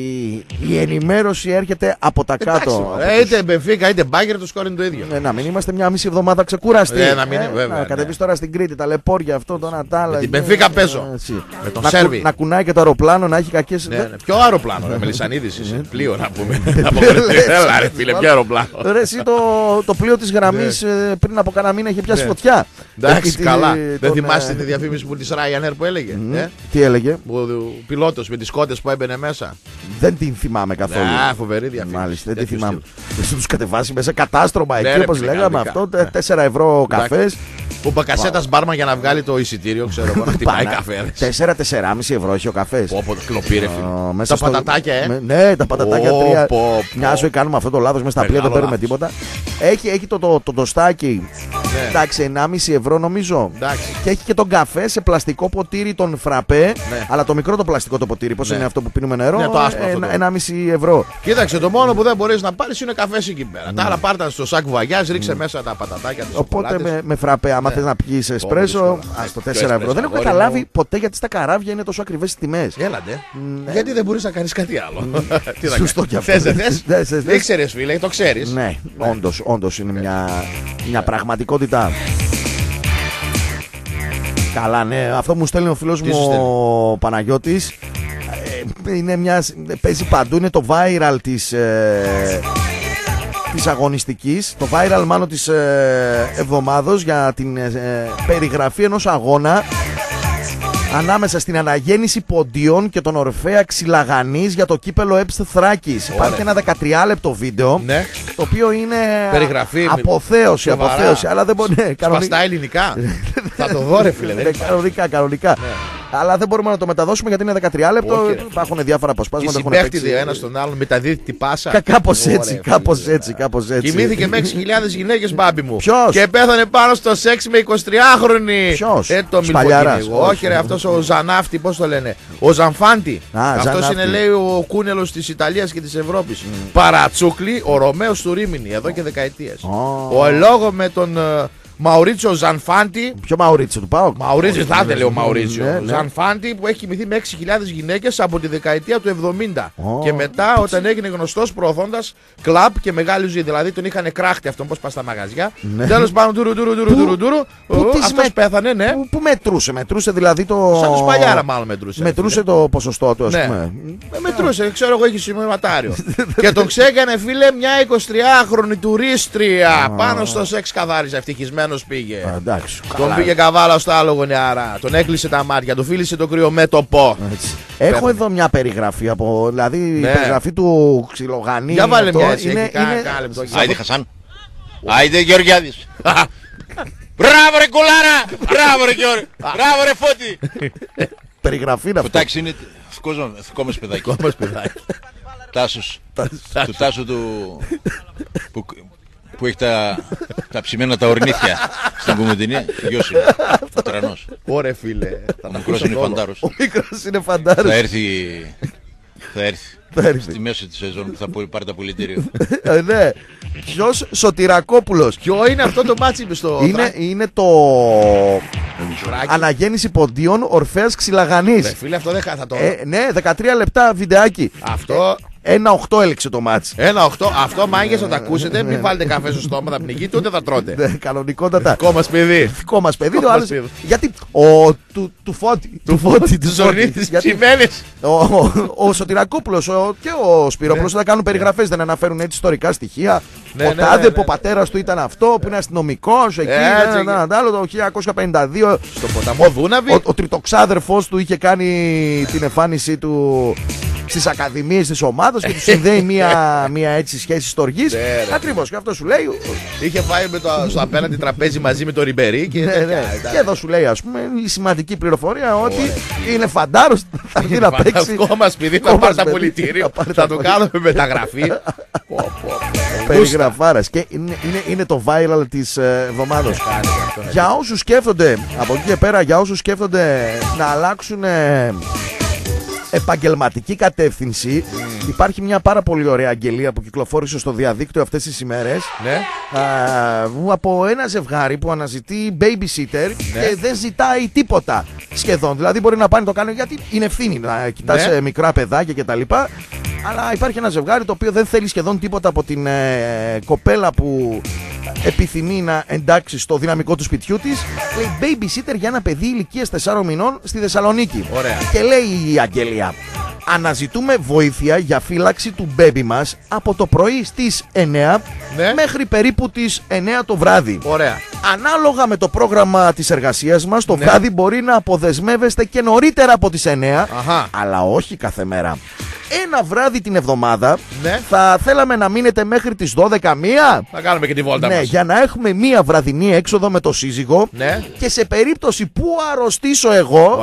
η ενημέρωση έρχεται από τα κάτω. Είτε Μπενφίκα είτε Μπάγκερ, το σκόρ είναι το ίδιο. Να μην είμαστε μια μισή εβδομάδα ξεκούραστοι. Να κατεβείς τώρα στην Κρήτη, τα λεπόρια αυτό, το Νατάλα. Την Μπενφίκα παίζω. Με τον Σέρβι. Να κουνάει και το αεροπλάνο, να έχει κακές. Ποιο αεροπλάνο, Μελισσανίδης είσαι. Πλοίο να πούμε. Έλα ρε φίλε, ποιο αεροπλάνο. Ρε εσύ το πλοίο της γραμμής πριν από κανένα μήνα είχε πιάσει φωτιά. Εντάξει, καλά. Δεν θυμάσαι τη διαφήμιση που της Ryanair που έλεγε. Τι έλεγε? Ο πιλότος με τις κότες που έμπαινε μέσα. Δεν την θυμάμαι καθόλου. Φοβερή διαφήμιση. Μάλιστα, δεν τη θυμάμαι. Εσύ τους κατεβάσει μέσα κατάστρωμα εκεί, όπως λέγαμε αυτό. 4 ευρώ καφές. Ο Μπακασέτας μπάρμαν για να βγάλει το εισιτήριο, ξέρω εγώ, να χτυπάει καφέ. 4-4,5 ευρώ έχει ο καφές. Όπω κλοπή, ρε φίλε. Τα πατατάκια, Ναι, τα πατατάκια 3. Μια ζωή κάνουμε αυτό το λάθος μέσα στα πλοία, δεν παίρνουμε τίποτα. Έχει το τοστάκι. Εντάξει, 1,5 ευρώ νομίζω. Και έχει και τον καφέ σε πλαστικό ποτήρι, τον φραπέ. Αλλά το μικρό το πλαστικό το ποτήρι, πώς είναι αυτό που πίνουμε νερό? 1,5 ευρώ. Κοίταξε, το μόνο που δεν μπορείς να πάρεις είναι καφές εκεί πέρα. Τα άλλα πάρτα στο σακ βαγιάζ, ρίξε μέσα τα πατατάκια. Οπότε με φραπέ, άμα θες να πιεις εσπρέσο, στο 4 ευρώ. Δεν έχω καταλάβει ποτέ γιατί στα καράβια είναι τόσο ακριβές οι τιμές. Έλατε. Γιατί δεν μπορείς να κάνεις κάτι άλλο. Σωστό κι αυτό. Δεν ξέρεις, φίλε, το ξέρεις. Ναι, όντως είναι μια πραγματικότητα. Καλά, ναι, αυτό μου στέλνει ο φίλος μου ο Παναγιώτης. Παίζει παντού, είναι το viral της αγωνιστικής, το viral μάλλον της εβδομάδος, για την περιγραφή ενός αγώνα ανάμεσα στην αναγέννηση Ποντίων και τον Ορφέα Ξυλαγανής για το κύπελο ΕΠΣ Θράκης. Υπάρχει ένα 13 λεπτό βίντεο, το οποίο είναι περιγραφή, αποθέωση, αλλά δεν μπορεί. Σπαστά ελληνικά. Θα το δω, ρε φίλε. Κανονικά. Αλλά δεν μπορούμε να το μεταδώσουμε γιατί είναι 13 λεπτό. Υπάρχουν διάφορα αποσπάσματα. Συμπέχτηται ο ένας τον άλλον, μεταδίδει την πάσα. Κάπως έτσι. Κοιμήθηκε με 6.000 γυναίκες, μπάμπι μου. Ποιος? Και πέθανε πάνω στο σεξ με 23χρονη. Ποιος? Το Σπαλιάρας. Όχι, ρε, αυτός ο Ζανάφτη, πώς το λένε. Ο Ζανφάντη. Αυτός είναι, λέει, ο κούνελος της Ιταλίας και της Ευρώπης. Παρατσούκλι, ο Ρωμαίος του Ρίμινη, εδώ και δεκαετίες. Ο ελόγω με τον Μαουρίτσιο Ζανφάντη. Ποιο Μαουρίτσιο, του ΠΑΟΚ? Μαουρίτσιο, θα ήθελε ο Μαουρίτσιο. Ζανφάντη, που έχει κοιμηθεί με 6.000 γυναίκες από τη δεκαετία του 70. Και μετά, όταν έγινε γνωστός, προωθώντας κλαμπ και μεγάλη ζωή. Δηλαδή τον είχαν κράχτη αυτόν, πώς πας στα μαγαζιά. Τέλος πάντων, τουρου. Αυτός πέθανε, ναι. Πού μετρούσε δηλαδή το. Σαν το Σπαλιάρα, μάλλον μετρούσε. Μετρούσε το ποσοστό του, ας πούμε. Μετρούσε, ξέρω εγώ, είχε σημειωματάριο. Και τον ξέκανε, φίλε, μια 23χρονη τουρίστρια πάνω στο σεξ καθάριζε, ευτυχισμένο. Πήγε. Τον πήγε καβάλα στο άλογο, νεαρά. Τον έκλεισε τα μάτια, του φίλησε το κρύο μέτωπο. Έχω εδώ μια περιγραφή δηλαδή η περιγραφή του Ξυλογανή. Για βάλε μια έτσι. Άιντε Χασάν. Άιντε Γεωργιάδης. Μπράβο ρε κουλάρα. Μπράβο ρε Γιώργη. Μπράβο ρε Φώτη. Περιγραφή είναι αυτό. Το τάξη είναι θυκόμες παιδάκι. Τάσος. Του Τάσου του που έχει τα ψημένα τα ορνήθια στην Κομωτινή. Γιος είναι, ο τρανός. Ωρε φίλε. Ο μικρός είναι φαντάρος. Ο μικρός είναι φαντάρος. Θα έρθει στη μέση της σεζόν που θα πάρει το απολυτήριο. Ναι. Ποιος? Σωτηρακόπουλος. Ποιο είναι αυτό το μάτσι στο. Είναι το αναγέννηση Ποντίων Ορφέας Ξυλαγανής. Φίλε, αυτό δεν θα το. Ναι, 13 λεπτά βιντεάκι. Αυτό. 1-8 έλεξε το μάτς. 1-8, αυτό μάγκες θα τα ακούσετε. Μην βάλετε καφέ στο στόμα, θα πνιγείτε ούτε θα τρώτε. Κανονικότατα. Δικό μας παιδί. Δικό μας παιδί. Γιατί του Φώτη. Του Ζωνίτης Τσιμένης. Ο Σωτηρακόπουλος και ο Σπυρόπουλος θα κάνουν περιγραφές, δεν αναφέρουν έτσι ιστορικά στοιχεία. Ο τάδε που ο πατέρας του ήταν αυτό, που είναι αστυνομικός εκεί. Το 1952. Στο ποταμό Δούναβη. Ο τριτοξάδερφός του είχε κάνει την εμφάνισή του στις ακαδημίες της ομάδας και του συνδέει μια έτσι σχέση στοργής. Ακριβώς, και αυτό σου λέει. Είχε πάει στο απέναντι τραπέζι μαζί με τον Ριμπερί. Και εδώ σου λέει, ας πούμε, η σημαντική πληροφορία ότι είναι φαντάρος. Θα έρθει να παίξει. Ακόμα σπίτι, θα πάρει τα πολιτήριο. Θα το κάνουμε μεταγραφή. Περιγραφάρας. Και είναι το viral της εβδομάδος. Για όσους σκέφτονται, από εκεί και πέρα, για όσους σκέφτονται να αλλάξουν επαγγελματική κατεύθυνση, υπάρχει μια πάρα πολύ ωραία αγγελία που κυκλοφόρησε στο διαδίκτυο αυτές τις ημέρες, από ένα ζευγάρι που αναζητεί babysitter και δεν ζητάει τίποτα σχεδόν. Δηλαδή μπορεί να πάνε το κάνει γιατί είναι ευθύνη να κοιτάς μικρά παιδάκια κτλ. Αλλά υπάρχει ένα ζευγάρι το οποίο δεν θέλει σχεδόν τίποτα από την κοπέλα που επιθυμεί να εντάξει στο δυναμικό του σπιτιού της. Λέει babysitter για ένα παιδί ηλικίας 4 μηνών στη Θεσσαλονίκη. Ωραία. Και λέει η αγγελία, αναζητούμε βοήθεια για φύλαξη του μπέμπι μας από το πρωί στις 9 μέχρι περίπου τις 9 το βράδυ. Ωραία. Ανάλογα με το πρόγραμμα της εργασίας μας, το βράδυ μπορεί να αποδεσμεύεστε και νωρίτερα από τις 9, αλλά όχι κάθε μέρα. Ένα βράδυ την εβδομάδα θα θέλαμε να μείνετε μέχρι τις 12-1. Θα κάνουμε και τη βόλτα μας. Για να έχουμε μία βραδινή έξοδο με το σύζυγο. Και σε περίπτωση που αρρωστήσω εγώ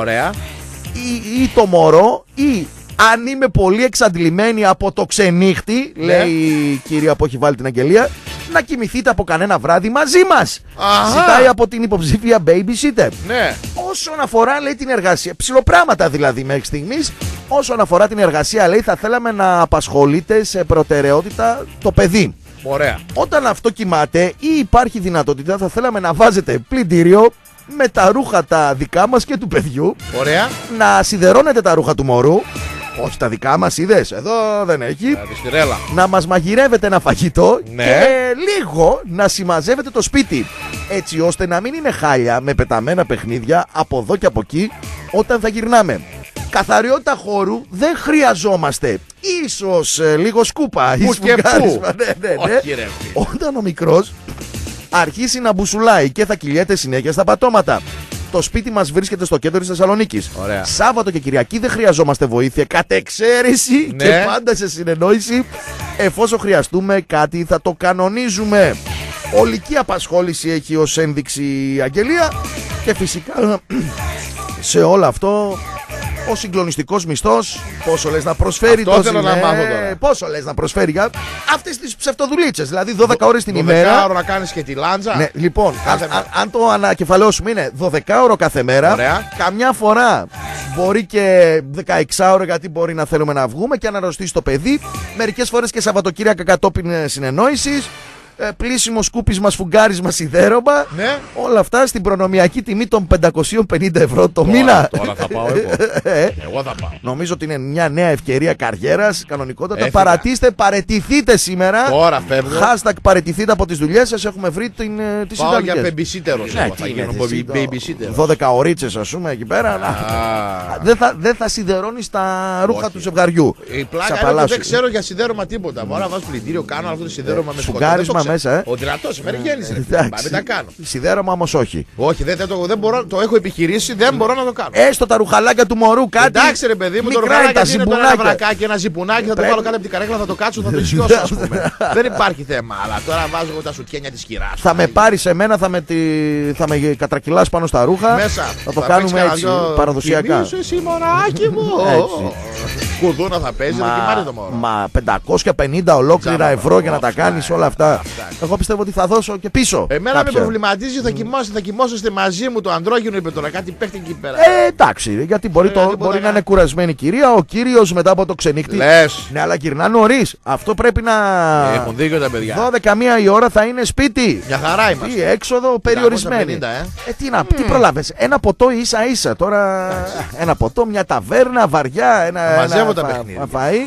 ή το μωρό, ή αν είμαι πολύ εξαντλημένη από το ξενύχτη, λέει η κυρία που έχει βάλει την αγγελία, να κοιμηθείτε από κανένα βράδυ μαζί μας. Ζητάει από την υποψήφια babysitter. Όσον αφορά, λέει, την εργασία, ψιλοπράγματα δηλαδή μέχρι στιγμής. Όσον αφορά την εργασία, λέει, θα θέλαμε να απασχολείτε σε προτεραιότητα το παιδί. Ωραία. Όταν αυτό κοιμάται ή υπάρχει δυνατότητα, θα θέλαμε να βάζετε πλυντήριο με τα ρούχα τα δικά μας και του παιδιού. Ωραία. Να σιδερώνετε τα ρούχα του μωρού. Όχι τα δικά μας, είδες, εδώ δεν έχει. Να μας μαγειρεύετε ένα φαγητό και λίγο να συμμαζεύετε το σπίτι, έτσι ώστε να μην είναι χάλια με πεταμένα παιχνίδια από εδώ και από εκεί όταν θα γυρνάμε. Καθαριότητα χώρου δεν χρειαζόμαστε. Ίσως λίγο σκούπα ή σφουγγάρισμα. Όταν ο μικρός αρχίσει να μπουσουλάει και θα κυλιέται συνέχεια στα πατώματα. Το σπίτι μας βρίσκεται στο κέντρο της Θεσσαλονίκης. Σάββατο και Κυριακή δεν χρειαζόμαστε βοήθεια. Κατ' εξαίρεση και πάντα σε συνεννόηση. Εφόσον χρειαστούμε κάτι θα το κανονίζουμε. Ολική απασχόληση έχει ως ένδειξη η αγγελία. Και φυσικά σε όλο αυτό ο συγκλονιστικός μισθός, πόσο λες να προσφέρει. Αυτό θέλω να μάθω τώρα. Πόσο λες να προσφέρει για αυτές τις ψευτοδουλίτσες, δηλαδή 12 ώρες την ημέρα. 12 ώρα να κάνεις και τη λάντζα. Ναι, λοιπόν, αν το ανακεφαλαιώσουμε είναι 12 ώρο κάθε μέρα. Ωραία. Καμιά φορά μπορεί και 16 ώρο, γιατί μπορεί να θέλουμε να βγούμε και να αρρωστήσει το παιδί. Μερικές φορές και Σαββατοκύριακα κατόπιν συνεννόησης. Πλήσιμο, σκούπισμα, σφουγγάρισμα, σιδέρωμα. Όλα αυτά στην προνομιακή τιμή των 550 ευρώ το μήνα. Τώρα θα πάω εγώ θα πάω. Νομίζω ότι είναι μια νέα ευκαιρία καριέρας. Κανονικότατα παρατήστε, παραιτηθείτε σήμερα. Τώρα φεύγω. Hashtag παραιτηθείτε από τις δουλειές σας. Έχουμε βρει τις συνταγές. Πάω για babysitter. Θα γίνω babysitter. 12 ωρίτσες, ας πούμε, εκεί πέρα. Δεν θα σιδερώνεις τα ρούχα του ζευγαριού. Η πλάκα είναι ότι δεν ξέρω για σιδέρωμα τίποτα. Μπορώ να βάζω πλυντήριο, κάνω αυτό το σιδέρωμα με σφουγγάρισμα μέσα. Ο δυνατός ημερηγέννης είναι. Μην τα κάνω. Σιδέρωμα όμως όχι. Όχι, δεν μπορώ, το έχω επιχειρήσει, δεν μπορώ να το κάνω. Έστω τα ρουχαλάκια του μωρού, κάτι. Εντάξει ρε παιδί μου, το ρουχαλάκι είναι ένα βρακάκι, ένα ζιπουνάκι, θα το βάλω κάτω από την καρέκλα, θα το κάτσω, θα το ισιώσω, ας πούμε. Δεν υπάρχει θέμα. Αλλά τώρα βάζω εγώ τα σουτιένια της κυράς. Θα με πάρεις εμένα, θα με κατρακυλάς πάνω στα ρούχα. Θα το κάνουμε έτσι παραδοσιακά. Είσαι εσύ μωράκι μου. Κουδούνα θα παίζει, θα κοιμάται το μωρό. Μα 550 ολόκληρα ευρώ για να τα κάνεις όλα αυτά. Εγώ πιστεύω ότι θα δώσω και πίσω. Εμένα με προβληματίζει, θα κοιμόσαστε μαζί μου, το ανδρόγυνο είπε τώρα, κάτι παίχτη εκεί πέρα. Εντάξει, γιατί μπορεί να είναι κουρασμένη η κυρία, ο κύριος μετά από το ξενύχτη. Λες. Ναι, αλλά γυρνά νωρίς. Αυτό πρέπει να. Έχουν δίκιο τα παιδιά. 12 η ώρα θα είναι σπίτι. Μια χαρά είμαστε. Ή έξοδο περιορισμένη. Τι προλάβες. Ένα ποτό ίσα-ίσα. Τώρα ένα ποτό, μια ταβέρνα βαριά. Μαζεύω τα παιχνίδια. Φαΐ.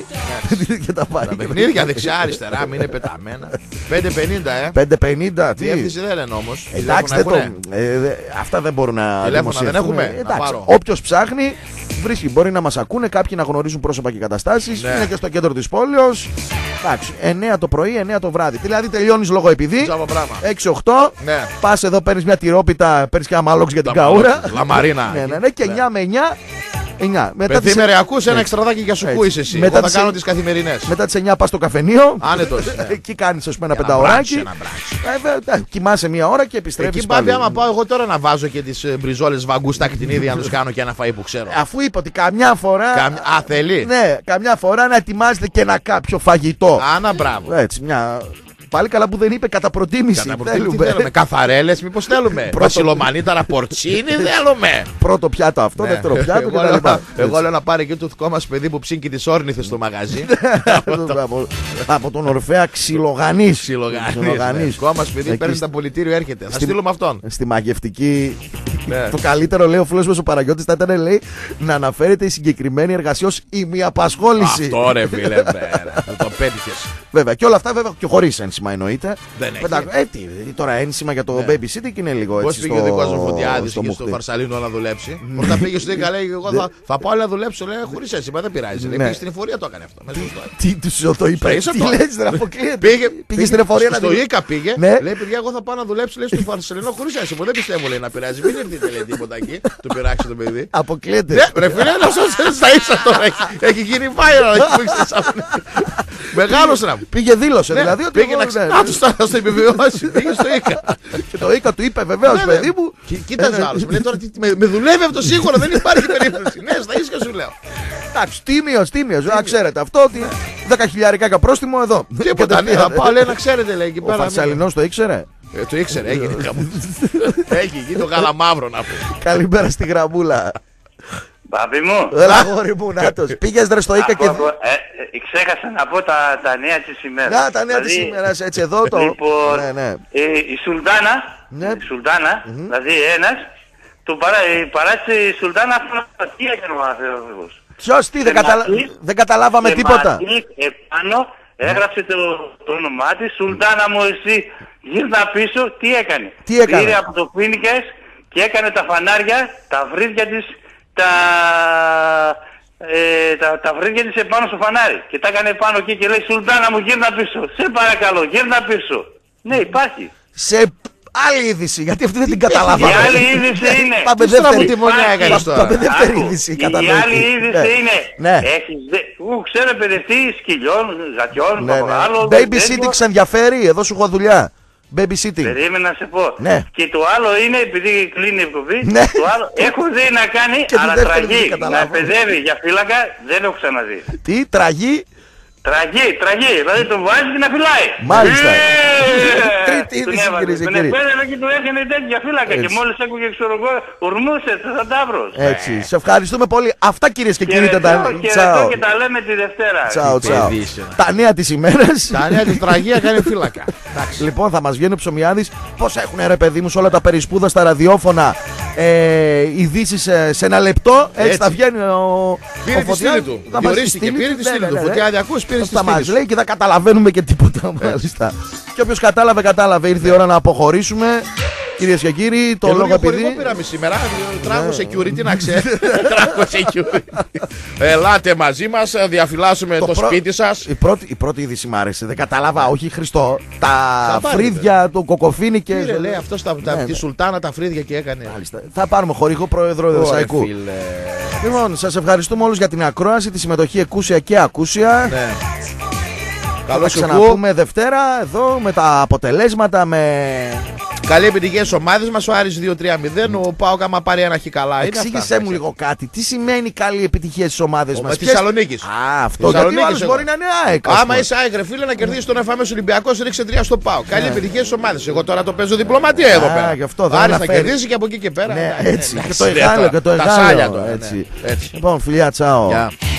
Και τα παιχνίδια δεξιά-αριστερά, μην είναι πεταμένα. 5.50, 5.50, τι. Διεύθυνση δεν λένε όμως. Εντάξει, αυτά δεν μπορούν να. Τηλέφωνα δεν έχουμε. Όποιος ψάχνει, βρίσκει. Μπορεί να μας ακούνε, κάποιοι να γνωρίζουν πρόσωπα και καταστάσεις. Είναι και στο κέντρο της πόλεως. Εντάξει, 9 το πρωί, 9 το βράδυ. Δηλαδή τελειώνεις λόγω επειδή. 6-8. Πας εδώ, παίρνεις μια τυρόπιτα, παίρνεις και ένα μάλοξ για την καούρα. Λαμαρίνα. Ναι, και 9 με 9. Πεθήμερε, ακούς ένα εξτραδάκι για σου είσαι εσύ. Μετά θα κάνω τις καθημερινές. Μετά τις 9 πας στο καφενείο. Άνετος. Εκεί κάνεις ας πούμε ένα πενταωράκι. Κοιμάσαι μια ώρα και επιστρέφεις. Εκεί πάμε, άμα πάω εγώ τώρα να βάζω και τις μπριζόλες βαγκού στα κτηνίδια να τους κάνω και ένα φαΐ που ξέρω. Αφού είπα ότι καμιά φορά. Α, θέλει. Ναι, καμιά φορά να ετοιμάζετε και ένα κάποιο φαγητό. Άνα, μπράβο. Έτσι, μια. Πάλι καλά που δεν είπε κατά προτίμηση. Θέλουμε καθαρέλες, μήπως θέλουμε. Βασιλομανίταρα πορτσίνη θέλουμε. Πρώτο πιάτο αυτό, δεύτερο πιάτο κτλ. Εγώ λέω να πάρει και το δικό μας παιδί που ψήνει τις όρνηθες στο μαγαζί. Από τον Ορφέα Ξυλογανής. Ξυλογανής. Δικό μας παιδί παίρνει τα πολιτήριο, έρχεται. Θα στείλουμε αυτόν. Στη μαγευτική. Το καλύτερο, λέει ο φίλος μας ο Παναγιώτης, θα ήταν, λέει, να αναφέρεται η συγκεκριμένη εργασία ως ημιαπασχόληση. Αυτό ρε φίλε, το πέτυχες. Βέβαια, και όλα αυτά βέβαια και χωρίς ένσημα εννοείται. Δεν έχει. Τώρα ένσημα για το babysitting είναι λίγο έτσι. Πώς πήγε ο δικός μου Φωτιάδης και στο Βαρσαλίνο να δουλέψει. Όταν πήγε στο ΙΚΑ, λέει, εγώ θα πάω να δουλέψω, λέει, χωρίς ένσημα, δεν πειράζει. Πήγε στην εφορία, το έκανε αυτό. Τι του το είπε, τι λες, δεν αποκλείεται. Πήγε στην εφορία να στο ΙΚΑ πήγε, λέει, παιδιά, εγώ θα πάω να δουλέψω, λέει, στο Βαρσαλίνο χωρίς ένσημα. Δεν πιστεύω, λέει, να πειράζει. Μην έρθετε, λέει, τίποτα εκεί, του πειράξει το παιδί. Αποκλείεται. Ρε φίλε, να σώσει στα ίσα τώρα. Έχει γίνει viral. Μεγάλος ραμ. Πήγε δήλωσε δηλαδή ότι. Πήγε να το επιβεβαιώσει. Πήγε στο ΙΚΑ. Και το ΙΚΑ του είπε βεβαίως, παιδί μου. Κοίταζε άλλος. Μου λέει τώρα με δουλεύει αυτό σίγουρα, δεν υπάρχει περίπτωση. Ναι, στα ίσια σου λέω. Εντάξει, τίμιος. Να ξέρετε αυτό ότι 10.000 πρόστιμο εδώ. Τίποτα. Πάω, λέει, να ξέρετε, λέει εκεί πέρα. Ο Φαρσαλινός το ήξερε. Το ήξερε, έγινε. Έχει γίνει το γαλαμαύρο να πω. Καλημέρα στη γραμμούλα. Παπί μου. Έλα, αγόρι μου, νάτος. Πήγες ρε στο ΙΚΑ και. Ξέχασα να πω τα νέα της ημέρας. Να, τα νέα της ημέρας, έτσι εδώ το. Λοιπόν, η Σουλτάνα, δηλαδή ένας, παράτησε η Σουλτάνα αυτό. Τι έκανε ο άνθρωπος. Ποιος, τι, δεν καταλάβαμε τίποτα. Επάνω έγραψε το όνομά της, Σουλτάνα μου εσύ γύρνα πίσω, τι έκανε. Πήρε από το πίνικες και έκανε τα φανάρια, τα βρύδια της, τα βρύδια της επάνω στο φανάρι και τα έκανε πάνω εκεί και λέει Σουλτάνα μου γύρνα πίσω, σε παρακαλώ γύρνα πίσω. Ναι, υπάρχει. Σε άλλη είδηση, γιατί αυτή δεν την καταλάβαμε. Η άλλη είδηση είναι. Πάμε δεύτερη είδηση. Η άλλη είδηση είναι. Ξέρω παιδευτεί σκυλιών, γατιών, παπαγάλων. Babysitting σε ενδιαφέρει, εδώ σου έχω δουλειά. Babysitting. Περίμενα να σε πω. Ναι. Και το άλλο είναι, επειδή κλείνει η εκπομπή, ναι. Το άλλο έχω δει να κάνει ανατραγή. Να παιδεύει για φύλακα, δεν έχω ξαναδεί. Τι, τραγή. Τραγή, δηλαδή τον βάζει και να φυλάει. Μάλιστα. Τρίτη είδηση, κυρίες και κύριοι. Τον επέδευε και του έκανε τέτοια φύλακα και μόλις άκουγε ξέρω εγώ ουρνούσε σαν τάβρος. Έτσι, σε ευχαριστούμε πολύ. Αυτά κυρίες και κύριοι ήταν. Χαιρετώ και τα λέμε τη Δευτέρα. Τσάου. Τα νέα της ημέρας. Τα νέα της τραγία κάνει φύλακα. Λοιπόν, θα μας βγαίνει ο Ψωμιάδης. Πώς έχουν ρε παιδί μου σε όλα τα περισπούδα στα ραδιόφωνα ειδήσεις σε ένα λεπτό. Έτσι θα βγαίνει ο Φωτιάδης. Διορίστηκε, πήρε τη στήλη του. Φωτιάδη, ακούς, πήρε τη στήλη του. Θα μας λέει και θα καταλαβαίνουμε και τίποτα μάλιστα. Και όποιος κατάλαβε, ήρθε η ώρα να αποχωρήσουμε. Κυρίες και κύριοι, το λόγο επειδή. Εγώ πήραμε σήμερα. Τράγω security να ξέρει. Τράγω security. Ελάτε μαζί μας, διαφυλάσσουμε το σπίτι σας. Η πρώτη είδηση μ' άρεσε. Δεν κατάλαβα, όχι Χριστό. Τα φρύδια του Κοκοφίνη και. Πήρε, λέει αυτό τη Σουλτάνα τα φρύδια και έκανε. Θα πάρουμε χορηγό πρόεδρο Δεσσαϊκού. Λοιπόν, σας ευχαριστούμε όλους για την ακρόαση, τη συμμετοχή εκούσια και ακούσια. Θα ξαναπούμε Δευτέρα εδώ με τα αποτελέσματα, καλή επιτυχία στις ομάδες μας. Ο Άρης 2-3-0. Ο ΠΑΟΚ άμα πάρει ένα χικαλά. Εξήγησέ μου λίγο κάτι. Τι σημαίνει καλή επιτυχία στις ομάδες μας. Της Θεσσαλονίκης. Αυτό γιατί ο άλλος μπορεί να είναι ΑΕΚ. Άμα είσαι ΑΕΚ ρε φίλε να κερδίσεις τον εφάμεσο Ολυμπιακό, σου ρίξε 3 στο ΠΑΟΚ. Καλή επιτυχία στις ομάδες. Εγώ τώρα το παίζω διπλωματία εδώ πέρα. Άρης θα κερδίσει και από εκεί και πέρα. Έτσι. Και το εγάλιο και το εγάλιο. Λοιπόν, φιλιά, τσάω.